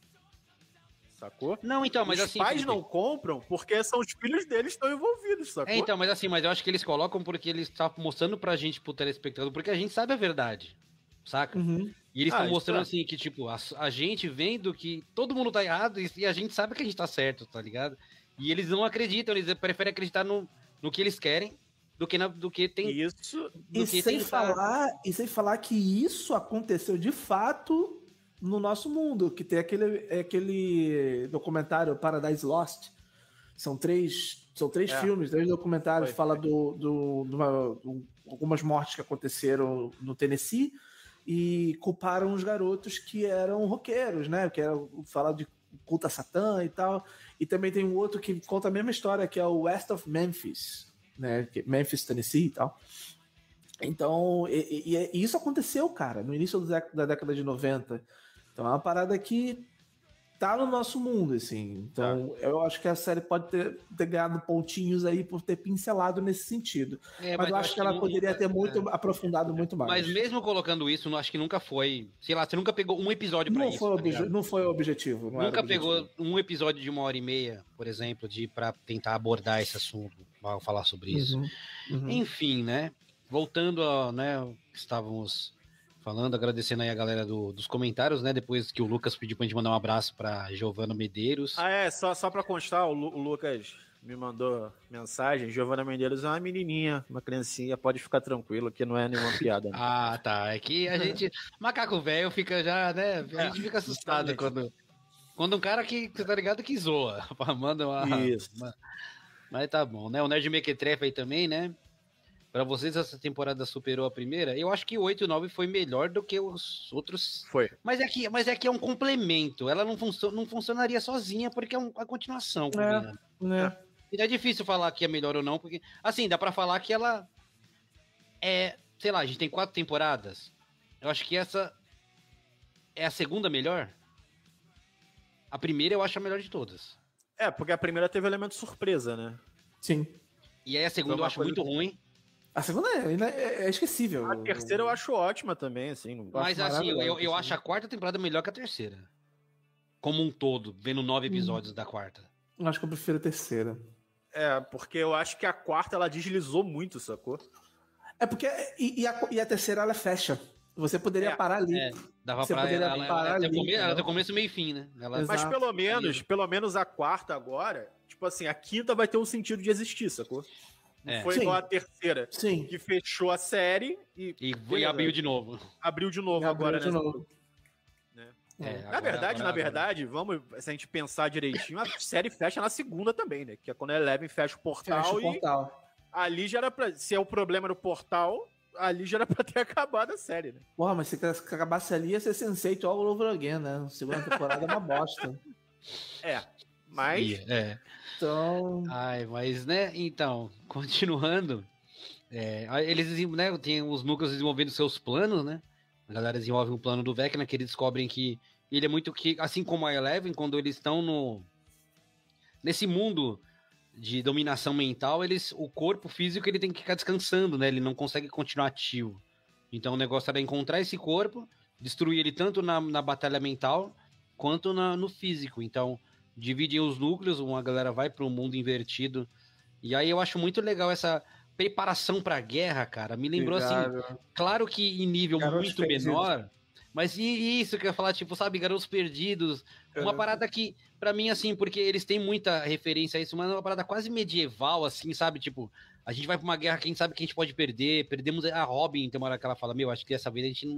Sacou? Não, então, mas os assim. pais Felipe, não compram porque são os filhos deles que estão envolvidos, sacou? É, então, mas assim, mas eu acho que eles colocam porque eles estão mostrando pra gente, pro telespectador, porque a gente sabe a verdade, saca? Uhum. E eles Ah, estão isso mostrando é. assim que, tipo, a, a gente vendo que todo mundo tá errado e, e a gente sabe que a gente tá certo, tá ligado? E eles não acreditam, eles preferem acreditar no, no que eles querem do que, na, do que tem. Isso, Do E que sem, tentar- falar, e sem falar que isso aconteceu de fato no nosso mundo, que tem aquele, aquele documentário Paradise Lost. São três, são três É. filmes, três documentários que Foi, falam do, do, de uma- do- algumas mortes que aconteceram no Tennessee e culparam os garotos que eram roqueiros, né? Que era, fala de culto a Satã e tal. E também tem um outro que conta a mesma história, que é o West of Memphis, né? que- Memphis, Tennessee e tal. Então, e, e- e isso aconteceu, cara, no início do dec- da década de noventa. Então é uma parada que tá no nosso mundo, assim. Então eu acho que a série pode ter, ter ganhado pontinhos aí por ter pincelado nesse sentido. É, mas, eu acho que ela não- poderia ter é. muito aprofundado muito mais. Mas mesmo colocando isso, eu acho que nunca foi. Sei lá, você nunca pegou um episódio pra não, isso. foi tá obje- ligado? não foi o objetivo. não era Nunca o objetivo. pegou um episódio de uma hora e meia, por exemplo, de para tentar abordar esse assunto, pra falar sobre isso. Uhum, uhum. Enfim, né? Voltando a, né, o que estávamos falando, agradecendo aí a galera do- dos comentários, né? Depois que o Lucas pediu pra gente mandar um abraço pra Giovana Medeiros. Ah, é, só, só pra constar, o, Lu- o Lucas me mandou mensagem. Giovana Medeiros é uma menininha, uma criancinha, pode ficar tranquilo que não é nenhuma piada. não. Ah, tá. É que a gente. Macaco velho fica já, né? A gente fica assustado justamente. quando. Quando um cara que, você tá ligado, que zoa. Manda uma. Isso. uma- Mas tá bom, né? O Nerd Mequetrefe aí também, né? Pra vocês, essa temporada superou a primeira? Eu acho que o oito e nove foi melhor do que os outros. Foi. Mas é que, mas é, que é um complemento. Ela não, funcio- não funcionaria sozinha porque é um- a continuação. convenhamos. Né? E é difícil falar que é melhor ou não, porque, assim, dá pra falar que ela é, sei lá, a gente tem quatro temporadas. Eu acho que essa é a segunda melhor. A primeira eu acho a melhor de todas. É, porque a primeira teve elemento surpresa, né? Sim. E aí a segunda Foi eu uma acho coisa muito ruim. A segunda é, é- é esquecível. A terceira eu acho ótima também, assim. Não... Mas assim, eu, maravilhoso, eu assim. acho a quarta temporada melhor que a terceira. Como um todo, vendo nove episódios da quarta. Eu acho que eu prefiro a terceira. É, porque eu acho que a quarta ela deslizou muito, sacou? É porque. E, e a, e a terceira ela fecha. Você poderia É, parar ali. É, dava Você pra poderia ela, ela, parar ela, tem ali, come- ela entendeu? tem começo, meio e fim, né? Ela, Exato. Mas pelo menos, Ali. pelo menos a quarta agora, tipo assim, a quinta vai ter um sentido de existir, sacou? Não É. foi Sim. igual a terceira, Sim. que fechou a série e, e, e beleza, abriu de novo. abriu de novo Abriu agora, de né? novo. Né? É, Na agora- verdade, agora- na agora- verdade, vamos, se a gente pensar direitinho, a série fecha na segunda também, né? Que é quando a Eleven fecha o portal Fecha o e portal. ali já era pra. Se é o problema no portal, ali já era pra ter acabado a série, né? Porra, mas se acabasse ali ia ser Sense eight all over again, né? A segunda temporada é uma bosta. É. Mas. É. Então. Ai, mas, né, então, continuando, é, eles, né, tem os núcleos desenvolvendo seus planos, né, a galera desenvolve um plano do Vecna, que eles descobrem que ele é muito que, assim como a Eleven, quando eles estão no, nesse mundo de dominação mental, eles, o corpo físico, ele tem que ficar descansando, né, ele não consegue continuar ativo, então o negócio era encontrar esse corpo, destruir ele tanto na, na batalha mental, quanto na, no físico, então dividem os núcleos, uma galera vai para o mundo invertido. E aí eu acho muito legal essa preparação para a guerra, cara. Me lembrou assim, Obrigado. claro que em nível Garotos muito Perdidos. menor, mas e isso que eu ia falar, tipo, sabe, Garotos Perdidos. Uma É. parada que, para mim, assim, porque eles têm muita referência a isso, mas é uma parada quase medieval, assim, sabe? Tipo, a gente vai para uma guerra, quem sabe que a gente pode perder. Perdemos a Robin, tem uma hora que ela fala, meu, acho que dessa vez a gente não,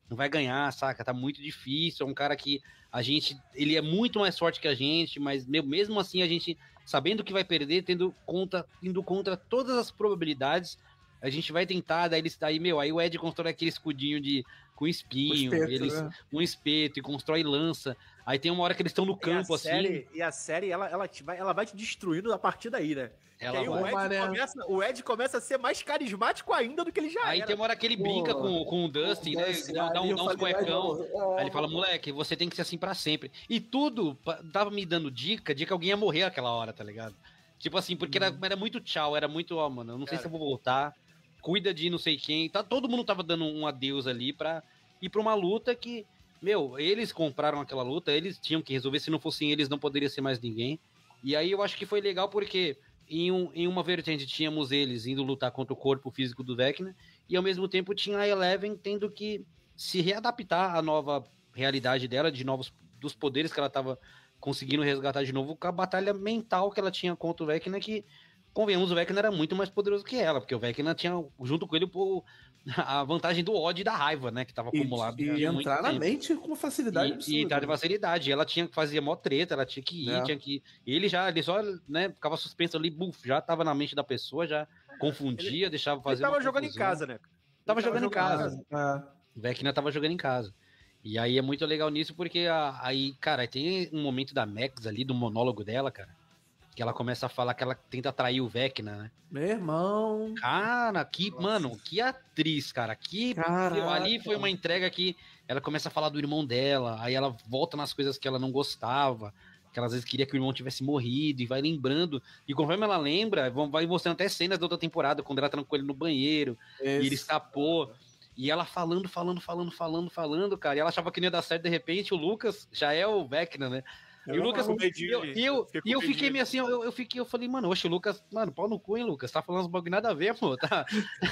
não vai ganhar, saca? Tá muito difícil, é um cara que a gente, ele é muito mais forte que a gente, mas meu, mesmo assim a gente, sabendo que vai perder, tendo conta, indo contra todas as probabilidades, a gente vai tentar, daí eles, daí, meu, aí o Ed constrói aquele escudinho de, com espinho, Um espeto, eles, né? um espeto, e constrói lança, aí tem uma hora que eles estão no campo, e a assim... série, e a série, ela, ela, te vai, ela vai te destruindo a partir daí, né? Ela aí vai. o, Ed Mané. começa, o Ed começa a ser mais carismático ainda do que ele já Aí era. tem uma hora que ele brinca Pô, com, com o Dustin, o né? Dustin, Dá, dá aí um, eu dá uns falei, cuecão. ai, Aí ele fala, moleque, você tem que ser assim pra sempre. E tudo pa- tava me dando dica de que alguém ia morrer aquela hora, tá ligado? Tipo assim, porque era, era muito tchau, era muito, ó, mano, eu não sei Cara. se eu vou voltar. Cuida de não sei quem. Tá, todo mundo tava dando um adeus ali pra ir pra uma luta que, meu, eles compraram aquela luta, eles tinham que resolver, se não fossem eles não poderia ser mais ninguém. E aí eu acho que foi legal porque em, um, em uma vertente tínhamos eles indo lutar contra o corpo físico do Vecna e ao mesmo tempo tinha a Eleven tendo que se readaptar à nova realidade dela, de novos dos poderes que ela tava conseguindo resgatar de novo com a batalha mental que ela tinha contra o Vecna, que, convenhamos, o Vecna era muito mais poderoso que ela, porque o Vecna tinha junto com ele pô, a vantagem do ódio e da raiva, né, que tava E, acumulado e de muito entrar na tempo. mente com facilidade E, e absurda. entrar de facilidade. E ela tinha que fazer mó treta, ela tinha que ir, É. tinha que ir. Ele já, ele só, né, ficava suspenso ali, buf, já tava na mente da pessoa, já confundia, deixava Ele fazer. tava uma jogando em confusão. casa, né? Tava Ele jogando em casa. É. O Vecna tava jogando em casa. E aí é muito legal nisso, porque a- aí, cara, tem um momento da Max ali, do monólogo dela, cara, que ela começa a falar que ela tenta atrair o Vecna, né? Meu irmão. Cara, que, Nossa. mano, que atriz, cara. Que, Caraca. meu, ali foi uma entrega que ela começa a falar do irmão dela, aí ela volta nas coisas que ela não gostava, que ela às vezes queria que o irmão tivesse morrido, e vai lembrando. E conforme ela lembra, vão- vai mostrando até cenas da outra temporada, quando ela trancou ele no banheiro, e ele Esse- escapou. E ela falando, falando, falando, falando, falando, cara. E ela achava que não ia dar certo, de repente o Lucas já é o Vecna, né? E o Eu Lucas. fiquei com medinho E eu, ali. e eu, Fiquei com e eu medinho. fiquei meio assim, eu, eu fiquei, eu falei, mano, oxe, o Lucas, mano, pau no cu, hein, Lucas? Tá falando uns bagulho nada a ver, pô. Tá...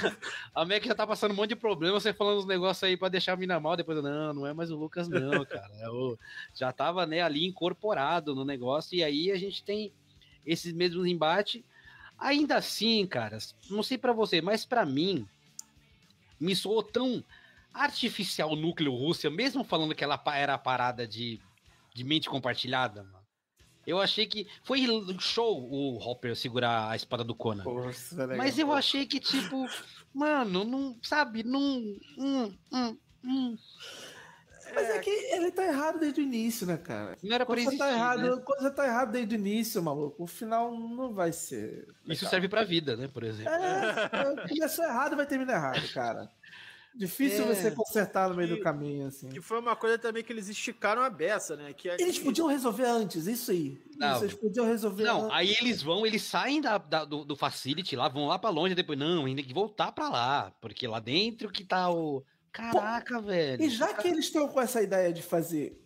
A Mac já tá passando um monte de problema, você falando uns negócios aí pra deixar a mina mal, depois, eu, não, não é mais o Lucas, não, cara. É o... Já tava, né, ali incorporado no negócio, e aí a gente tem esses mesmos embates. Ainda assim, cara, não sei pra você, mas pra mim, me soou tão artificial o núcleo Rússia, mesmo falando que ela pa- era a parada de, de mente compartilhada, mano. Eu achei que foi show o Hopper segurar a espada do Conan. Nossa, legal. Mas eu achei que, tipo, mano, não, sabe, não. Hum, hum, hum. Mas é que ele tá errado desde o início, né, cara? Não era pra Quando você existir, tá errado, né? quando você tá errado desde o início, maluco, o final não vai ser. Isso legal. serve pra vida, né, por exemplo. É, começou errado, vai terminar errado, cara. Difícil É. você consertar no meio E- do caminho, assim. Que foi uma coisa também que eles esticaram a beça, né? Que Eles podiam resolver antes, isso aí. Não. Isso, eles podiam resolver Não, antes. aí eles vão, eles saem da, da- do, do facility lá, vão lá pra longe, depois, não, ainda tem que voltar pra lá, porque lá dentro que tá o... Caraca, velho. E já que eles estão com essa ideia de fazer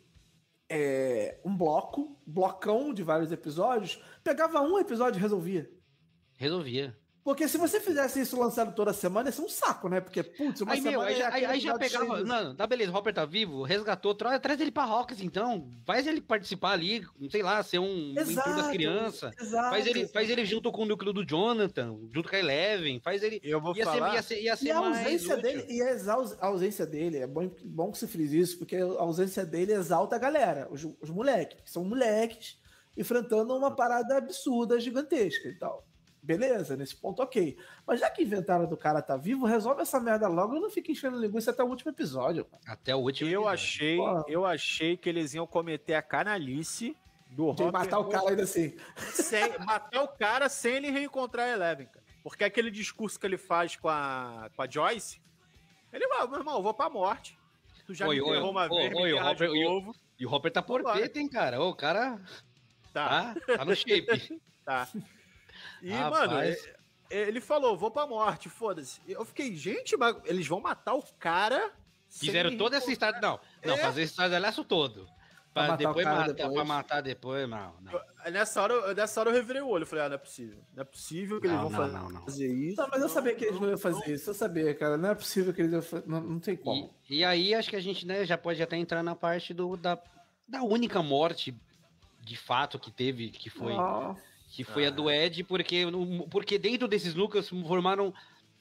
é, um bloco, blocão de vários episódios, pegava um episódio e resolvia. Resolvia. Porque se você fizesse isso lançado toda semana, ia ser um saco, né? Porque, putz, uma Aí, meu, semana aí, é já, aí, aquele aí já episódio pegava. cheio de- Não, tá beleza, o Hopper tá vivo, resgatou, tra- traz ele pra Hawkins, então. Faz ele participar ali, sei lá, ser um mentor das Exato, crianças. exato. Faz ele, faz ele junto com o núcleo do Jonathan, junto com a Eleven, faz ele. Eu vou Ia ser, falar. ia ser, ia ser E a mais ausência útil. dele, e a aus- a ausência dele, é bom, bom que se frise isso, porque a ausência dele exalta a galera, os, os moleques, que são moleques enfrentando uma parada absurda, gigantesca e tal. Beleza, nesse ponto ok. Mas já que inventaram do cara tá vivo, resolve essa merda logo e não fica enchendo linguiça até o último episódio. Até o último. Eu episódio. achei, Porra. eu achei que eles iam cometer a canalice do De Hopper matar o cara ainda assim. sem matar o cara sem ele reencontrar a Eleven, cara. Porque aquele discurso que ele faz com a, com a Joyce, ele vai, meu irmão, eu vou pra morte. Tu já Oi, me oi, enterrou uma oi, vez, me oi, o enterra de Hopper- e o- novo. E o Hopper tá Vambora. porpeta, hein, cara? Ô, o cara Tá, tá, tá no shape. tá. E, Rapaz. mano, é- ele falou, vou pra morte, foda-se. Eu fiquei, gente, mas eles vão matar o cara... sem Fizeram ele toda essa reencontrar- história. Não, não, É. fazer esse estardalhaço todo. Pra Pra, matar o depois cara matar, depois. pra matar depois, não, não. Aí Nessa hora, eu- nessa hora eu revirei o olho. Eu falei, ah, não é possível. Não é possível que eles Não, vão não, fazer, não, não. fazer isso. Não, mas eu sabia que eles não iam fazer isso. Eu sabia, cara. Não é possível que eles iam fazer. Não, não tem E, como. e aí acho que a gente, né, já pode até entrar na parte do, da, da única morte de fato que teve, que foi, Ah, que foi a do Ed, porque, porque dentro desses núcleos formaram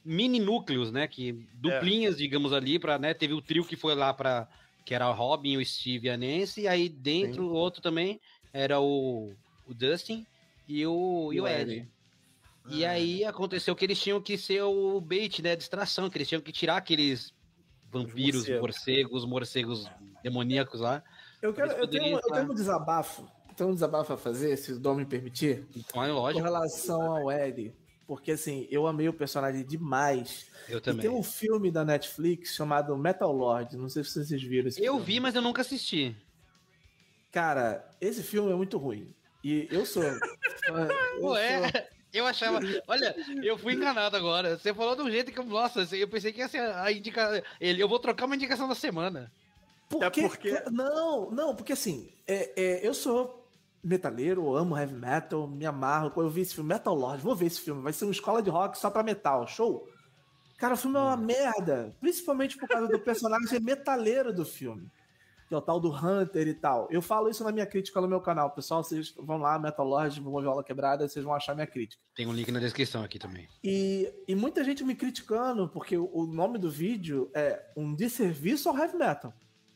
mini núcleos, né? Que duplinhas, é. digamos ali, para, né? Teve o trio que foi lá para que era o Robin, o Steve e a Nancy, e aí dentro o outro também era o, o Dustin e o, e o Ed. Ah. E aí aconteceu que eles tinham que ser o bait, né? A distração, que eles tinham que tirar aqueles vampiros, morcegos, morcegos, morcegos demoníacos lá. Eu, quero, eu, tenho, eu tenho um desabafo. Tenho um desabafo a fazer, se o Dom me permitir. Então, é lógico. Com relação ao Ed. Porque, assim, eu amei o personagem demais. Eu também. E tem um filme da Netflix chamado Metal Lord. Não sei se vocês viram esse eu filme. Eu vi, mas eu nunca assisti. Cara, esse filme é muito ruim. E eu sou... eu Pô, é... sou... Eu achava... Olha, eu fui enganado agora. Você falou de um jeito que... Nossa, eu pensei que ia ser a indicação... Eu vou trocar uma indicação da semana. Porque... É porque... Não, não, porque assim... É, é, eu sou... metaleiro, eu amo heavy metal, me amarro. Quando eu vi esse filme, Metal Lord, vou ver esse filme, vai ser uma escola de rock só pra metal, show? Cara, o filme é uma merda, principalmente por causa do personagem metaleiro do filme, que é o tal do Hunter e tal. Eu falo isso na minha crítica no meu canal, pessoal, vocês vão lá, Metal Lord, vou Viola Quebrada, vocês vão achar minha crítica. Tem um link na descrição aqui também. E, e muita gente me criticando, porque o, o nome do vídeo é um desserviço ao heavy metal.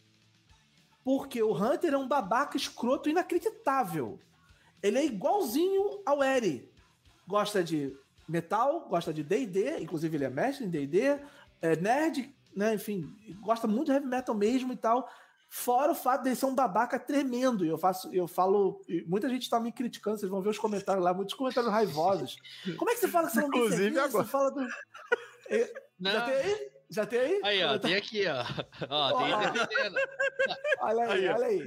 Porque o Hunter é um babaca escroto inacreditável. Ele é igualzinho ao Eri. Gosta de metal, gosta de D e D, inclusive ele é mestre em D e D, é nerd, né? Enfim, gosta muito de heavy metal mesmo e tal. Fora o fato de ele ser um babaca tremendo. E eu faço, eu falo, muita gente tá me criticando, vocês vão ver os comentários lá, muitos comentários raivosos. Como é que você fala que você não tem Inclusive serviço? agora. Você fala do... Não. Já tem aí? Já tem aí? Aí, ó, tem aqui, ó. Ó, tem aí defendendo. Olha aí, Aí, ó. olha aí.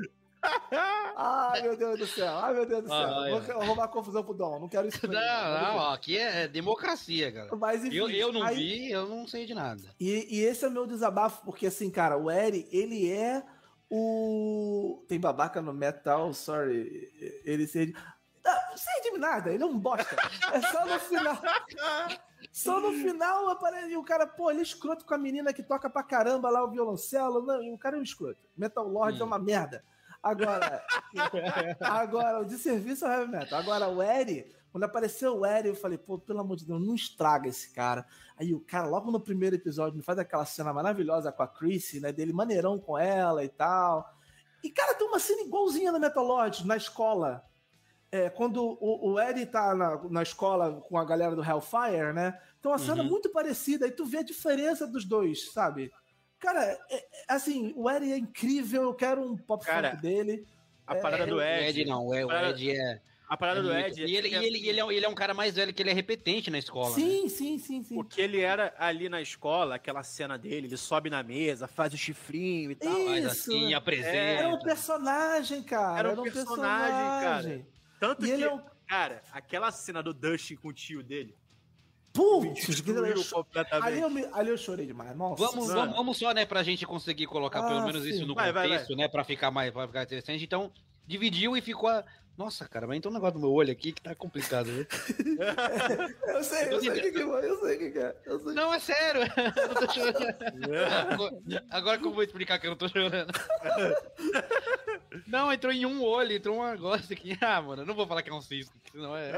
Ai, meu Deus do céu. Ai, meu Deus do céu. Ah, aí, Vou arrumar confusão pro Dom. Não quero isso pra Não, mim, não, ó, aqui é democracia, cara. Mas, enfim, eu, eu não aí... vi, eu não sei de nada. E, e esse é o meu desabafo, porque assim, cara, o Eri, ele é o... Tem babaca no metal, sorry. Ele se... Não, sem de nada, ele é um bosta. É só no final... Só no final aparece o cara, pô, ele é escroto com a menina que toca pra caramba lá o violoncelo. Não, o cara é um escroto. Metal Lord hum. é uma merda. Agora, agora, o de serviço é o heavy metal. Agora, o Eri, quando apareceu o Eri, eu falei, pô, pelo amor de Deus, não estraga esse cara. Aí o cara, logo no primeiro episódio, me faz aquela cena maravilhosa com a Chrissy, né, dele maneirão com ela e tal. E, cara, tem uma cena igualzinha no Metal Lord, na escola. É, quando o, o Eddie tá na, na escola com a galera do Hellfire, né? Então uma cena uhum. muito parecida, e tu vê a diferença dos dois, sabe? Cara, é, é, assim, o Eddie é incrível, eu quero um pop Cara, funk dele. A parada é, do Ed. O Ed não, o parada, Ed é... A parada é do muito, Ed... E, ele, é, e ele, ele, é, ele é um cara mais velho, que ele é repetente na escola. Sim, né? sim, sim, sim. Porque ele era ali na escola, aquela cena dele, ele sobe na mesa, faz o chifrinho e tal. Isso. Faz assim, apresenta. Era um personagem, cara. Era um, era um personagem, personagem, cara. Tanto e que, ele é um... cara, aquela cena do Dustin com o tio dele... Putz, ali, eu me, ali eu chorei demais. Nossa, vamos, vamos, vamos só, né, pra gente conseguir colocar ah, pelo menos sim. isso no vai, contexto, vai, vai. né, pra ficar mais pra ficar interessante. Então, dividiu e ficou a... Nossa, cara, mas então um negócio no meu olho aqui que tá complicado, né? eu sei, eu sei o que, que é, eu sei o que, que é. Eu sei. Não, é sério, eu não tô chorando. Agora que eu vou explicar que eu não tô chorando. Não, entrou em um olho, entrou um negócio aqui. Ah, mano, eu não vou falar que é um cisco, senão é...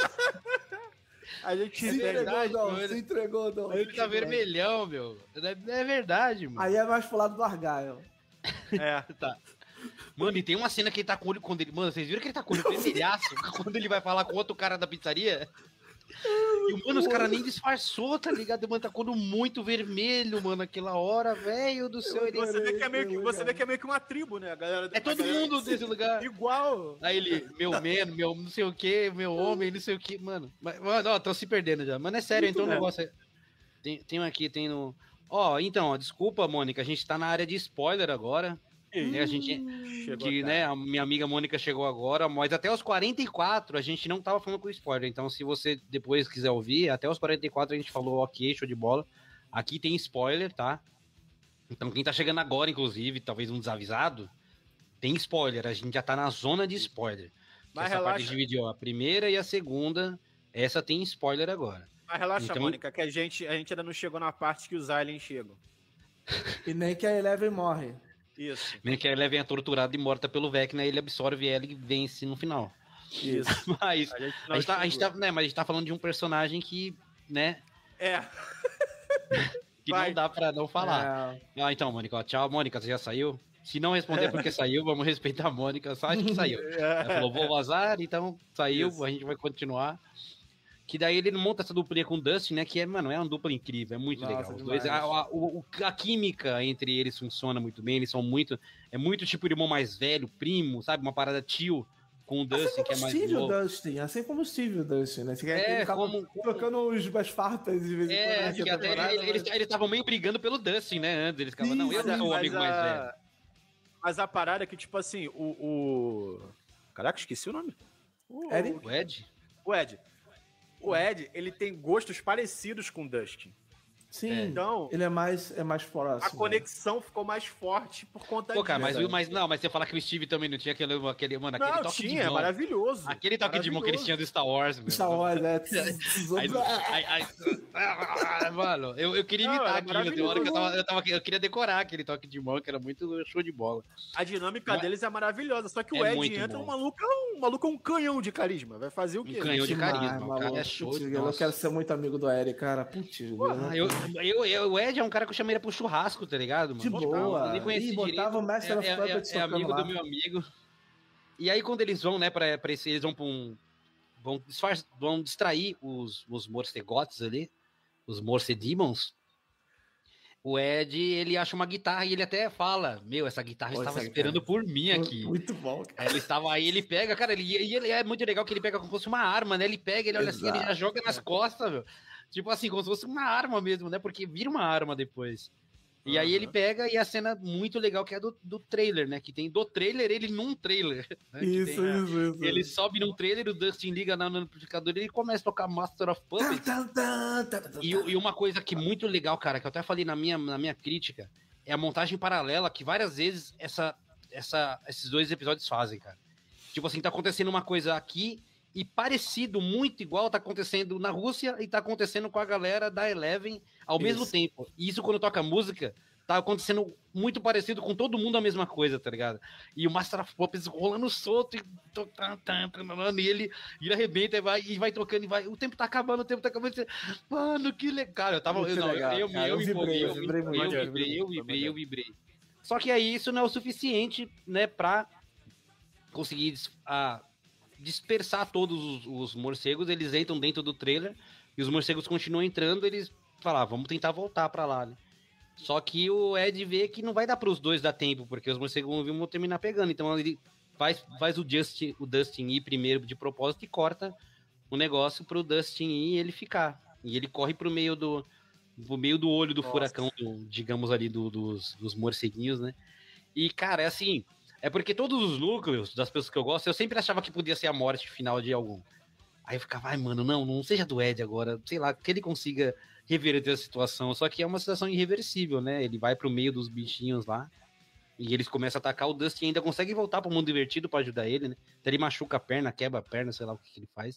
A gente se entregou, verdade, não, mano. Se entregou, não. Ele tá vermelhão, meu. É verdade, mano. Aí é mais pro lado do Argyle. É. Tá. Mano, e tem uma cena que ele tá com o olho... Quando ele, mano, vocês viram que ele tá com o olho vermelhaço quando ele vai falar com outro cara da pizzaria? E, mano, os caras nem disfarçou, tá ligado? Mano, tá com o olho muito vermelho, mano, aquela hora, velho do céu. Ele... Você, vê que é meio que, você vê que é meio que uma tribo, né? A galera, é todo galera mundo desse lugar. Igual. Aí ele, meu man, meu não sei o que, meu homem, não sei o que, mano. Mano, ó, tô se perdendo já. Mano, é sério, muito então o negócio é... Tem, tem um aqui, tem no... Ó, então, ó, desculpa, Mônica, a gente tá na área de spoiler agora. Né, a gente, chegou que, né, a minha amiga Mônica chegou agora, mas até os quarenta e quatro a gente não tava falando com spoiler, então se você depois quiser ouvir, até os quarenta e quatro a gente falou, ok, show de bola, aqui tem spoiler, tá? Então quem tá chegando agora, inclusive, talvez um desavisado, tem spoiler, a gente já tá na zona de spoiler. Mas essa relaxa. parte dividiu a primeira e a segunda, essa tem spoiler agora. Mas relaxa, então... Mônica, que a gente, a gente ainda não chegou na parte que os aliens chegam. E nem que a Eleven morre. Isso. Nem que a Eleven é torturada e morta pelo Vecna, ele absorve ela e vence no final. Isso. Mas a gente, a gente, tá, a gente tá, né, mas a gente tá falando de um personagem que, né, É. Que Vai. não dá pra não falar. É. Ah, então, Mônica, ó, tchau, Mônica, você já saiu? Se não responder porque saiu, vamos respeitar a Mônica, só acho que saiu. Ela falou, vou vazar, então saiu, Isso. a gente vai continuar. Que daí ele monta essa duplinha com o Dustin, né? Que é, mano, é uma dupla incrível, é muito Nossa, legal. Os demais. dois, a, a, o- a química entre eles funciona muito bem, eles são muito. É muito tipo irmão mais velho, primo, sabe? Uma parada tio com o Dustin, Assim que é como o mais Steve e o novo. Dustin, assim como o Steve e o Dustin, né? É, Ele tava como- trocando os, as farpas de vez em quando. É, nessa que até temporada, ele- eles mas- eles estavam meio brigando pelo Dustin, né? Antes eles ficavam, não, eu Sim, sou o mas amigo a- mais velho. Mas a parada é que, tipo assim, o. o... Caraca, esqueci o nome. O, Ed? O Ed? o Ed. O Ed, ele tem gostos parecidos com o Dustin. Sim, É. Então, ele é mais, é mais próximo. a conexão ficou mais forte por conta Pô, cara, mas, disso. mas não, mas você fala que o Steve também não tinha aquele, aquele mano, aquele Não, toque tinha, de é mão. maravilhoso. Aquele toque de mão que eles tinham do Star Wars, meu. Star Wars, é. Aí, aí, aí, ah, mano, eu, eu queria Não, imitar era aquilo. Tem hora que eu, tava, maravilhoso. eu, tava, eu queria decorar aquele toque de mão, que era muito show de bola. A dinâmica Mas- deles é maravilhosa. Só que É o Ed muito entra, bom. o maluco é um, o maluco é um canhão de carisma. Vai fazer o Um quê? canhão de Demais, carisma. O cara é maluco. show. Putz, de- eu nossa. quero ser muito amigo do Eric, cara. Putz, Ah, eu, eu, eu, o Ed é um cara que eu chamaria pro churrasco, tá ligado, mano? De Tipo, boa. eu nem conheci Ih, botava o direito. Master of é, é, Puppets é, é tocando amigo lá. do meu amigo. E aí, quando eles vão, né, pra, pra esse, eles vão pra um. Vão, disfarç- vão distrair os, os morcegotes ali, os morce demons. O Ed, ele acha uma guitarra e ele até fala: Meu, essa guitarra Pô, estava essa esperando guitarra- por mim aqui. Muito bom, cara. Aí ele estava aí, ele pega, cara, ele, e ele é muito legal que ele pega como se fosse uma arma, né? Ele pega, ele olha assim, ele já Exato. joga nas costas, meu. Tipo assim, como se fosse uma arma mesmo, né? Porque vira uma arma depois. E aí ele pega e a cena muito legal que é do, do trailer, né? Que tem do trailer ele num trailer. Né? Que Isso, tem- isso, isso. Ele sobe num trailer, o Dustin liga no amplificador e ele começa a tocar Master of Puppets. Tá, tá, tá, tá, tá, E, e uma coisa que muito legal, cara, que eu até falei na minha, na minha crítica, é a montagem paralela que várias vezes essa, essa, esses dois episódios fazem, cara. Tipo assim, tá acontecendo uma coisa aqui e parecido, muito igual, tá acontecendo na Rússia e tá acontecendo com a galera da Eleven ao Isso. mesmo tempo. E isso quando toca música, tá acontecendo muito parecido com todo mundo a mesma coisa, tá ligado? E o Master of Puppets rolando solto e, to- tan, tan, tan, tan, e ele, e ele arrebenta e vai, e vai tocando e vai. O tempo tá acabando, o tempo tá acabando. Você, Mano, que legal. Cara, eu tava. Muito Eu, não, legal, eu, eu, cara. eu, Eu me vibrei, empolguei, eu vibrei eu, muito, eu eu vibrei, vibrei eu muito, vibrei, eu vibrei. Só que aí isso não é o suficiente, né, pra conseguir des- a, dispersar todos os, os morcegos. Eles entram dentro do trailer e os morcegos continuam entrando. Eles falam, ah, vamos tentar voltar pra lá, né? Só que o Ed vê que não vai dar pros dois dar tempo, porque os morcegos vão vão terminar pegando. Então ele faz, faz o, Justin, o Dustin ir primeiro de propósito e corta o negócio pro Dustin ir e ele ficar. E ele corre pro meio do, pro meio do olho do Nossa. furacão, do- digamos ali, do- dos, dos morceguinhos, né? E, cara, é assim, é porque todos os núcleos das pessoas que eu gosto, eu sempre achava que podia ser a morte final de algum. Aí eu ficava, ai, mano, não, não seja do Ed agora, sei lá, que ele consiga reverter a situação. Só que é uma situação irreversível, né? Ele vai pro meio dos bichinhos lá e eles começam a atacar o Dustin e ainda consegue voltar pro mundo divertido pra ajudar ele, né? Então ele machuca a perna, quebra a perna, sei lá o que, que ele faz.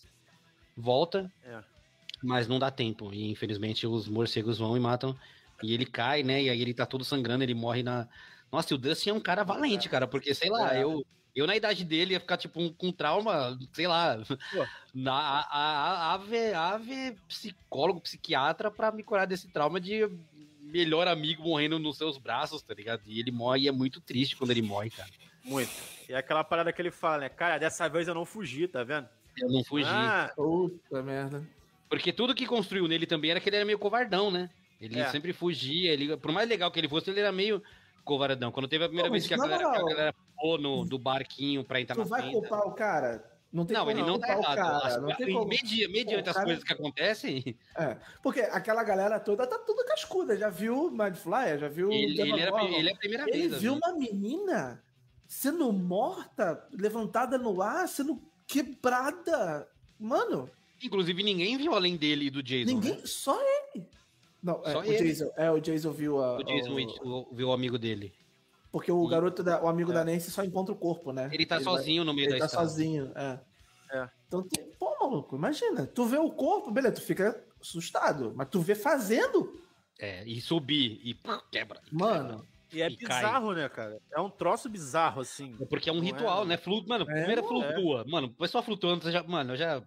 Volta, É. mas não dá tempo. E infelizmente os morcegos vão e matam. E ele cai, né? E aí ele tá todo sangrando, ele morre na. Nossa, e o Dustin é um cara valente, cara, porque, sei lá, É. eu. Eu, na idade dele, ia ficar, tipo, um, com trauma, sei lá, na, a, a, ave, ave psicólogo, psiquiatra, pra me curar desse trauma de melhor amigo morrendo nos seus braços, tá ligado? E ele morre e é muito triste quando ele morre, cara. Muito. E é aquela parada que ele fala, né? Cara, dessa vez eu não fugi, tá vendo? Eu não fugi. Ah, Puta merda. Porque tudo que construiu nele também era que ele era meio covardão, né? Ele É. sempre fugia, ele, por mais legal que ele fosse, ele era meio covardão. Quando teve a primeira Pô, vez mas que a na galera, que a moral, galera pô no, do barquinho pra entrar Tu na vai tenda. culpar o cara? Não tem Não, como ele não tá culpar o errado. cara. Acho Não que, tem como. medi- mediante Pô, o as cara- coisas que acontecem, É, porque aquela galera toda tá tudo cascuda. Já viu Mad Flyer? Já viu ele, ele, era, Demogorgon? ele é a primeira Ele vez. viu assim. uma menina sendo morta, levantada no ar, sendo quebrada. Mano, Inclusive, ninguém viu além dele e do Jason. ninguém. Né? Só ele. Não, é, Só o ele. Jason. É, o Jason viu a. O Jason o- Witch, o- viu o amigo dele. Porque o E- garoto, da, o amigo É. da Nancy só encontra o corpo, né? Ele tá vai- sozinho no meio Ele da tá estrada. sozinho, é. É. Então, tem, pô, maluco, imagina. Tu vê o corpo, beleza, tu fica assustado. Mas tu vê fazendo, É, e subir, e pô, quebra. e mano. e é E cai. bizarro, né, cara? É um troço bizarro, assim. É porque é um Não é, ritual, não. né? Flu... Mano, É, primeiro é. flutua. Mano, o pessoal flutuando, você já. Mano, eu já.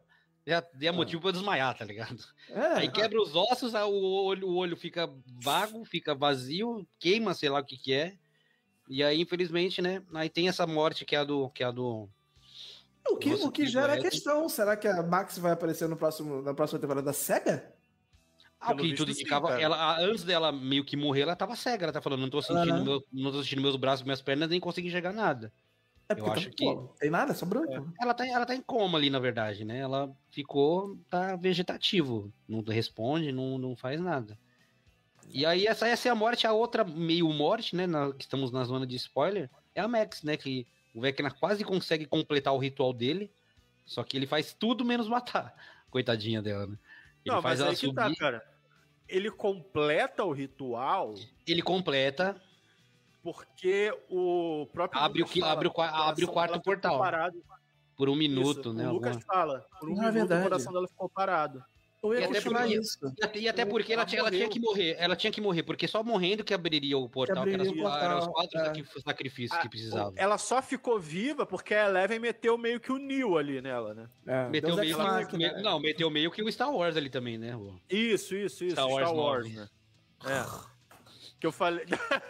já é motivo pra desmaiar, tá ligado? É, Aí quebra os ossos, aí o olho, o olho fica vago, fica vazio, queima, sei lá o que que é. E aí, infelizmente, né? Aí tem essa morte que é a do... Que é a do o que, Nossa, o que que gera a doente. questão, será que a Max vai aparecer no próximo, na próxima temporada da SEGA? Ah, o Pelo que visto, tudo sim, indicava, cara. ela, a- antes dela meio que morrer, ela tava cega, ela tá falando, não tô sentindo, Aham. meu, não tô sentindo meus braços, minhas pernas, nem consigo enxergar nada. É Eu porque acho tá, que- pô, tem nada, é só branco. Ela tá, ela tá em coma ali, na verdade, né? Ela ficou, tá vegetativo, não responde, não, não faz nada. E aí, essa, essa é a morte, a outra meio morte, né? Na, que estamos na zona de spoiler, é a Max, né? Que o Vecna quase consegue completar o ritual dele, só que ele faz tudo menos matar. Coitadinha dela, né? Ele Não, faz mas ela aí que subir, tá, cara. Ele completa o ritual ele completa, porque o próprio Abre o Lucas que- fala, abre o qua- coração abre o quarto dela ficou portal. parado. por um minuto, Isso, né? o Lucas alguma- fala, por um Não, é minuto verdade. o coração dela ficou parado. Eu E ia até questionar porque- isso. E até, e até porque ela, Ela tinha, ela tinha morreu. que morrer, ela tinha que morrer, porque só morrendo que abriria o portal, que, abriria era, o portal, era os quatro é. sacri- sacrifícios Ah, que precisava. Ela só ficou viva porque a Eleven meteu meio que o Neo ali nela, né? É, Meteu Deus meio Ex que, Machina, me- não, meteu meio que o Star Wars ali também, né? o- Isso, isso, isso. Star Star Wars Wars, nove. né? É. Que eu falei.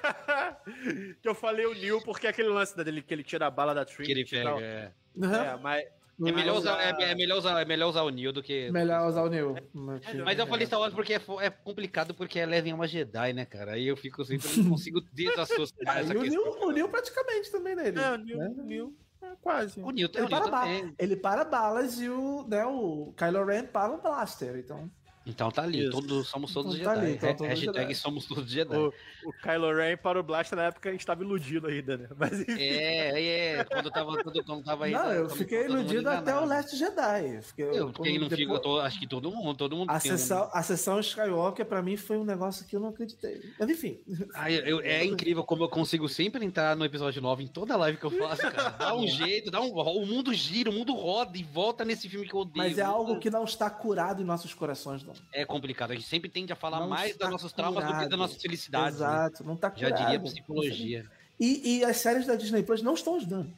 que eu falei o Neo porque é aquele lance dele que ele tira a bala da Trinity Que ele e tal. pega. É, Uhum. É, mas. é, melhor Mas usar, a- é, é melhor usar, é melhor usar o Neo do que. Melhor usar o Neo. Mas eu falei Star Wars porque é, fo- é complicado, porque a Eleven é uma Jedi, né, cara? Aí eu fico sempre, não consigo desassociar Ah, essa e o questão. Neo, o Neo praticamente também nele. É, o Neo, né? o Neo é quase. O Neo, tem- Ele o Neo para, ba- também. ele para balas e o, né, o Kylo Ren para um blaster. Então, Então tá ali, Isso. todos, somos todos Então tá Jedi. ali, então Ha- todos Hashtag Jedi. somos todos Jedi. O, o Kylo Ren para o Blaster na época a gente tava iludido ainda, né? Mas enfim. É, é, quando eu tava, quando, quando tava aí. não, eu quando- fiquei todo mundo iludido até o enganado. Last Jedi. Eu fiquei, Eu, quem não depois- fica, eu tô- acho que todo mundo, todo mundo a, tem um- sessão, a sessão Skywalker pra mim foi um negócio que eu não acreditei. Mas enfim. Ai, eu- é incrível como eu consigo sempre entrar no episódio nove em toda live que eu faço, cara. Dá um jeito, dá um, o mundo gira, o mundo roda e volta nesse filme que eu odeio. Mas é algo que não está curado em nossos corações, não. É complicado. A gente sempre tende a falar Não mais está das nossas traumas do que curado. das nossas felicidades. né? Exato, não está Já curado. diria psicologia. E, e as séries da Disney Plus não estão ajudando.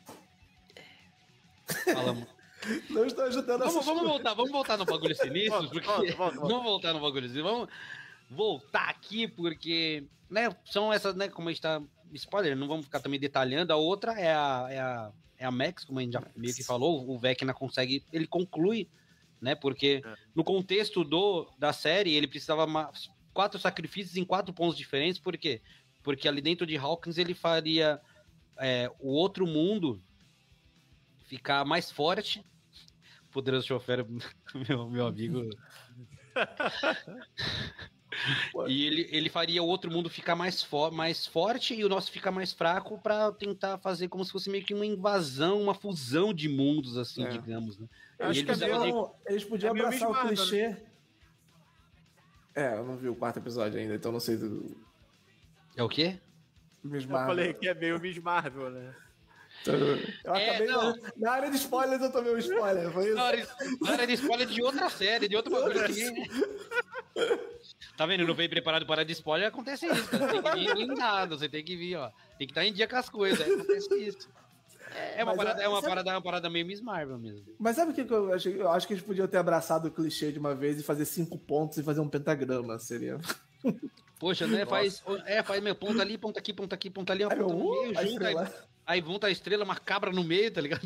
Falamos. Não estão ajudando Vamos, essas vamos coisas. voltar, vamos voltar no bagulho sinistro, Volta, porque volta, volta, volta. vamos voltar no bagulho sinistro. Vamos voltar aqui porque, né, são essas, né, como a gente tá spoiler, não vamos ficar também detalhando. A outra é a é a, é a Max, como a gente já meio que falou, o Vecna consegue, ele conclui, né, porque É. no contexto do da série, ele precisava ma- quatro sacrifícios em quatro pontos diferentes, por quê? Porque ali dentro de Hawkins ele faria é, o outro mundo ficar mais forte. Poderoso chofer, meu, meu amigo. E ele, ele faria o outro mundo ficar mais, fo mais forte e o nosso ficar mais fraco pra tentar fazer como se fosse meio que uma invasão, uma fusão de mundos, assim, É. digamos, né? Eu E acho ele que é precisava meio- de- Então, eles podiam é meio abraçar o Miss Marvel, clichê. É, eu não vi o quarto episódio ainda, então não sei do. É o quê? Miss Eu Marvel. falei que é meio Miss Marvel, né? Eu É, acabei. não. Na área de spoilers eu tomei um spoiler, foi isso? Na hora, na hora de spoiler de outra série, de outro bagulho aqui. Tá vendo? Não veio preparado para de spoiler, acontece isso, cara. Você tem que vir blindado, você tem que vir, ó. Tem que estar em dia com as coisas, aí acontece isso. É uma, Mas, parada, é uma, sabe- parada, é uma parada meio Miss Marvel mesmo. Mas sabe o que, que eu achei? Eu acho que eles podiam ter abraçado o clichê de uma vez e fazer cinco pontos e fazer um pentagrama. Seria. Poxa, né? Faz, é, faz meu ponta ali, ponta aqui, ponta aqui, ponta ali, uma Aí, ponta eu, no meio, uh, a junta, aí, estrela. aí junta a estrela, uma cabra no meio, tá ligado?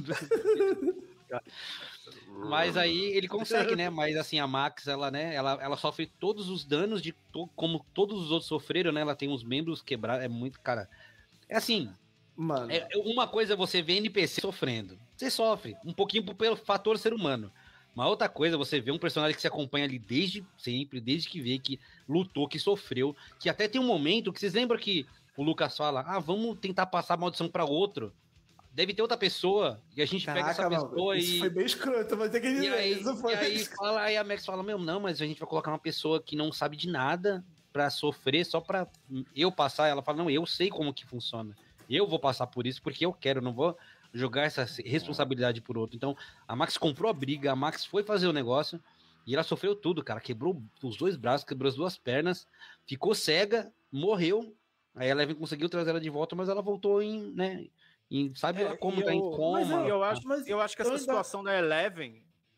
Mas aí ele consegue, né? Mas assim, a Max, ela, né? Ela, ela sofre todos os danos de to, como todos os outros sofreram, né? Ela tem os membros quebrados, é muito, cara. É assim, Mano. é, uma coisa é você ver N P C sofrendo. Você sofre, um pouquinho pelo fator ser humano. Uma outra coisa, você vê um personagem que se acompanha ali desde sempre, desde que vê, que lutou, que sofreu, que até tem um momento que vocês lembram que o Lucas fala, ah, vamos tentar passar a maldição pra outro. Deve ter outra pessoa, e a gente pega essa Caraca, mano, pessoa isso e... foi bem escroto, mas tem que E dizer, aí, isso foi e aí, fala, aí a Max fala, meu, não, mas a gente vai colocar uma pessoa que não sabe de nada pra sofrer, só pra eu passar. Ela fala, não, eu sei como que funciona. Eu vou passar por isso porque eu quero, não vou jogar essa responsabilidade por outro. Então, a Max comprou a briga, a Max foi fazer o negócio e ela sofreu tudo, cara. Quebrou os dois braços, quebrou as duas pernas, ficou cega, morreu. Aí a Eleven conseguiu trazer ela de volta, mas ela voltou em, né, em, sabe É, lá como e tá em eu- coma. Mas eu acho, Mas eu acho que eu essa ainda- situação da Eleven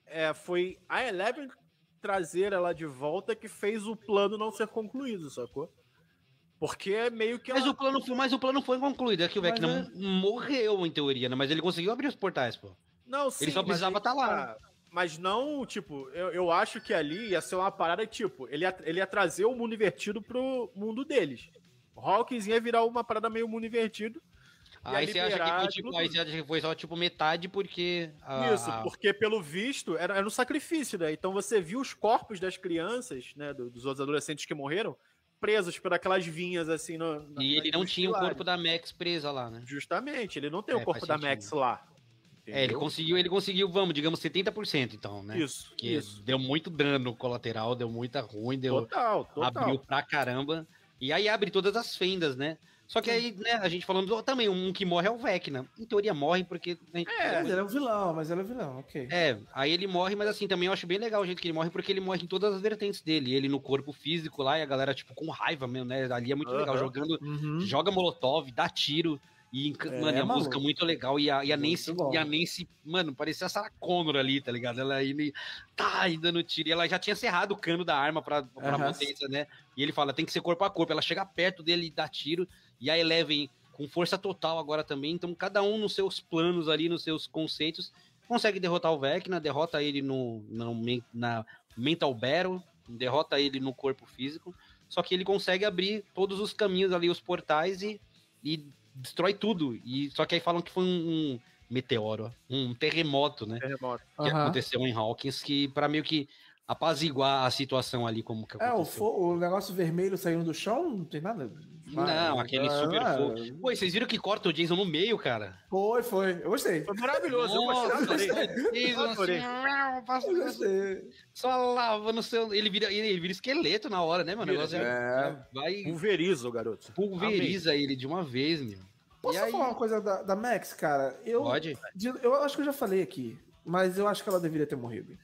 é, foi a Eleven trazer ela de volta que fez o plano não ser concluído, sacou? Porque é meio que... Mas, ela... o plano foi, mas o plano foi concluído. É que o Vecna é... morreu, em teoria, né? Mas ele conseguiu abrir os portais, pô. Não, sim, ele só precisava estar tá lá. Mas não, tipo, eu, eu acho que ali ia ser uma parada, tipo, ele ia, ele ia trazer o mundo invertido pro mundo deles. O Hawkins ia virar uma parada meio mundo invertido. Aí você acha que foi, tipo, aí você acha que foi só, tipo, metade porque... A... Isso, porque pelo visto era, era um sacrifício, né? Então você viu os corpos das crianças, né, dos outros adolescentes que morreram, presos por aquelas vinhas, assim, no, na, E ele não tinha pilares. O corpo da Max presa lá, né? Justamente, ele não tem é, o corpo da Max lá. Entendeu? É, ele conseguiu, ele conseguiu, vamos, digamos, setenta por cento, então, né? Isso, que isso. Deu muito dano colateral, deu muita ruim, deu... Total, total. Abriu pra caramba. E aí abre todas as fendas, né? Só que aí, né, a gente falando, oh, também, um que morre é o Vecna. Em teoria morre porque... Né, é, mas ele é um vilão, mas ele é vilão, ok. É, aí ele morre, mas assim, também eu acho bem legal o jeito que ele morre, porque ele morre em todas as vertentes dele. Ele no corpo físico lá, e a galera, tipo, com raiva mesmo, né? Ali é muito uhum. legal, jogando, uhum. joga molotov, dá tiro... E, é, mano, é a maluco. música muito legal. E a, e a Nancy, e a Nancy, mano, parecia a Sarah Connor ali, tá ligado? Ela aí, tá, aí dando tiro. E ela já tinha cerrado o cano da arma pra, pra uhum. potência, né? E ele fala, tem que ser corpo a corpo. Ela chega perto dele e dá tiro. E a Eleven, com força total agora também. Então, cada um nos seus planos ali, nos seus conceitos, consegue derrotar o Vecna, derrota ele no, no, na Mental Battle, derrota ele no corpo físico. Só que ele consegue abrir todos os caminhos ali, os portais e... e destrói tudo. E só que aí falam que foi um, um meteoro, um terremoto, né? Terremoto. Que uhum. aconteceu em Hawkins, que para meio que apaziguar a situação ali, como que aconteceu. É, o, o negócio vermelho saindo do chão, não tem nada. Não, aquele super ah, fogo. Pô, vocês viram que corta o Jason no meio, cara? Foi, foi. Eu gostei. Foi maravilhoso. Nossa, eu gostei. Jason, assim, eu gostei. Só lava no seu... Ele vira, ele vira esqueleto na hora, né, mano? O negócio é... é... Vai... Pulveriza o garoto. Pulveriza Amém. ele de uma vez, meu. Posso aí... falar uma coisa da, da Max, cara? Eu, Pode? Eu acho que eu já falei aqui, mas eu acho que ela deveria ter morrido.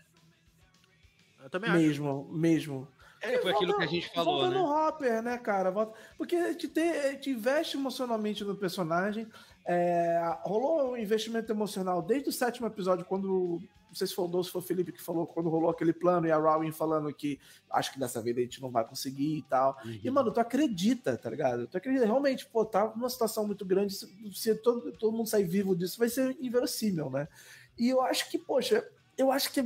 Eu também mesmo, acho. Mesmo, mesmo. É, foi aquilo que a gente falou, volta né? no Hopper, né, cara? Volta... Porque a gente, tem, a gente investe emocionalmente no personagem. É... Rolou um investimento emocional desde o sétimo episódio, quando... Não sei se foi o Doce, foi o Felipe que falou, quando rolou aquele plano e a Rowan falando que acho que dessa vez a gente não vai conseguir e tal. Uhum. E, mano, tu acredita, tá ligado? Tu acredita, realmente, pô, tá numa situação muito grande, se, se todo, todo mundo sair vivo disso, vai ser inverossímil, né? E eu acho que, poxa, eu acho que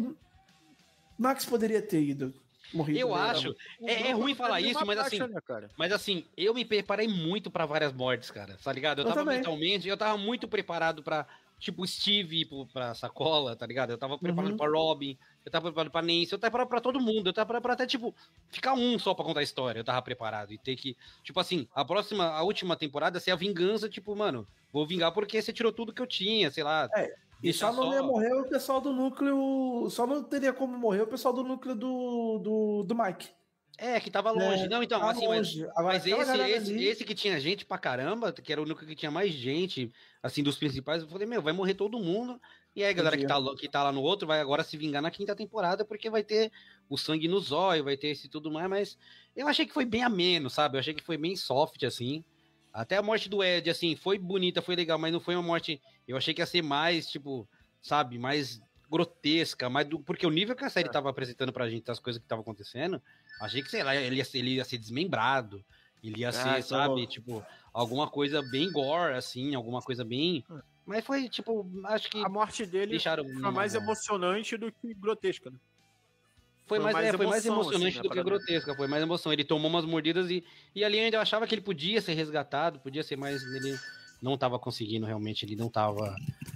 Max poderia ter ido. Morrido, eu né? acho, é, é ruim falar isso, mas assim, né, mas assim, eu me preparei muito pra várias mortes, cara, tá ligado? Eu, eu tava também. mentalmente, eu tava muito preparado pra, tipo, Steve pra Sacola, tá ligado? Eu tava preparado uhum. pra Robin, eu tava preparado pra Nancy, eu tava preparado pra todo mundo, eu tava preparado pra até, tipo, ficar um só pra contar a história, eu tava preparado, e ter que, tipo assim, a próxima, a última temporada ser a vingança, tipo, mano, vou vingar porque você tirou tudo que eu tinha, sei lá... É. E só não só... ia morrer o pessoal do núcleo. Só não teria como morrer o pessoal do núcleo do, do, do Mike. É, que tava longe. É, não, então, tava assim, longe. mas, Agora, mas esse, esse, ali... esse que tinha gente pra caramba, que era o núcleo que tinha mais gente, assim, dos principais, eu falei, meu, vai morrer todo mundo. E aí a galera que tá, que tá lá no outro vai agora se vingar na quinta temporada, porque vai ter o sangue no zóio, vai ter esse tudo mais, mas eu achei que foi bem ameno, sabe? Eu achei que foi bem soft, assim. Até a morte do Ed, assim, foi bonita, foi legal, mas não foi uma morte. Eu achei que ia ser mais, tipo. Sabe, mais grotesca, mais do... porque o nível que a série estava apresentando pra gente, das coisas que estavam acontecendo, achei que, sei lá, ele ia ser, ele ia ser desmembrado, ele ia ah, ser, sabe, bom. tipo, alguma coisa bem gore, assim, alguma coisa bem... Mas foi, tipo, acho que... A morte dele deixaram foi mais uma... emocionante do que grotesca, né? Foi, foi, mais, mais, é, foi mais emocionante assim, do que grotesca, foi mais emoção. Ele tomou umas mordidas e, e ali ainda eu achava que ele podia ser resgatado, podia ser mais... Ele não estava conseguindo, realmente, ele não estava...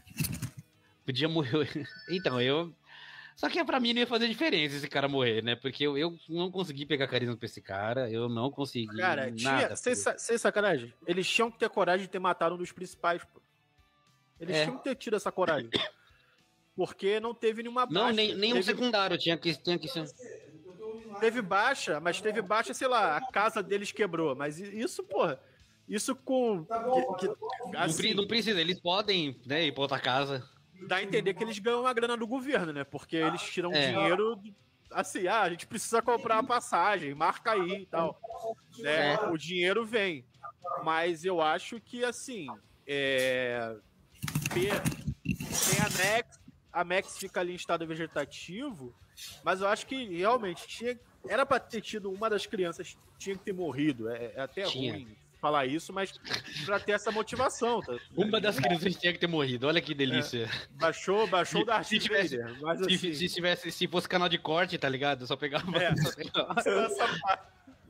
Podia morrer. Então, eu... Só que pra mim não ia fazer diferença esse cara morrer, né? Porque eu, eu não consegui pegar carisma pra esse cara, eu não consegui cara, nada. Sem, sem sacanagem, eles tinham que ter coragem de ter matado um dos principais, pô. Eles é. tinham que ter tido essa coragem. Porque não teve nenhuma baixa. Não, nem, nem teve... um secundário tinha que, tinha que ser... Teve baixa, mas teve baixa, sei lá, a casa deles quebrou. Mas isso, porra... Isso com... Tá bom, que, que, assim, não, não precisa, eles podem, né, ir pra outra casa... Dá a entender que eles ganham a grana do governo, né? Porque eles tiram é. dinheiro, assim, ah, a gente precisa comprar a passagem, marca aí e tal. Né? É. O dinheiro vem. Mas eu acho que, assim, é... tem a Nex, a Max fica ali em estado vegetativo, mas eu acho que realmente tinha, era pra ter tido uma das crianças, tinha que ter morrido. É, é até Tinha. ruim falar isso, mas pra ter essa motivação. Tá? Uma das crianças tinha que ter morrido, olha que delícia. É, baixou, baixou o Darth se tivesse, Vader. Mas, se, assim, se tivesse, se fosse canal de corte, tá ligado? Eu só pegava. É. Só pegava. essa parte.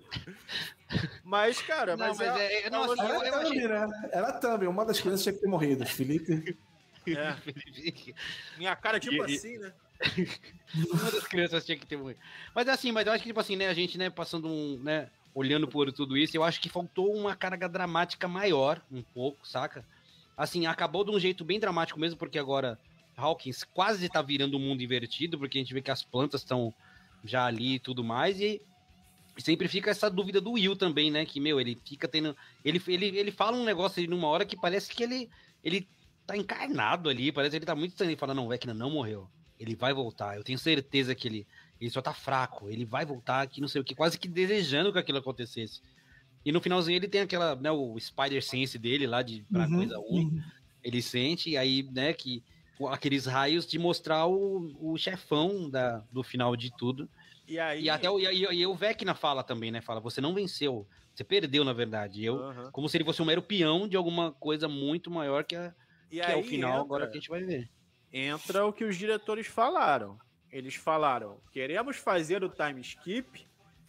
Mas, cara, Não, mas, mas é- é- não, assim, Era eu- eu Thumb, achei- né? Era Thumb, uma das crianças tinha que ter morrido. Felipe. é, minha cara tipo E- e- assim, né? Uma das crianças tinha que ter morrido. Mas assim, mas eu acho que, tipo assim, né, a gente, né, passando um, né, olhando por tudo isso, eu acho que faltou uma carga dramática maior, um pouco, saca? Assim, acabou de um jeito bem dramático mesmo, porque agora Hawkins quase tá virando o mundo invertido, porque a gente vê que as plantas estão já ali e tudo mais, e sempre fica essa dúvida do Will também, né, que, meu, ele fica tendo... Ele, ele, ele fala um negócio ali numa hora que parece que ele, ele tá encarnado ali, parece que ele tá muito estranho, ele fala, não, Vecna não morreu. Ele vai voltar, eu tenho certeza que ele, ele só tá fraco, ele vai voltar aqui, não sei o que, quase que desejando que aquilo acontecesse. E no finalzinho ele tem aquela, né, o Spider Sense dele lá de pra Uhum, coisa única, ele sente, e aí, né, que aqueles raios de mostrar o, o chefão da, do final de tudo. E aí. E até o, e, e, e o Vecna fala também, né, fala, você não venceu, você perdeu, na verdade. E eu, Aham. como se ele fosse um mero peão de alguma coisa muito maior que, a, E que aí é o final entra, agora que a gente vai ver. entra o que os diretores falaram. Eles falaram: queremos fazer o time skip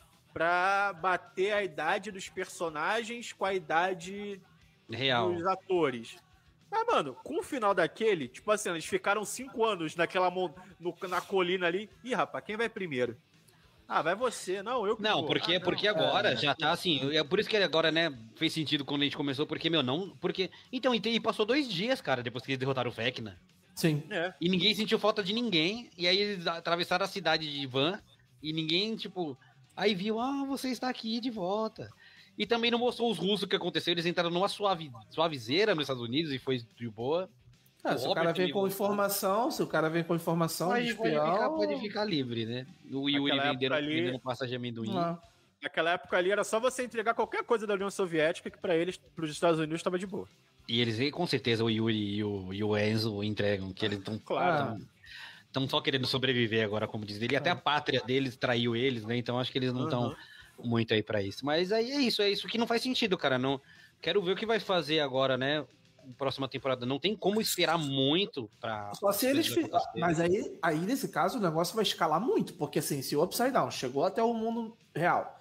pra bater a idade dos personagens com a idade Real. dos atores. Mas, mano, com o final daquele, tipo assim, eles ficaram cinco anos naquela mon... no- na colina ali. Ih, rapaz, quem vai primeiro? Ah, vai você. Não, eu que Não, vou. porque, Ah, não. porque agora já tá assim. É por isso que agora, né, fez sentido quando a gente começou, porque, meu, não. Porque. Então, e te- e passou dois dias, cara, depois que eles derrotaram o Vecna. Sim. É. E ninguém sentiu falta de ninguém. E aí eles atravessaram a cidade de van. E ninguém, tipo. Aí viu, ah, você está aqui de volta. E também não mostrou os russos o que aconteceu. Eles entraram numa suave, suavizeira nos Estados Unidos e foi de boa. Ah, se o Robert cara vem ele com voltou. informação, se o cara vem com informação de Pode, pode, espião... ficar, pode ficar livre, né? O Yuri Naquela vendendo, época ali- vendendo pasta de amendoim. Ah, Naquela época ali era só você entregar qualquer coisa da União Soviética que pra eles, pros Estados Unidos, estava de boa. E eles, e com certeza, o Yuri e o, e o Enzo entregam, que eles estão Claro. estão só querendo sobreviver agora, como diz ele. E até a pátria deles traiu eles, né? Então acho que eles não estão Uhum. muito aí pra isso. Mas aí é isso, é isso que não faz sentido, cara. Não quero ver o que vai fazer agora, né? Próxima temporada. Não tem como esperar muito pra. Só se eles. coisas fi- acontecerem. Mas aí, aí, nesse caso, o negócio vai escalar muito. Porque, assim, se o Upside Down chegou até o mundo real,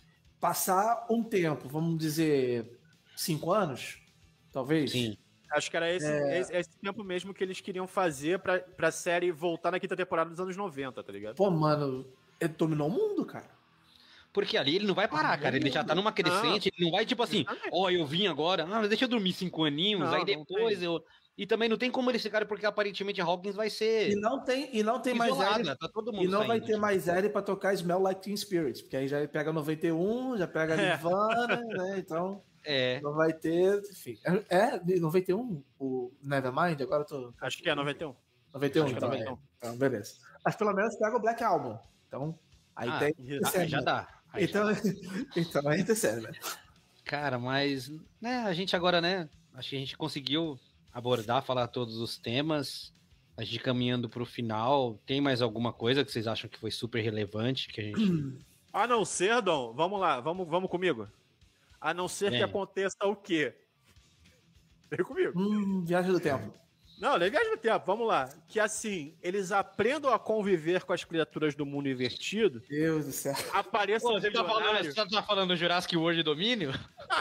passar um tempo, vamos dizer, cinco anos, talvez. Sim. Acho que era esse, esse, esse tempo mesmo que eles queriam fazer pra, pra série voltar na quinta temporada dos anos noventa, tá ligado? Pô, mano, ele dominou o mundo, cara. Porque ali ele não vai parar, cara. Ele já tá numa crescente, ele não vai tipo assim, ó, eu vim agora, ah, mas deixa eu dormir cinco aninhos, Não, aí não depois tem. eu. E também não tem como eles ficarem, porque aparentemente a Hawkins vai ser E não tem, e não tem mais isolada, L, tá todo mundo e não vai saindo. ter mais L pra tocar Smell Like Teen Spirit, porque aí já pega noventa e um, já pega É. Nirvana, né? Então É. não vai ter, enfim. É, é de noventa e um o Nevermind, agora eu tô Acho que é noventa e um. noventa e um, Acho que é então, noventa e é. um. Então, beleza. Mas pelo menos pega o Black Album. Então, aí Ah, tem isso. Aí já dá. Aí já Então, então aí tem sério, né? Cara, mas, né, a gente agora, né, acho que a gente conseguiu abordar, falar todos os temas, a gente caminhando pro final, tem mais alguma coisa que vocês acham que foi super relevante, que a gente... A não ser, Dom, vamos lá, vamos, vamos comigo. A não ser Vem. que aconteça o quê? Vem comigo. Hum, Viagem do Tempo. Não, nem viagem no tempo, vamos lá. Que assim, eles aprendam a conviver com as criaturas do mundo invertido, Deus do céu. apareça Pô, um você tá falando, milionário, você tá falando Jurassic World Domínio?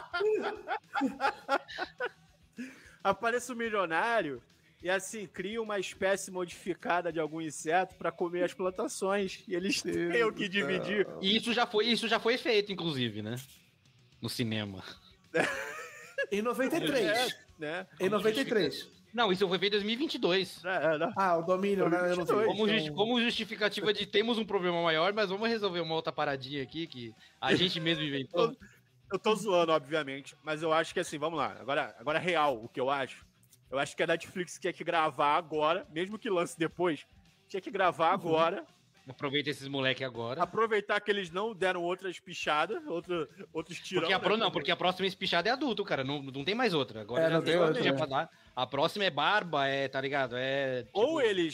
apareça um milionário e assim, cria uma espécie modificada de algum inseto pra comer as plantações. E eles têm o que dividir. E isso já foi, isso já foi feito, inclusive, né, no cinema. Em noventa e três. É, né? Em noventa e três. Não, isso foi feito em dois mil e vinte e dois. É, é, não. Ah, o Domínio, né? Eu não vi. Como, Então, justi- como justificativa de temos um problema maior, mas vamos resolver uma outra paradinha aqui que a gente mesmo inventou. Eu tô zoando, obviamente, mas eu acho que assim, vamos lá. Agora, agora real, o que eu acho. Eu acho que a Netflix tinha que gravar agora, mesmo que lance depois, tinha que gravar agora, Aproveita esses moleque agora. aproveitar que eles não deram outras pichadas, outro, outros tirão. Porque a, pro- né? não, porque a próxima espichada é adulto, cara. Não, não tem mais outra. Agora É, já não tem tem outra outra, já é. pra dar. A próxima é barba, é, tá ligado? É. tipo, Ou eles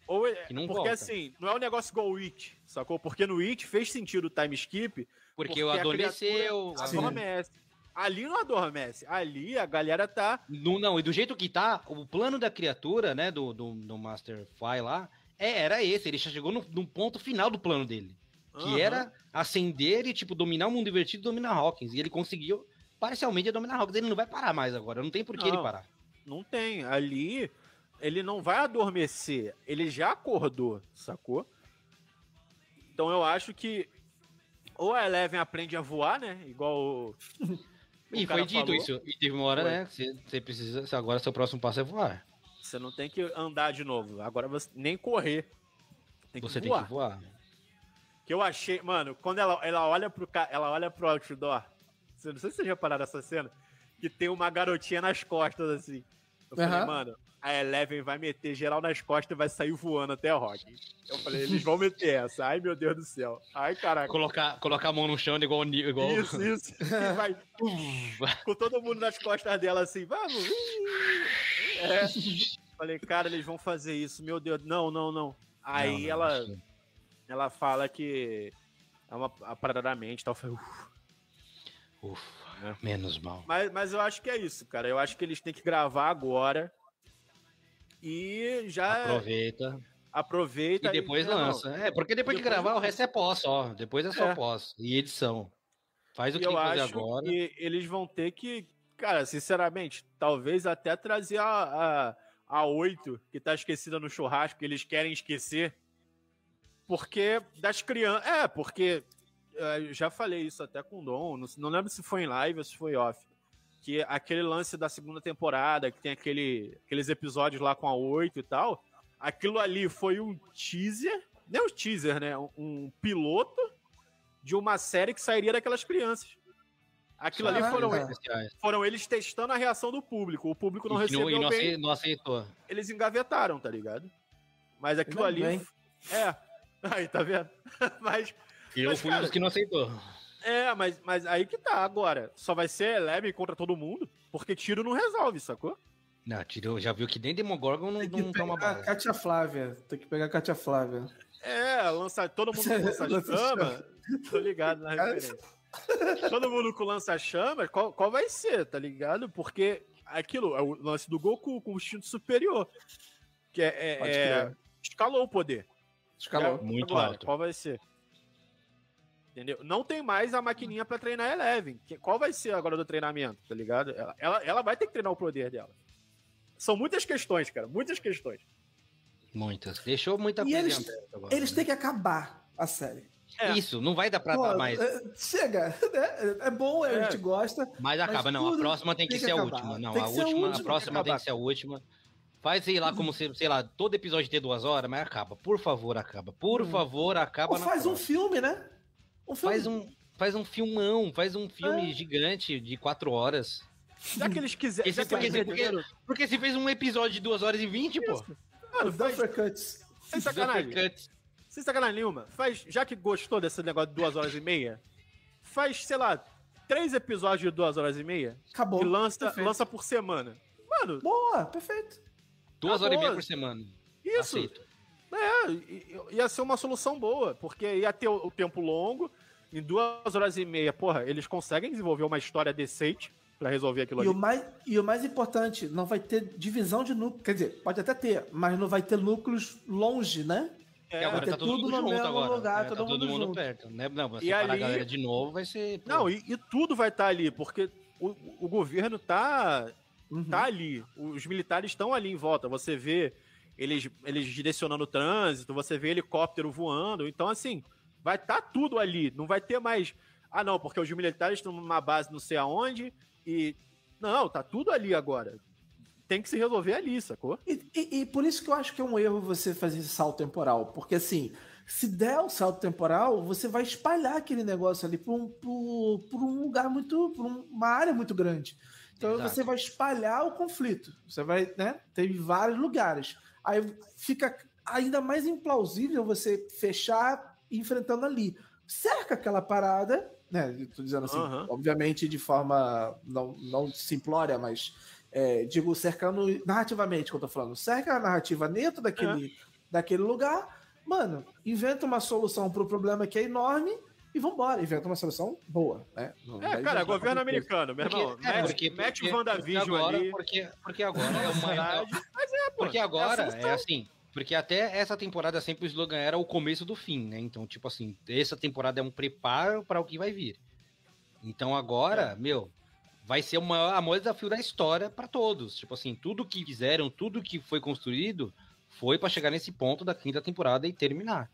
Ou ele, que não porque volta. assim, não é um negócio igual o It, sacou? Porque no It fez sentido o time skip. Porque, porque adormeceu. Adormece. Ali não adormece. Ali a galera tá. Não, não, e do jeito que tá, o plano da criatura, né, do, do, do Master Fly lá, é, era esse. Ele já chegou no, no ponto final do plano dele. Que Uhum. era ascender e, tipo, dominar o mundo invertido e dominar Hawkins. E ele conseguiu, parcialmente, dominar Hawkins. Ele não vai parar mais agora. Não tem por que Não. ele parar. Não tem. Ali ele não vai adormecer. Ele já acordou, sacou? Então eu acho que ou a Eleven aprende a voar, né? Igual o. E o foi cara dito falou. isso. E teve uma hora, Foi. né? que Você, você precisa. se Agora seu próximo passo é voar. Você não tem que andar de novo. Agora você nem correr. Tem que Você voar. tem que voar. Que eu achei, mano, quando ela, ela olha pro ca- ela olha pro outdoor. Você- Não sei se vocês repararam essa cena. Que tem uma garotinha nas costas, assim. Eu falei, Aham. mano, a Eleven vai meter geral nas costas e vai sair voando até a Rock. Eu falei, eles vão meter essa. Ai, meu Deus do céu. Ai, caraca. Colocar, colocar a mão no chão igual. igual... Isso, isso. E vai com todo mundo nas costas dela assim, vamos. É. Falei, cara, eles vão fazer isso. Meu Deus, não, não, não. Aí Não, não, ela, acho que- ela fala que é uma a parada da mente e tal. Eu falei, "Uf." Ufa, menos mal. Mas, mas eu acho que é isso, cara. Eu acho que eles têm que gravar agora. E já Aproveita. aproveita E depois não, lança. É, porque depois, que Depois gravar, lança. o resto é pós só. Depois é só É. pós. E edição. Faz o E que eu tem que fazer acho agora. que eles vão ter que, cara, sinceramente, talvez até trazer a, a, a oito, que tá esquecida no churrasco, que eles querem esquecer. Porque das crianças. É, porque. é, eu já falei isso até com o Dom, não, não lembro se foi em live ou se foi off. Que aquele lance da segunda temporada, que tem aquele, aqueles episódios lá com a oito e tal. Aquilo ali foi um teaser. Não um teaser, né? Um, um piloto de uma série que sairia daquelas crianças. Aquilo ali Caralho, foram, cara. Especiais. foram eles testando a reação do público. O público não E que recebeu não, e não, bem. acei- não aceitou. Eles engavetaram, tá ligado? Mas aquilo Ainda ali. bem. É. Aí, tá vendo? Mas. E eu Mas, fui um cara, dos que não aceitou. É, mas, mas aí que tá agora. Só vai ser Eleven contra todo mundo, porque tiro não resolve, sacou? Não, tirou, já viu que nem Demogorgon não, Tem que não toma pegar a bala. Kátia Flávia. Tem que pegar a Kátia Flávia. É, lança, todo mundo com lança-chama. Tô ligado na referência. Todo mundo com lança-chamas, qual, qual vai ser, tá ligado? Porque aquilo, é o lance do Goku com o instinto superior. Que é. é- Pode é- crer. escalou o poder. Escalou. Já- Muito agora, alto. Qual vai ser? Entendeu? Não tem mais a maquininha pra treinar a Eleven. Que- Qual vai ser agora do treinamento, tá ligado? Ela, ela, ela vai ter que treinar o poder dela. São muitas questões, cara. Muitas questões. Muitas. Deixou muita E coisa eles- em aberto agora, Eles né? têm que acabar a série. É. Isso, não vai dar pra Pô, dar mais. é, chega, né? É bom, a É. gente gosta. Mas acaba, não. A tudo próxima tem que tem que ser a acabar. última. Não, Tem a que ser a última, a última, próxima tem que tem que acabar. ser a última. Faz, sei lá, como se, sei lá, todo episódio ter duas horas, mas acaba. Por favor, acaba. Por favor, acaba Ou na faz um próxima. filme, né? Um filme. Faz um, faz um filmão, faz um filme É. gigante de quatro horas. Já que eles quiserem. Esse- Já que porque, eles porque, perderam- porque se fez um episódio de duas horas e vinte, pô. Mano, Os faz, Duffer Cuts. sem sacanagem. Cuts. Sem sacanagem nenhuma. Faz, já que gostou desse negócio de duas horas e meia, faz, sei lá, três episódios de duas horas e meia Acabou. e lança, Perfeito. lança por semana. Mano, Boa, perfeito. Duas Tá horas e bom. meia por semana. isso. Aceito. É, i- i- ia ser uma solução boa, porque ia ter o, o tempo longo, em duas horas e meia, porra, eles conseguem desenvolver uma história decente pra resolver aquilo E ali. o, mais, e o mais importante, não vai ter divisão de núcleo. Quer dizer, pode até ter, mas não vai ter núcleos longe, né? E É, agora ter tá todo tudo mundo no junto mesmo agora. lugar, É, todo tá todo mundo mundo junto. perto. Né? Não, E se parar ali- a galera de novo, vai ser... pô, Não, e, e tudo vai estar ali, porque o, o governo tá, Uhum. tá ali. Os militares estão ali em volta. Você vê eles, eles direcionando o trânsito, você vê helicóptero voando. Então, assim, vai estar tudo ali. Não vai ter mais. Ah, não, porque os militares estão numa base não sei aonde. E. Não, tá tudo ali agora. Tem que se resolver ali, sacou? E, e- e por isso que eu acho que é um erro você fazer esse salto temporal. Porque assim, se der o salto temporal, você vai espalhar aquele negócio ali por um, por, por um lugar muito. por um- uma área muito grande. Então Exato. você vai espalhar o conflito. Você vai, né? Tem vários lugares. Aí fica ainda mais implausível você fechar enfrentando ali. Cerca aquela parada, né? Eu tô dizendo assim, Aham. obviamente de forma não, não simplória, mas é, digo, cercando narrativamente que eu tô falando. Cerca a narrativa dentro daquele, daquele lugar, mano, inventa uma solução pro problema que é enorme e vambora, inventa uma solução boa, né? Não, é, cara, governo americano, meu irmão. Porque, é, porque, mete porque, o WandaVision ali. Porque, porque agora é uma... Mas é, pô. Porque agora é, é assim... Porque até essa temporada sempre o slogan era o começo do fim, né? Então, tipo assim, essa temporada é um preparo para o que vai vir. Então agora, é. meu, vai ser o maior, o maior desafio da história para todos. Tipo assim, tudo que fizeram, tudo que foi construído foi para chegar nesse ponto da quinta temporada e terminar.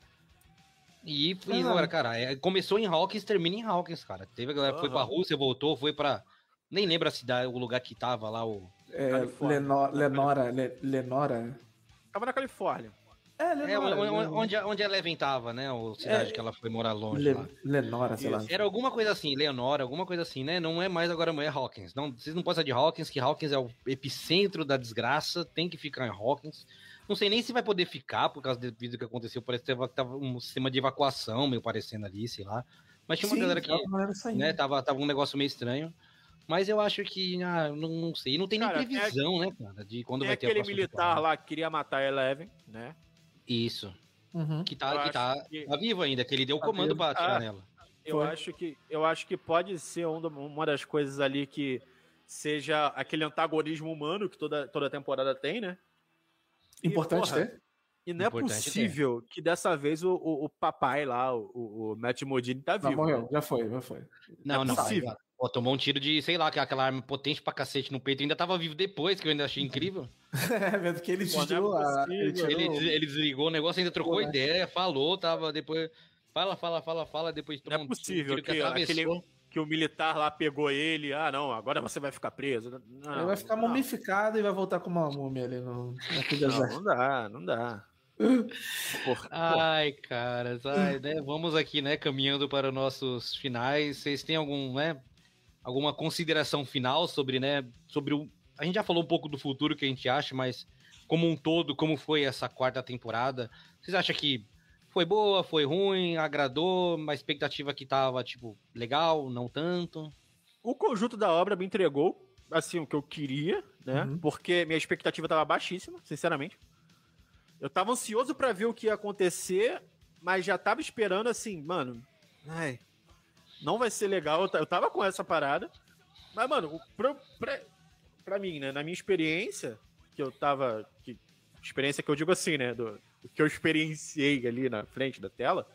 E, e agora, cara, é, começou em Hawkins, termina em Hawkins, cara. Teve a galera, uhum. foi pra Rússia, voltou, foi pra... Nem lembro a cidade, o lugar que tava lá, o... É, Lenora, Lenora, Lenora... Tava na Califórnia. É, Lenora. É, onde, onde, onde a Eleven tava, né? A cidade é, que ela foi morar longe Le, lá. Lenora, sei lá. Era alguma coisa assim, Leonora, alguma coisa assim, né? Não é mais agora, é Hawkins. Não, vocês não podem sair de Hawkins, que Hawkins é o epicentro da desgraça, tem que ficar em Hawkins. Não sei nem se vai poder ficar, por causa do vídeo que aconteceu, parece que tava um sistema de evacuação meio parecendo ali, sei lá. Mas tinha uma Sim, galera que, né, tava, tava um negócio meio estranho. Mas eu acho que, ah, não, não sei, não tem cara, nem previsão, tem, né, cara, de quando vai ter a próxima aquele militar temporada. Lá que queria matar a Eleven, né? Isso. Uhum. Que, tá, que, tá, que tá vivo ainda, que ele deu o comando pra atirar ah, nela. Eu acho, que, eu acho que pode ser uma das coisas ali que seja aquele antagonismo humano que toda, toda temporada tem, né? Importante e, porra, ter. E não Importante é possível ter. Que dessa vez o, o, o papai lá, o, o Matt Modini, tá vivo. Não, morreu, né? já foi, já foi. Não, não, é possível. Não, Pô, tomou um tiro de, sei lá, aquela arma potente pra cacete no peito. Ainda tava vivo depois, que eu ainda achei incrível. É, vendo que ele Pô, tirou, é ele, tirou... Ele, ele desligou o negócio, ainda trocou Pô, ideia, né? falou, tava depois... Fala, fala, fala, fala, depois tomou não é possível um tiro que, que aquele, que o militar lá pegou ele, ah, não, agora você vai ficar preso. Não, ele vai ficar não. mumificado e vai voltar com uma múmia ali no... Não, não dá, não dá. Porra, ai, cara, ai, né? Vamos aqui, né, caminhando para os nossos finais. Vocês têm algum, né, alguma consideração final sobre, né, sobre o... A gente já falou um pouco do futuro que a gente acha, mas como um todo, como foi essa quarta temporada? Vocês acham que foi boa, foi ruim, agradou, uma expectativa que tava, tipo, legal, não tanto? O conjunto da obra me entregou, assim, o que eu queria, né, uhum. porque minha expectativa tava baixíssima, sinceramente. Eu tava ansioso pra ver o que ia acontecer, mas já tava esperando assim, mano, ai, não vai ser legal. Eu tava com essa parada, mas, mano, pra, pra, pra mim, né, na minha experiência, que eu tava, que, experiência que eu digo assim, né, do, do que eu experienciei ali na frente da tela,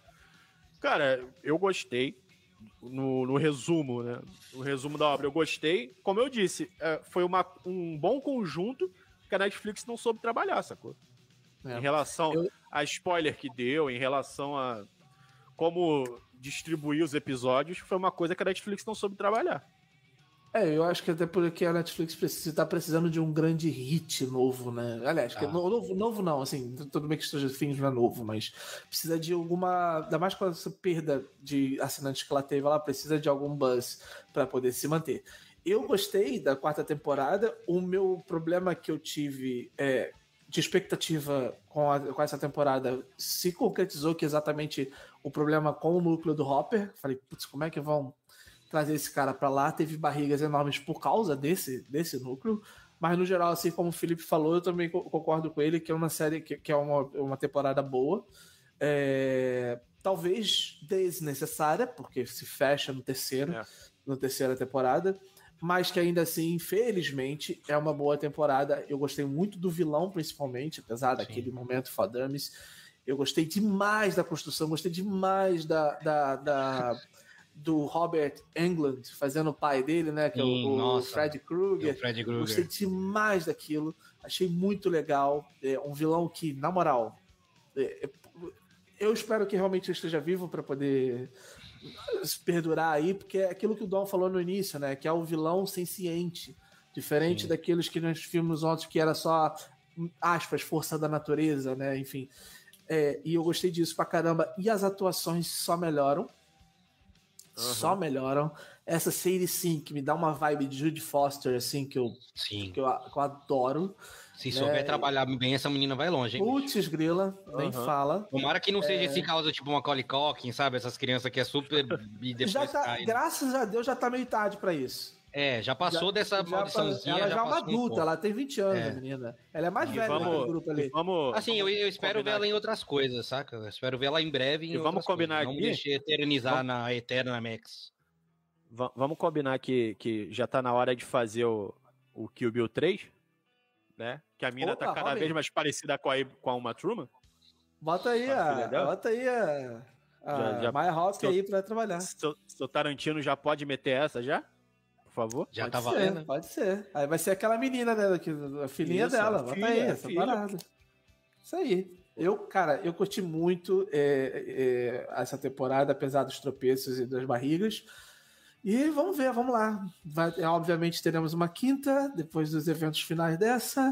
cara, eu gostei, no, no resumo, né, no resumo da obra, eu gostei. Como eu disse, é, foi uma, um bom conjunto que a Netflix não soube trabalhar, sacou? É. Em relação eu... a spoiler que deu, em relação a como distribuir os episódios, foi uma coisa que a Netflix não soube trabalhar. É, eu acho que até porque a Netflix precisa, tá precisando de um grande hit novo, né? Aliás, ah. que novo, novo não, assim, tudo bem que Stranger Things não é novo, mas precisa de alguma, ainda mais com essa perda de assinantes que ela teve, ela precisa de algum buzz para poder se manter. Eu gostei da quarta temporada, o meu problema que eu tive é de expectativa com, a, com essa temporada se concretizou, que exatamente o problema com o núcleo do Hopper. Falei, putz, como é que vão trazer esse cara pra lá? Teve barrigas enormes por causa desse, desse núcleo, mas no geral, assim como o Felipe falou, eu também concordo com ele que é uma série que, que é uma, uma temporada boa, é, talvez desnecessária, porque se fecha no terceiro, é. na terceira temporada, mas que ainda assim, infelizmente, é uma boa temporada. Eu gostei muito do vilão, principalmente, apesar Sim. daquele momento fodames. Eu gostei demais da construção, gostei demais da, da, da, do Robert Englund fazendo o pai dele, né? Que Sim, é o, o Fred Krueger. Fred Krueger. Gostei demais daquilo. Achei muito legal. É um vilão que, na moral, é, eu espero que realmente esteja vivo para poder se perdurar aí, porque é aquilo que o Dom falou no início, né? Que é o vilão senciente, diferente Sim. daqueles que nós vimos ontem, que era só, aspas, força da natureza, né? Enfim, é, e eu gostei disso pra caramba. E as atuações só melhoram, uhum. só melhoram. Essa Sadie Sink que me dá uma vibe de Judy Foster, assim, que eu, Sim. que eu, que eu adoro. Se né? souber trabalhar bem, essa menina vai longe, hein? Putz, grila, uhum. nem fala. Tomara que não seja é... esse caso tipo uma Macaulay Culkin, sabe? Essas crianças que é super... já tá, graças a Deus já tá meio tarde pra isso. É, já passou Já- dessa já- maldiçãozinha. ela já é uma passou um adulta, pouco. ela tem vinte anos, É. a menina. Ela é mais E velha vamos- do grupo ali. Vamos, Assim, eu, vamos eu espero ver combinar ela em outras coisas, saca? Eu espero ver ela em breve em E vamos outras combinar coisas. Não aqui? me deixe eternizar Vamos- na Eterna Max. Va- Vamos combinar que, que já tá na hora de fazer o, o Kill Bill três, né? Que a mina Opa, tá cada Robin. vez mais parecida com a, com a Uma Truman. Bota aí A a, filha dela? bota aí a, a Já- já- Maya Hawke seu- aí pra trabalhar. Seu, seu Tarantino já pode meter essa já? Por favor? Já pode tá ser, valendo. Pode ser. Aí vai ser aquela menina, né? que- A filhinha Isso, dela. a Bota filha, aí, a essa filha. parada. Isso aí. Eu, cara, eu curti muito é, é, essa temporada, apesar dos tropeços e das barrigas. E vamos ver, vamos lá. Vai, é, obviamente teremos uma quinta, depois dos eventos finais dessa.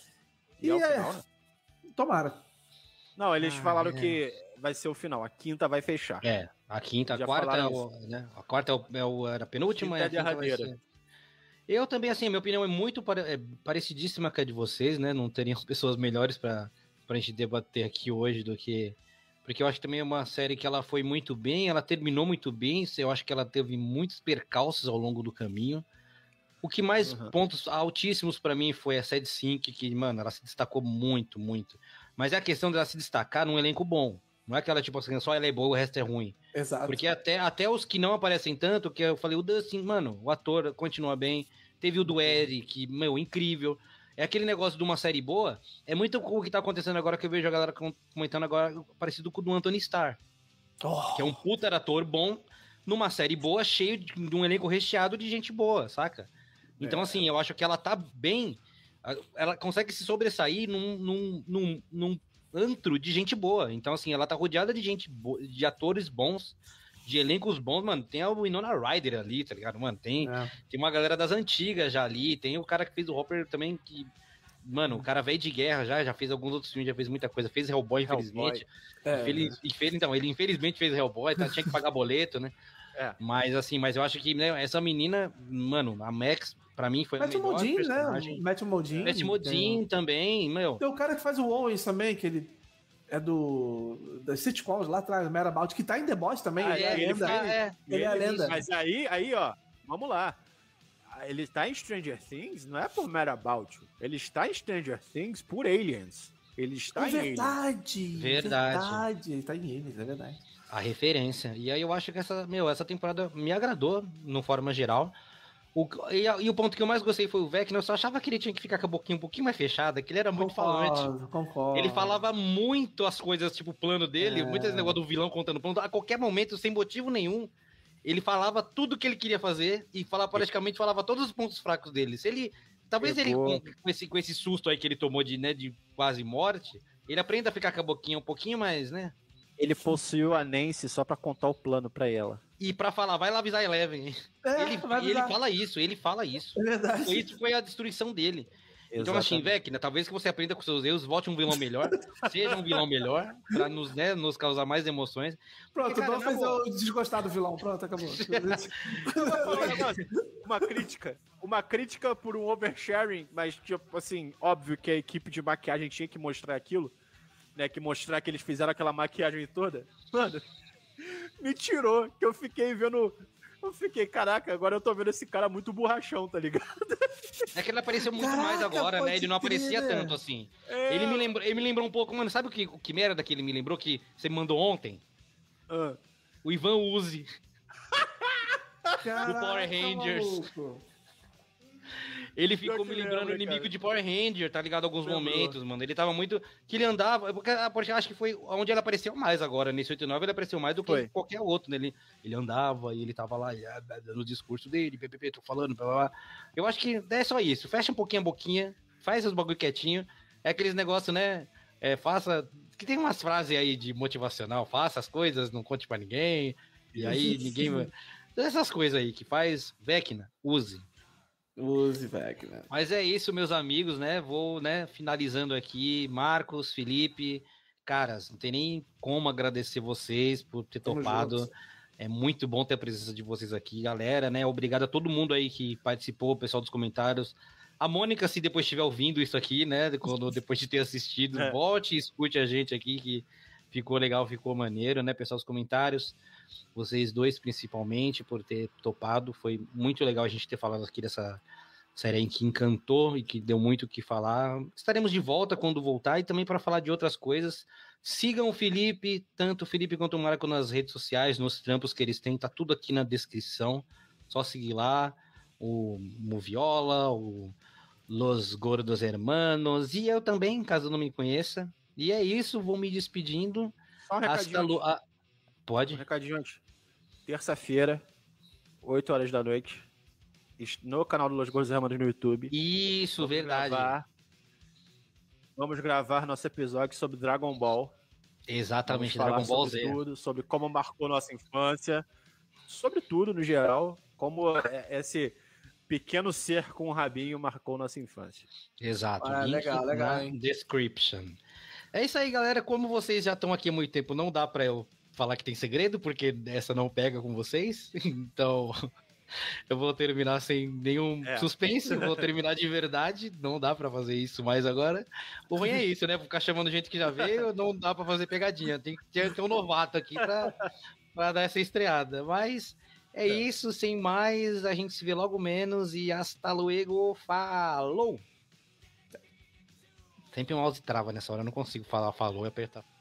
E E, é o é, final, né? tomara. Não, eles Ah, falaram é. que vai ser o final. A quinta vai fechar. É, a quinta, a Já quarta, é falaram o, né? A quarta é, o, é o- era a penúltima. Quinta é e a quinta vai derradeira. ser- Eu também, assim, minha opinião é muito pare- é parecidíssima com a de vocês, né? Não teriam pessoas melhores pra, pra gente debater aqui hoje do que... Porque eu acho que também é uma série que ela foi muito bem, ela terminou muito bem, eu acho que ela teve muitos percalços ao longo do caminho. O que mais Uhum. pontos altíssimos pra mim foi a Sad Sync, que, mano, ela se destacou muito, muito. Mas é a questão dela se destacar num elenco bom. Não é aquela, tipo assim, só ela é boa, o resto é ruim. Exato. Porque até, até os que não aparecem tanto, que eu falei, o Dustin, mano, o ator continua bem. Teve o do Eric, meu, incrível. É aquele negócio de uma série boa. É muito o que tá acontecendo agora, que eu vejo a galera com- comentando agora, parecido com o do Anthony Starr. Oh, Que é um puta ator bom, numa série boa, cheio de, de um elenco recheado de gente boa, saca? Então, É. assim, eu acho que ela tá bem. a- Ela consegue se sobressair num, num, num, num antro de gente boa. Então, assim, ela tá rodeada de gente boa, de atores bons, de elencos bons, mano. Tem a Winona Ryder ali, tá ligado? Mano, tem, é. tem uma galera das antigas já ali. Tem o cara que fez o Hopper também, que. Mano, o cara veio de guerra já, já fez alguns outros filmes, já fez muita coisa. Fez Hellboy, infelizmente. É, Infeliz, infeliz- então, ele infelizmente fez Hellboy, tá? Tinha que pagar boleto, né? É. Mas assim, mas eu acho que né, essa menina, mano, a Max, pra mim, foi a Matthew melhor Modine, né? personagem. Matthew Modine. Matt Modine também, meu. Tem o cara que faz o Owens também, que ele é do das sitcoms lá atrás, Mad About, que tá em The Boys também. Ah, ele é, é, ele lenda. fez- é, Ele é a lenda. Mas aí, aí, ó, vamos lá. Ele está em Stranger Things, não é por Mad About You. Ele está em Stranger Things por Aliens. Ele está É em Aliens. verdade. Verdade. Verdade. Ele tá em Aliens, é verdade. a referência. E aí eu acho que essa, meu, essa temporada me agradou, no forma geral. O, e, a- e o ponto que eu mais gostei foi o Vecna. Eu só achava que ele tinha que ficar com a boquinha um pouquinho mais fechada, que ele era muito falante. Concordo, concordo. Ele falava muito as coisas, tipo, o plano dele, É. muito esse negócio do vilão contando o plano. A qualquer momento, sem motivo nenhum, ele falava tudo que ele queria fazer e falava, praticamente falava todos os pontos fracos dele. Se ele. Talvez Pegou. ele, com, com esse, com esse susto aí que ele tomou de, né, de quase morte, ele aprenda a ficar com a boquinha um pouquinho mais, né? Ele possuiu a Nancy só pra contar o plano pra ela. E pra falar, vai lá avisar a Eleven. É, ele, vai e ele avisar. fala isso, ele fala isso. É verdade. Foi isso foi a destruição dele. Então, assim, Exatamente. Vecna, talvez que você aprenda com seus erros, volte um vilão melhor, seja um vilão melhor, pra nos, né, nos causar mais emoções. Pronto, Porque, cara, vamos fazer na boa. o desgostar do vilão. Pronto, acabou. Uma crítica. Uma crítica por um oversharing, mas, tipo, assim, óbvio que a equipe de maquiagem tinha que mostrar aquilo, né? Que mostrar que eles fizeram aquela maquiagem toda. Mano, me tirou, que eu fiquei vendo. Eu fiquei, caraca, agora eu tô vendo esse cara muito borrachão, tá ligado? É que ele apareceu muito Caraca, mais agora, né? pode Ele não aparecia crer. tanto assim. É. Ele me lembrou, ele me lembrou um pouco, mano, sabe o que, o que merda que ele me lembrou que você me mandou ontem? Ah, O Ivan Uzi. Caraca, Power Rangers. maluco. Ele ficou Pior que me lembrando lembra, inimigo cara. de Power Ranger, tá ligado? Alguns Lembrou. momentos, mano. Ele tava muito. Que ele andava. Porque, porque eu acho que foi onde ele apareceu mais agora. Nesse oito e nove ele apareceu mais do que Foi. qualquer outro, né? Ele, ele andava e ele tava lá e, ah, dando o discurso dele, P P P, tô falando, blá, blá, blá. Eu acho que é só isso. Fecha um pouquinho a boquinha, faz os bagulho quietinho. É aqueles negócios, né? É, faça. Que tem umas frases aí de motivacional, faça as coisas, não conte pra ninguém. E aí ninguém vai. Essas coisas aí que faz, Vecna, use. Use, Vecna. Mas é isso, meus amigos, né? Vou, né, finalizando aqui. Marcos, Felipe, caras, não tem nem como agradecer vocês por ter Tamo topado. junto. É muito bom ter a presença de vocês aqui, galera, né? Obrigado a todo mundo aí que participou, o pessoal dos comentários. A Mônica, se depois estiver ouvindo isso aqui, né? Quando, depois de ter assistido, É. volte e escute a gente aqui, que ficou legal, ficou maneiro, né? Pessoal dos comentários. vocês dois principalmente, por ter topado. Foi muito legal a gente ter falado aqui dessa série aí que encantou e que deu muito o que falar. Estaremos de volta quando voltar e também para falar de outras coisas. Sigam o Felipe, tanto o Felipe quanto o Marco nas redes sociais, nos trampos que eles têm, tá tudo aqui na descrição. Só seguir lá, o Moviola, o Los Gordos Hermanos, e eu também, caso não me conheça. E é isso, vou me despedindo. Só um recadinho. Lu... ah, pode? Um recadinho antes. Terça-feira, oito horas da noite, no canal do Los Gordos Hermanos no YouTube. Isso, vamos verdade. Gravar, vamos gravar nosso episódio sobre Dragon Ball. Exatamente, vamos Dragon Ball sobre Z. Tudo, sobre como marcou nossa infância, sobre tudo no geral, como esse pequeno ser com um rabinho marcou nossa infância. Exato. Ah, link legal, legal, na hein? description. É isso aí, galera. Como vocês já estão aqui há muito tempo, não dá pra eu falar que tem segredo, porque essa não pega com vocês. Então, eu vou terminar sem nenhum É. suspense. Eu vou terminar de verdade. Não dá pra fazer isso mais agora. O ruim é isso, né? Vou ficar chamando gente que já veio, não dá pra fazer pegadinha. Tem que ter, ter um novato aqui pra, pra dar essa estreada. Mas é, é isso, sem mais. A gente se vê logo menos e hasta luego. Falou! Sempre o mouse trava nessa hora, eu não consigo falar falou e apertar.